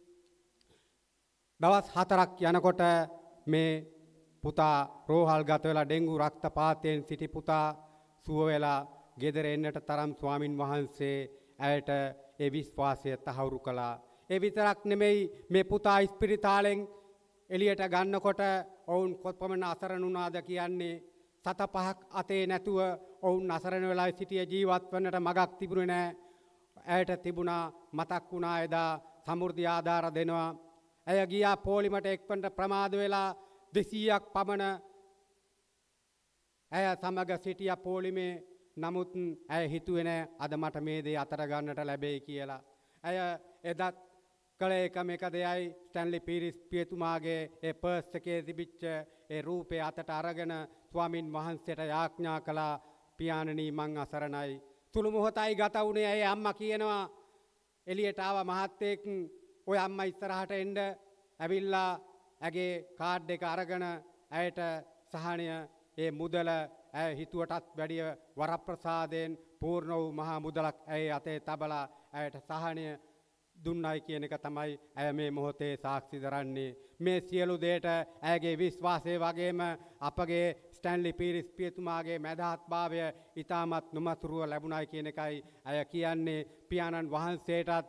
දවස් හතරක් යනකොට මේ පුතා රෝහල් ගත වෙලා ඩෙන්ගු රක්තපාතයෙන් සිටි පුතා සුව වෙලා ගෙදර එන්නට තරම් ස්වාමින් වහන්සේ ඇයට ඒ විශ්වාසය තහවුරු කළා. ඒ විතරක් නෙමෙයි මේ පුතා ඉස්පිරිතාලෙන් එළියට ගන්නකොට ඔවුන් කොපමණ අසරණ වුණාද කියන්නේ සත පහක් අතේ නැතුව ඔවුන් අසරණ වෙලා සිටිය ජීවත් වන්නට මගක් තිබුණේ නැහැ. ඇයට තිබුණා මතක් වුණා එදා සමෘද්ධි ආධාර දෙනවා. ඇය ගියා පොලිමට එක්වන්න ප්‍රමාද වෙලා දෙසීයක් පමණ ඇය සමග සිටිය පොලිමේ නමුත් ඇය හිතුවේ නෑ අද මට මේ දේ අතර ගන්නට ලැබෙයි කියලා. ඇය එදත් කළ එකම එක දෙයයි ස්ටැන්ලි පීරිස් පියතුමාගේ ඒ පර්ස් එකේ තිබිච්ච ඒ රූපේ අතට අරගෙන ස්වාමින් වහන්සේට යාඥා කළා පියාණනි මං අසරණයි. සුළු මොහොතයි ගත වුණේ ඇයි අම්මා කියනවා එළියට ආව මහත්තයෙක් ඔය අම්මා ඉස්සරහට එන්න ඇවිල්ලා ඇගේ කාඩ් එක අරගෙන ඇයට සහනය ඒ මුදල ඇය හිතුවටත් වැඩිය වරප්‍රසාදයෙන් පූර්ණ වූ මහා මුදලක් ඇය අතේ තබලා ඇයට සහනය දුන්නයි කියන එක තමයි ඇය මේ මොහොතේ සාක්ෂි දරන්නේ. මේ සියලු දේට ඇයගේ විශ්වාසය වගේම අපගේ ස්ටැන්ලි පීරිස් පියතුමාගේ මැදහත්භාවය ඉතාමත් නොමතුරුව ලැබුණයි කියන එකයි ඇය කියන්නේ. පියාණන් වහන්සේටත්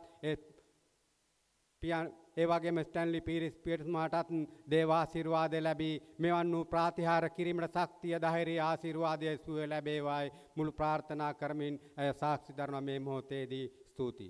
ඒ වගේම ස්ටැන්ලි පීරිස් පියතුමාටත් දේවාශිර්වාද ලැබී මෙවන් වූ ප්‍රාතිහාර කිරීමට ශක්තිය ධෛර්යය ආශිර්වාදය සුවය ලැබේවායි මුළු ප්‍රාර්ථනා කරමින් ඇය සාක්ෂි දරන මේ මොහොතේදී ස්තුතියි.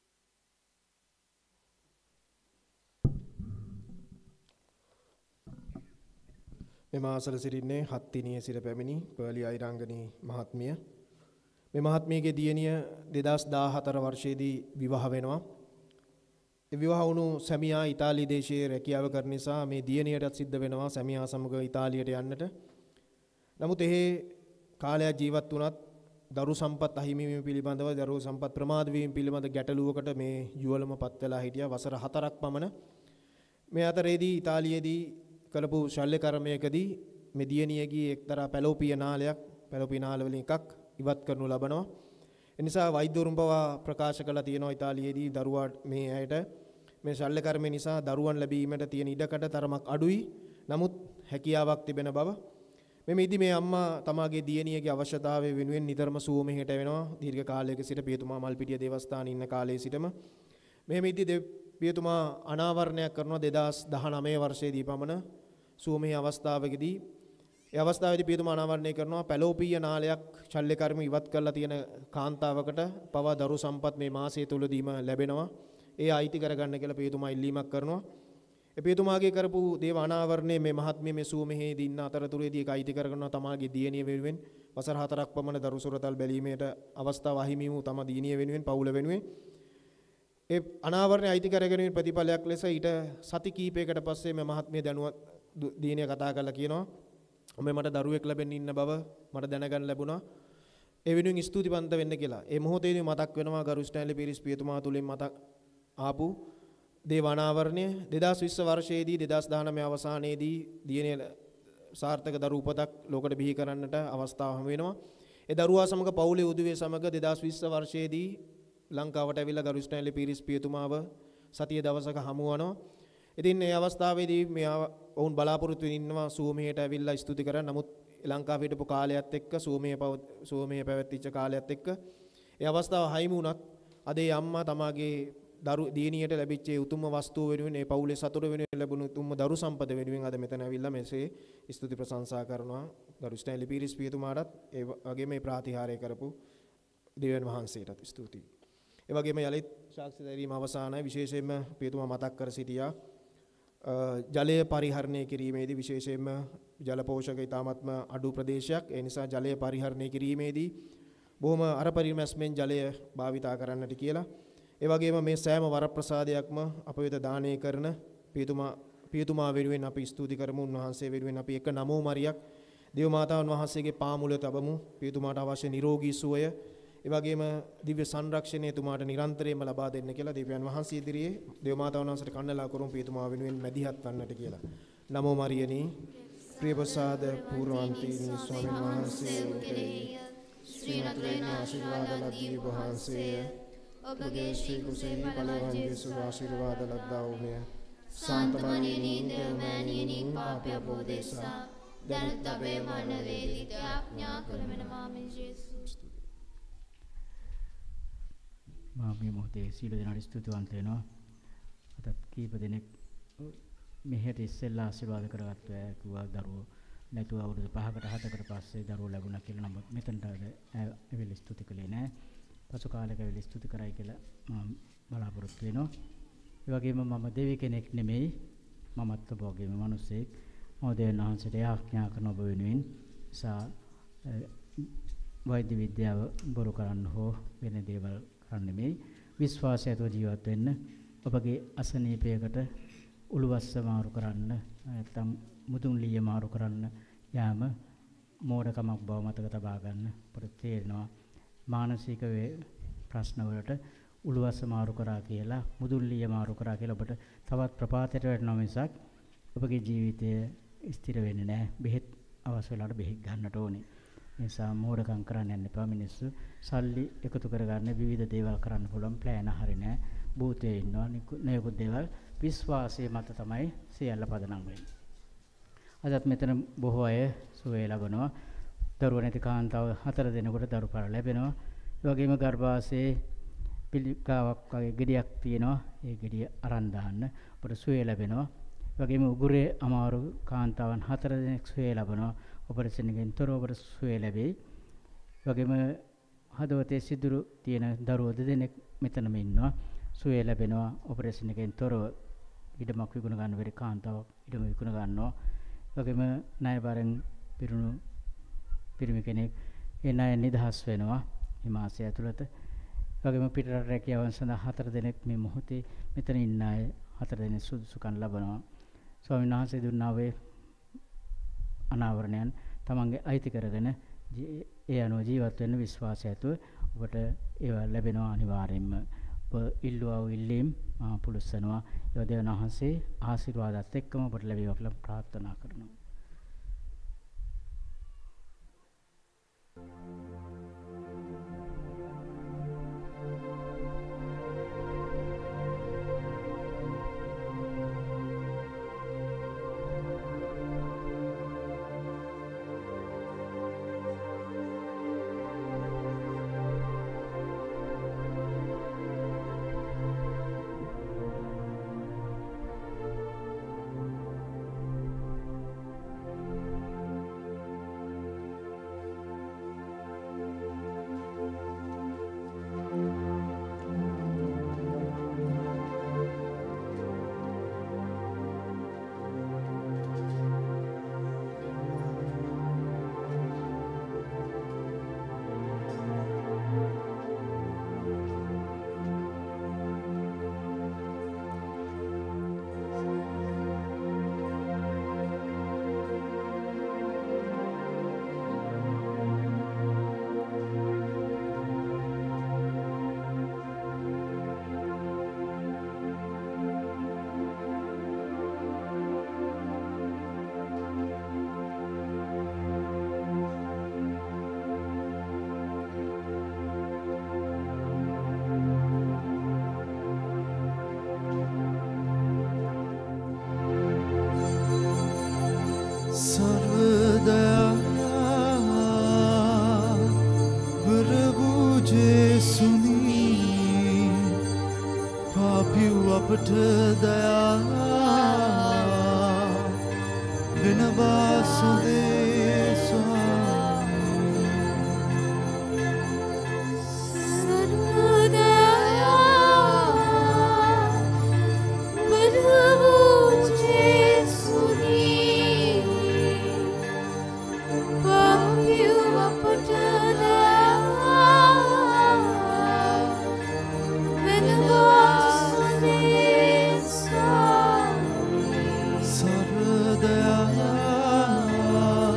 මෙම ආසල සිටින්නේ හත්තිනියේ සිට පැමිණි පර්ලි අයිරංගනී මහත්මිය. මේ මහත්මියගේ දියණිය දෙදහස් දාහතර වර්ෂයේදී විවාහ වෙනවා. ඒ විවාහ වුණු සැමියා ඉතාලි දේශයේ රැකියාව කරන නිසා මේ දියණියටත් සිද්ධ වෙනවා සැමියා සමග ඉතාලියට යන්නට. නමුත් එහි කාලයක් ජීවත් වුණත් දරු සම්පත් අහිමි වීම පිළිබඳව දරු සම්පත් ප්‍රමාද වීම පිළිබඳ ගැටලුවකට මේ යුවළම පත් වෙලා හිටියා වසර හතරක් පමණ. මේ අතරේදී ඉතාලියේදී කළපු ශල්‍ය කර්මයකදී මේ දියණියගේ එක්තරා පැලෝපිය නාලයක් පැලෝපිය නාල වලින් එකක් ඉවත් කරනු ලබනවා. ඒ නිසා වෛද්‍යවරුන් පවා ප්‍රකාශ කළා තියෙනවා ඉතාලියේදී දරුවා මේ ඇයට මේ ශල්‍ය කර්මය නිසා දරුවන් ලැබීමට තියෙන ඉඩකඩ තරමක් අඩුයි. නමුත් හැකියාවක් තිබෙන බව. මේ මෙහිදී මේ අම්මා තමාගේ දියණියගේ අවශ්‍යතාවය වෙනුවෙන් නිතරම සුවමෙහෙට වෙනවා. දීර්ඝ කාලයක සිට පියතුමා මල්පිටිය දේවස්ථානයේ ඉන්න කාලයේ සිටම මේ මෙහිදී පියතුමා අනාවරණයක් කරනවා දෙදහස් දහනවය වර්ෂයේදී පමණ සුවමෙහි අවස්ථාවකදී. ඒ අවස්ථාවේදී පියතුමා අනාවරණය කරනවා පැලෝපීය නාලයක් ශල්‍ය කර්ම ඉවත් කරලා තියෙන කාන්තාවකට පවා දරු සම්පත් මේ මාසය තුලදීම ලැබෙනවා. ඒ අයිති කරගන්න කියලා පියතුමා ඉල්ලීමක් කරනවා. ඒ පියතුමාගේ කරපු දේව අනාවරණයේ මේ මහත්මිය මේ සුවමෙහිදී ඉන්න අතරතුරේදී ඒක අයිති කරගන්නවා තමාගේ දියණිය වෙනුවෙන් වසර හතරක් පමණ දරු සුරතල් බැලීමේට අවස්ථාව අහිමි වූ තම දියණිය වෙනුවෙන් පවුල වෙනුවෙන් ඒ අනාවරණය අයිති කරගැනීමේ ප්‍රතිඵලයක් ලෙස ඊට සති කීපයකට පස්සේ මේ මහත්මිය දැනුවත් දියණිය කතා කරලා කියනවා ඔබ මට දරුවෙක් ලැබෙන්න ඉන්න බව මට දැනගන්න ලැබුණා. ඒ වෙනුවෙන් ස්තුතිවන්ත වෙන්න කියලා. ඒ මොහොතේදී මතක් වෙනවා ගරු ස්ටැන්ලි පීරිස් පියතුමා තුලින් මතක් ආපු දේව අනාවරණය දෙදහස් විස්ස වර්ෂයේදී දෙදහස් දහනවය අවසානයේදී දියණිය සාර්ථක දරු උපතක් ලෝකෙට බිහි කරන්නට අවස්ථාව හමු වෙනවා. ඒ දරුවා සමග පවුලේ උදවිය සමග දෙදහස් විස්ස වර්ෂයේදී ලංකාවට ඇවිල්ලා ගරු ස්ටැන්ලි පීරිස් පියතුමාව සතිය දවසක හමු වනවා. ඉතින් මේ අවස්ථාවේදී මේ ඔවුන් බලාපොරොත්තු වෙමින් ඉන්නවා සුවමෙහෙට ඇවිල්ලා ස්තුති කරා. නමුත් ලංකාවේ හිටපු කාලයත් එක්ක සුවමෙහෙ සුවමෙහෙ පැවැත්තිච්ච කාලයත් එක්ක ඒ අවස්ථාව හයිම වුණත් අද ඒ අම්මා තමාගේ දරු දියණියට ලැබිච්ච උතුම්ම වස්තුව වෙනුවෙන් ඒ පවුලේ සතුට වෙනුවෙන් ලැබුණු උතුම්ම දරු සම්පත වෙනුවෙන් අද මෙතන ඇවිල්ලා මෙසේ ස්තුති ප්‍රශංසා කරනවා ගරු ස්ටැන්ලි පීරිස් පියතුමාටත් ඒ වගේම මේ ප්‍රාතිහාර්ය කරපු දෙවියන් වහන්සේටත් ස්තුතියි. ඒ වගේම යලිත් සාක්ෂි දැරීම අවසානයි විශේෂයෙන්ම පියතුමා මතක් කර සිටියා ජලය පරිහරණය කිරීමේදී විශේෂයෙන්ම ජල පෝෂක ඉතාමත්ම අඩු ප්‍රදේශයක්. ඒ නිසා ජලය පරිහරණය කිරීමේදී බොහොම අර පරිමැස්මෙන් ජලය භාවිතා කරන්නට කියලා. ඒ වගේම මේ සෑම වරප්‍රසාදයක්ම අප වෙත දානය කරන පියතුමා පියතුමා වෙනුවෙන් අපි ස්තුති කරමු. උන්වහන්සේ වෙනුවෙන් අපි එක නමෝ මරියක් දේව මාතාවන් වහන්සේගේ පාමුල තබමු. පියතුමාට අවශ්‍ය නිරෝගී සුවය ඒ වගේම දිව්‍ය සංරක්ෂණය තුමාට නිරන්තරයෙන්ම ලබා දෙන්න කියලා දෙවියන් වහන්සේ ඉදිරියේ දේව මාතාවන් වහන්සේට කන්නලා කරුම් පියතුමා වෙනුවෙන් මැදිහත් වන්නට කියලා. නමෝ මරියනි ප්‍රිය ප්‍රසාද පූර්වන්තිනි ස්වාමීන් වහන්සේ කෙරෙහි ශ්‍රී රත්නයේ ආශිර්වාද ලදී වහන්සේ ඔබගේ ශ්‍රී කුසෙහි බලවන් ජේසු ආශිර්වාද ලද්දා වූ සාන්තමණියනි දෙවමණියනි පාපය බෝධේසා දැනුත් අපේ මන වේදිත ආඥා කරමනවා මේ ජේසුස් මා මේ මොහොතේ සීල දෙනාට ස්තුතිවන්ත වෙනවා. අදත් කීප දෙනෙක් මෙහෙට ඉස්සෙල්ලා ආශිර්වාද කරගත්තු අය කිව්වා දරුවෝ නැතුව අවුරුදු පහකට හතකට පස්සේ දරුවෝ ලැබුණා කියලා. නමුත් මෙතනට ඇවිල්ලා ස්තුති කළේ නැහැ. පසු කාලයක ඇවිල්ලා ස්තුති කරයි කියලා මම බලාපොරොත්තු වෙනවා. ඒ වගේම මම දෙවි කෙනෙක් නෙමෙයි. මමත් ඔබ වගේම මිනිසෙක්. මම දෙවියන් වහන්සේට යාඥා කරන ඔබ වෙනුවෙන් සා වෛද්‍ය විද්‍යාව බොරු කරන්න හෝ වෙන දේවල් කරන්න නෙමෙයි විශ්වාසයත්ව ජීවත් වෙන්න ඔබගේ අසනීපයකට උළුවස්ස මාරු කරන්න නැත්නම් මුදුන් ලීය මාරු කරන්න යාම මෝඩකමක් බව මතක තබා ගන්න අපට තේරෙනවා මානසික ප්‍රශ්න වලට උළුවස්ස මාරු කරා කියලා මුදුන් ලීය මාරු කරා කියලා ඔබට තවත් ප්‍රපාතයට වැටෙනවා මිසක් ඔබගේ ජීවිතය ස්ථිර වෙන්නේ නැහැ බෙහෙත් අවශ්‍ය වෙලාවට බෙහෙත් ගන්නට ඕනේ නිසා මෝඩකම් කරන්න යන්න එපා මිනිස්සු සල්ලි එකතු කරගන්න විවිධ දේවල් කරන්න පුළුවන් ප්ලෑන් හරිය නැහැ භූතයේ ඉන්නවා නෙකුත් දේවල් විශ්වාසයේ මත තමයි සියල්ල පදනම් වෙන්නේ අදත් මෙතන බොහෝ අය සුවය ලබනවා දරුවෝ නැති කාන්තාව හතර දෙනෙකුට දරුපර ලැබෙනවා ඒ වගේම ගර්භාෂයේ පිළිකාවක් වගේ ගෙඩියක් තියෙනවා ඒ ගෙඩිය අරන් දාන්න අපට සුවය ලැබෙනවා ඒ වගේම උගුරේ අමාරු කාන්තාවන් හතර දෙනෙක් සුවය ලබනවා ඔපරේෂන් එකෙන් තොරව ඔබට සුවය ලැබෙයි. ඒ වගේම හදවතේ සිදුරු තියෙන දරුවෝ දෙදෙනෙක් මෙතනම ඉන්නවා. සුවය ලැබෙනවා ඔපරේෂන් එකෙන් තොරව. ඉඩමක් විකුණ ගන්න බැරි කාන්තාවක් ඉඩම විකුණ ගන්නවා. ඒ වගේම ණයබරෙන් පිරුණු පිරිමි කෙනෙක් ඒ ණය නිදහස් වෙනවා මේ මාසය ඇතුළත. ඒ වගේම පිටරට රැකියාවන් සඳහා හතර දෙනෙක් මේ මොහොතේ මෙතන ඉන්න අය හතර දෙනෙක් සුදුසුකම් ලබනවා. ස්වාමීන් වහන්සේ දුන්නා වේ අනාවරණයන් තමන්ගේ අයිති කරගෙන ඒ අනුව ජීවත් වෙන්න විශ්වාසය ඇතුව ඔබට ඒවා ලැබෙනවා අනිවාර්යෙන්ම ඔබ ඉල්ලුවා වූ ඉල්ලීම් මා පුලුස්සනවා ඒ දෙවියන් වහන්සේ ආශිර්වාදات එක්කම ඔබට ලැබේවා කියලා ප්‍රාර්ථනා කරනවා අපට දයා වෙනවා සොඳේ ස්වාමී සර්වදයා බරවූ ජේසුනි පාපියු අපට දයා වෙනවා සර්වදයා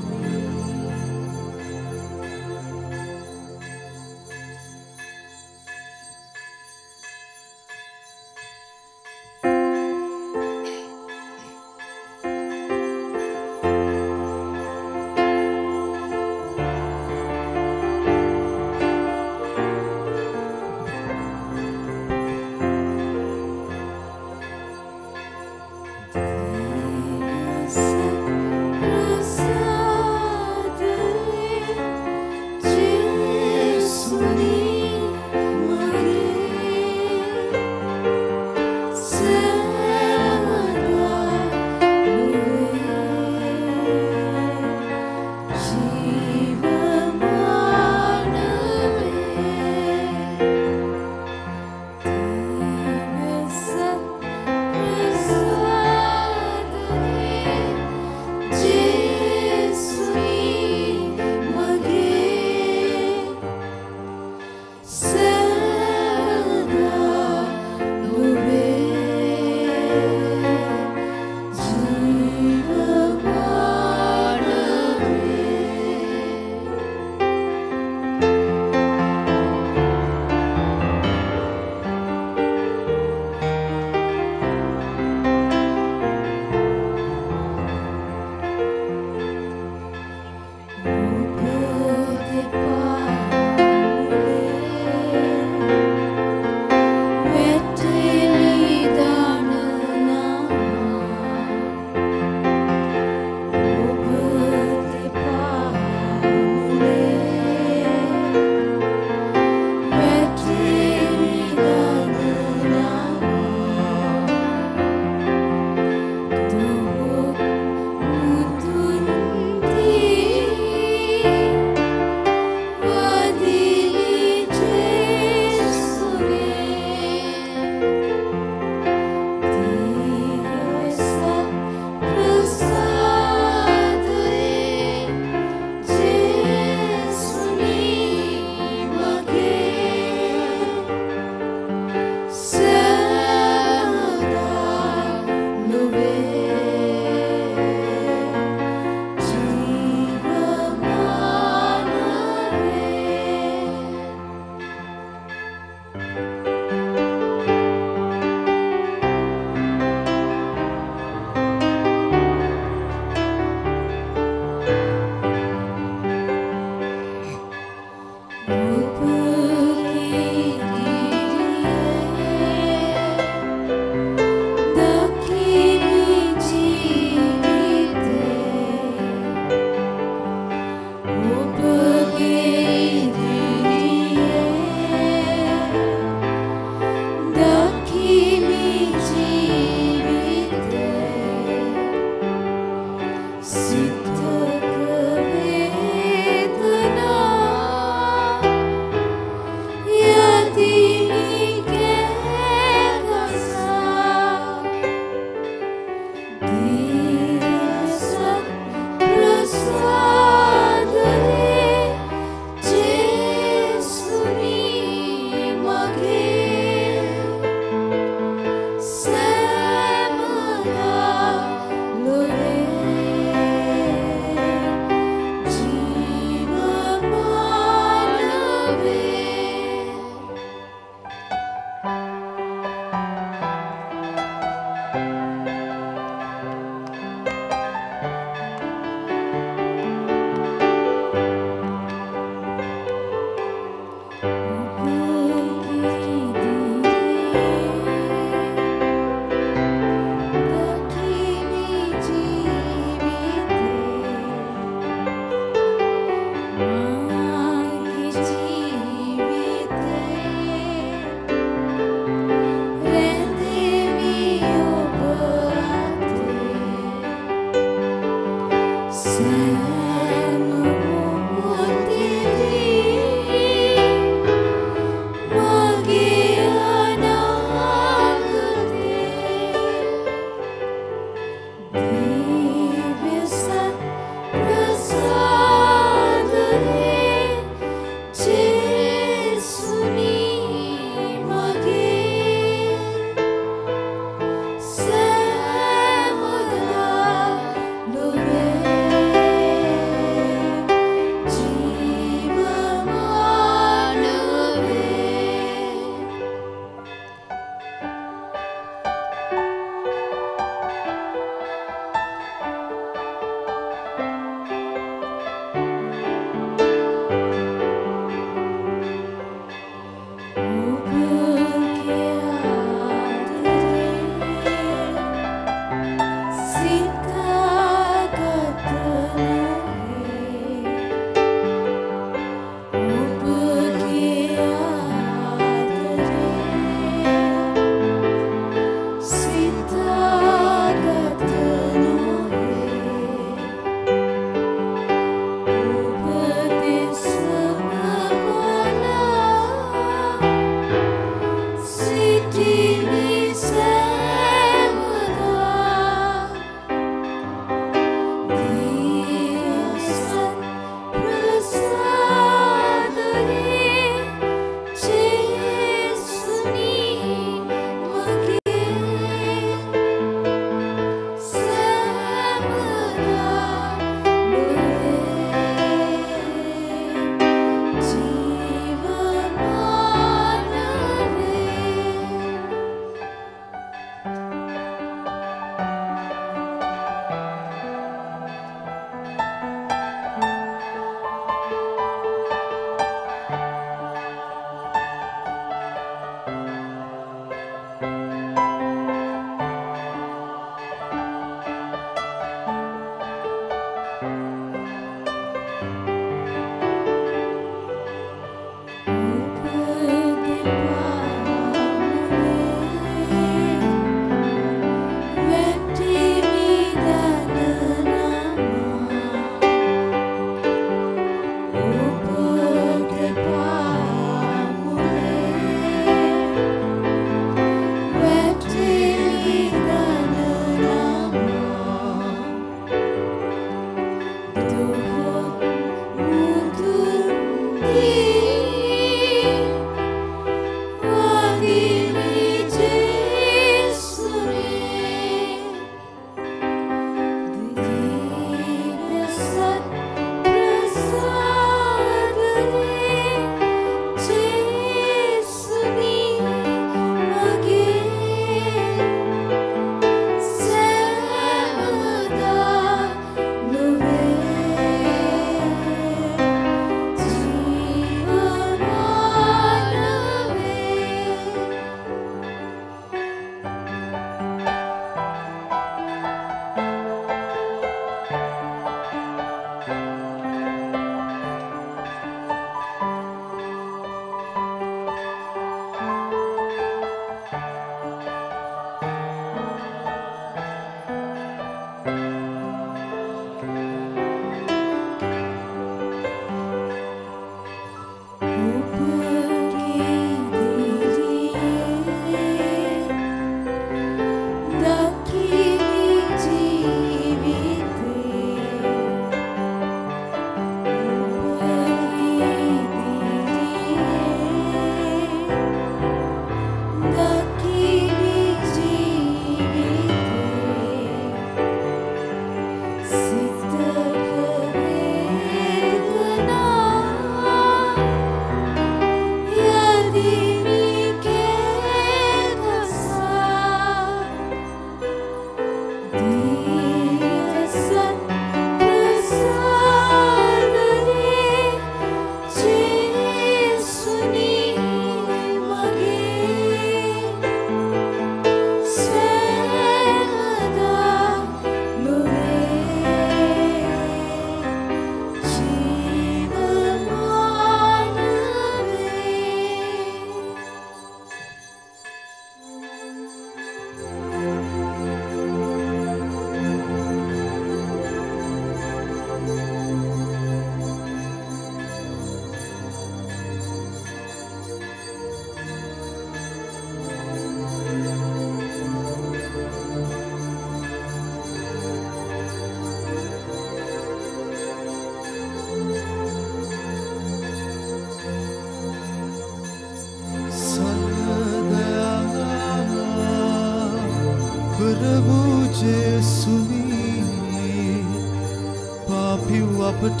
අපට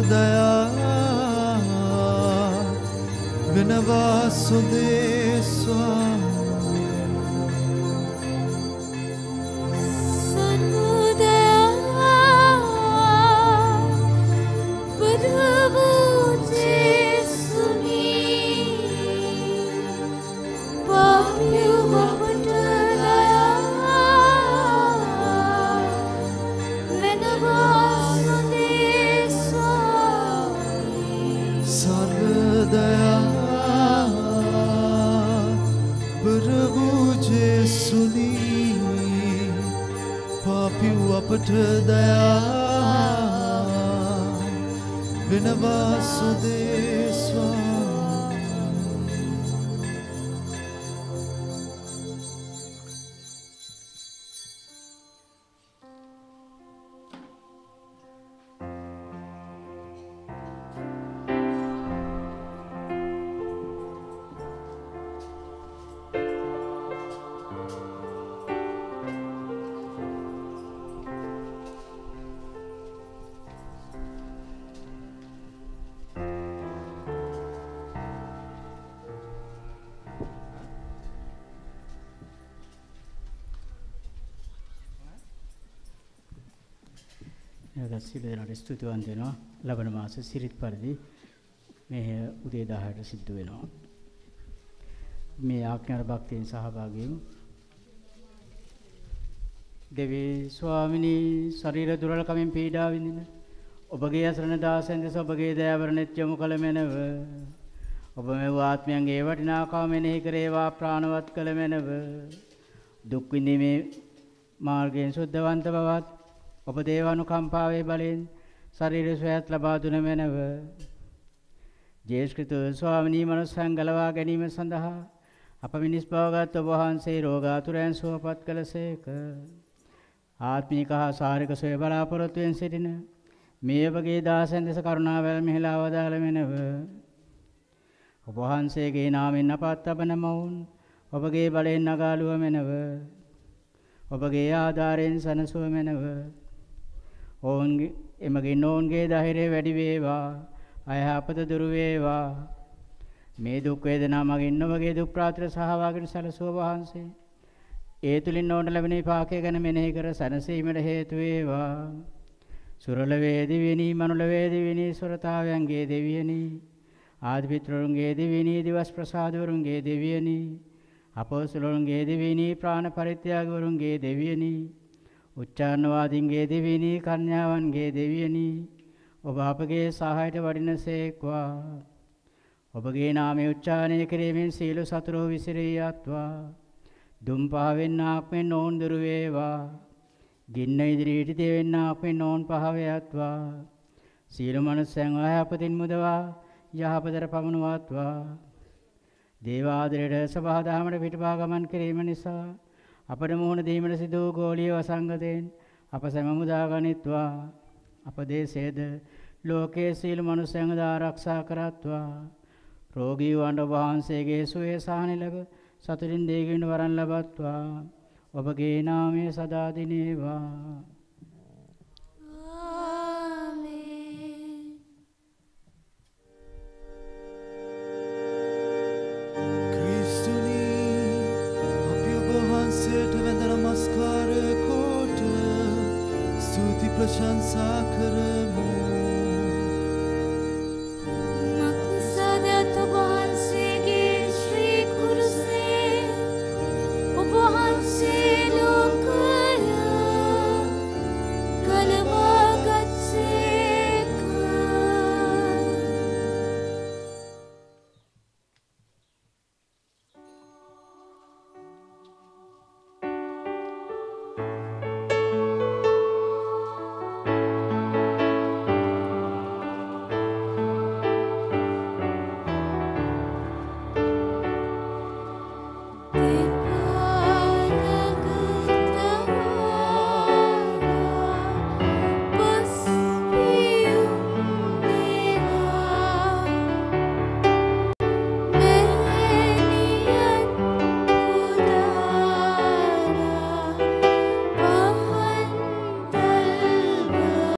දයා වෙනවා සුදේ ස්වාමී අපට දයා වෙනවා සුදේ ස්වාමී සියලු දෙනාට ස්තුතිවන්ත වෙනවා. ලබන මාස සිරිත් පරිදි මේ උදේ දහයට සිද්ධ වෙනවා. මේ ආඥාර භක්තියෙන් සහභාගී වූ දෙවී ස්වාමිනී ශරීර දුර්වලකමින් පීඩා විඳින ඔබගේ අසරණ දාසයන් දෙස ඔබගේ දයාවරණෙත් යොමු කළ මැනව. ඔබ මෙව ආත්මයන්ගේ වටිනාකම මෙනෙහි කරේවා ප්‍රාණවත් කළ මැනව. දුක් විඳීමේ මාර්ගයෙන් සුද්ධවන්ත බවත් ඔබ දේවානුකම්පාවේ බලයෙන් ශරීර සොයත් ලබා දුන මැනව. ජේසුස් ක්‍රිස්තුස් ස්වාමීනි මනුස්සයන් ගලවා ගැනීම සඳහා අප මිනිස් බවගත් ඔබ වහන්සේ රෝගාතුරයන් සුවපත් කළසේක. ආත්මික හා ශාරීරික සොය බලාපොරොත්තුවෙන් සිටින මේ ඔබගේ දාසයන් දෙස කරුණාවැල් මෙහිලා වදාළ මැනව. ඔබ වහන්සේගේ නාමයෙන් අපත් තබන මවුන් ඔබගේ බලයෙන් නගාලුව මැනව. ඔබගේ ආධාරයෙන් සනසුව මැනව. ඔවුන්ගේ එමගින් ඔවුන්ගේ ධෛර්යය වැඩි වේවා. අයහපත දුරු වේවා. මේ දුක් වේදනා මගින් ඔබගේ දුක් ප්‍රාත්‍ර සහභාගීව සැලසුව වහන්සේ ඒ තුලින් ඔවුන්ට ලැබෙන විපාකය ගැන මෙනෙහි කර සැනසීමට හේතු වේවා. සුරල වේදි විනී මනුල වේදි විනී සුරතාවයන්ගේ දෙවියනි ආදි පිතෘන්ගේ දෙවියනි දිවස් ප්‍රසාදවරුන්ගේ දෙවියනි අපෝස්තලයන්ගේ දෙවියනි ප්‍රාණ පරිත්‍යාගවරුන්ගේ දෙවියනි උච්චාරණවාදීන්ගේ දෙවියනි කන්‍යාවන්ගේ දෙවියනි ඔබ අපගේ සහායට වඩිනසේක්වා. ඔබගේ නාමය උච්චාරණය කිරීමෙන් සියලු සතුරෝ විසිරී යත්වා. දුම් පහවෙන්නාක් මෙන් ඔවුන් දුරු වේවා. ගින්න ඉදිරියට දෙවෙන්නාක් මෙන් ඔවුන් පහව යත්වා. සියලු මනුස්සයන් අයහපතින් මුදවා යහපතට පමුණුවත්වා. දේවාදරයට සභාදාමට පිටපා ගමන් කිරීම නිසා අපට මුහුණ දීමට සිදු වූ ගෝලීය වසංගතයෙන් අප සැම මුදා ගනිත්වා. අප දේශයේද ලෝකයේ සියලු මනුස්සයන්ද ආරක්ෂා කරත්වා. රෝගී වන්ට වහන්සේගේ සුවය සහන ලැබ සතුටින් දේගින්න වරන් ලබත්වා. ඔබගේ නාමය සදා දිනේවා. නමස්කාර කොට ස්තුති ප්‍රශංසා කර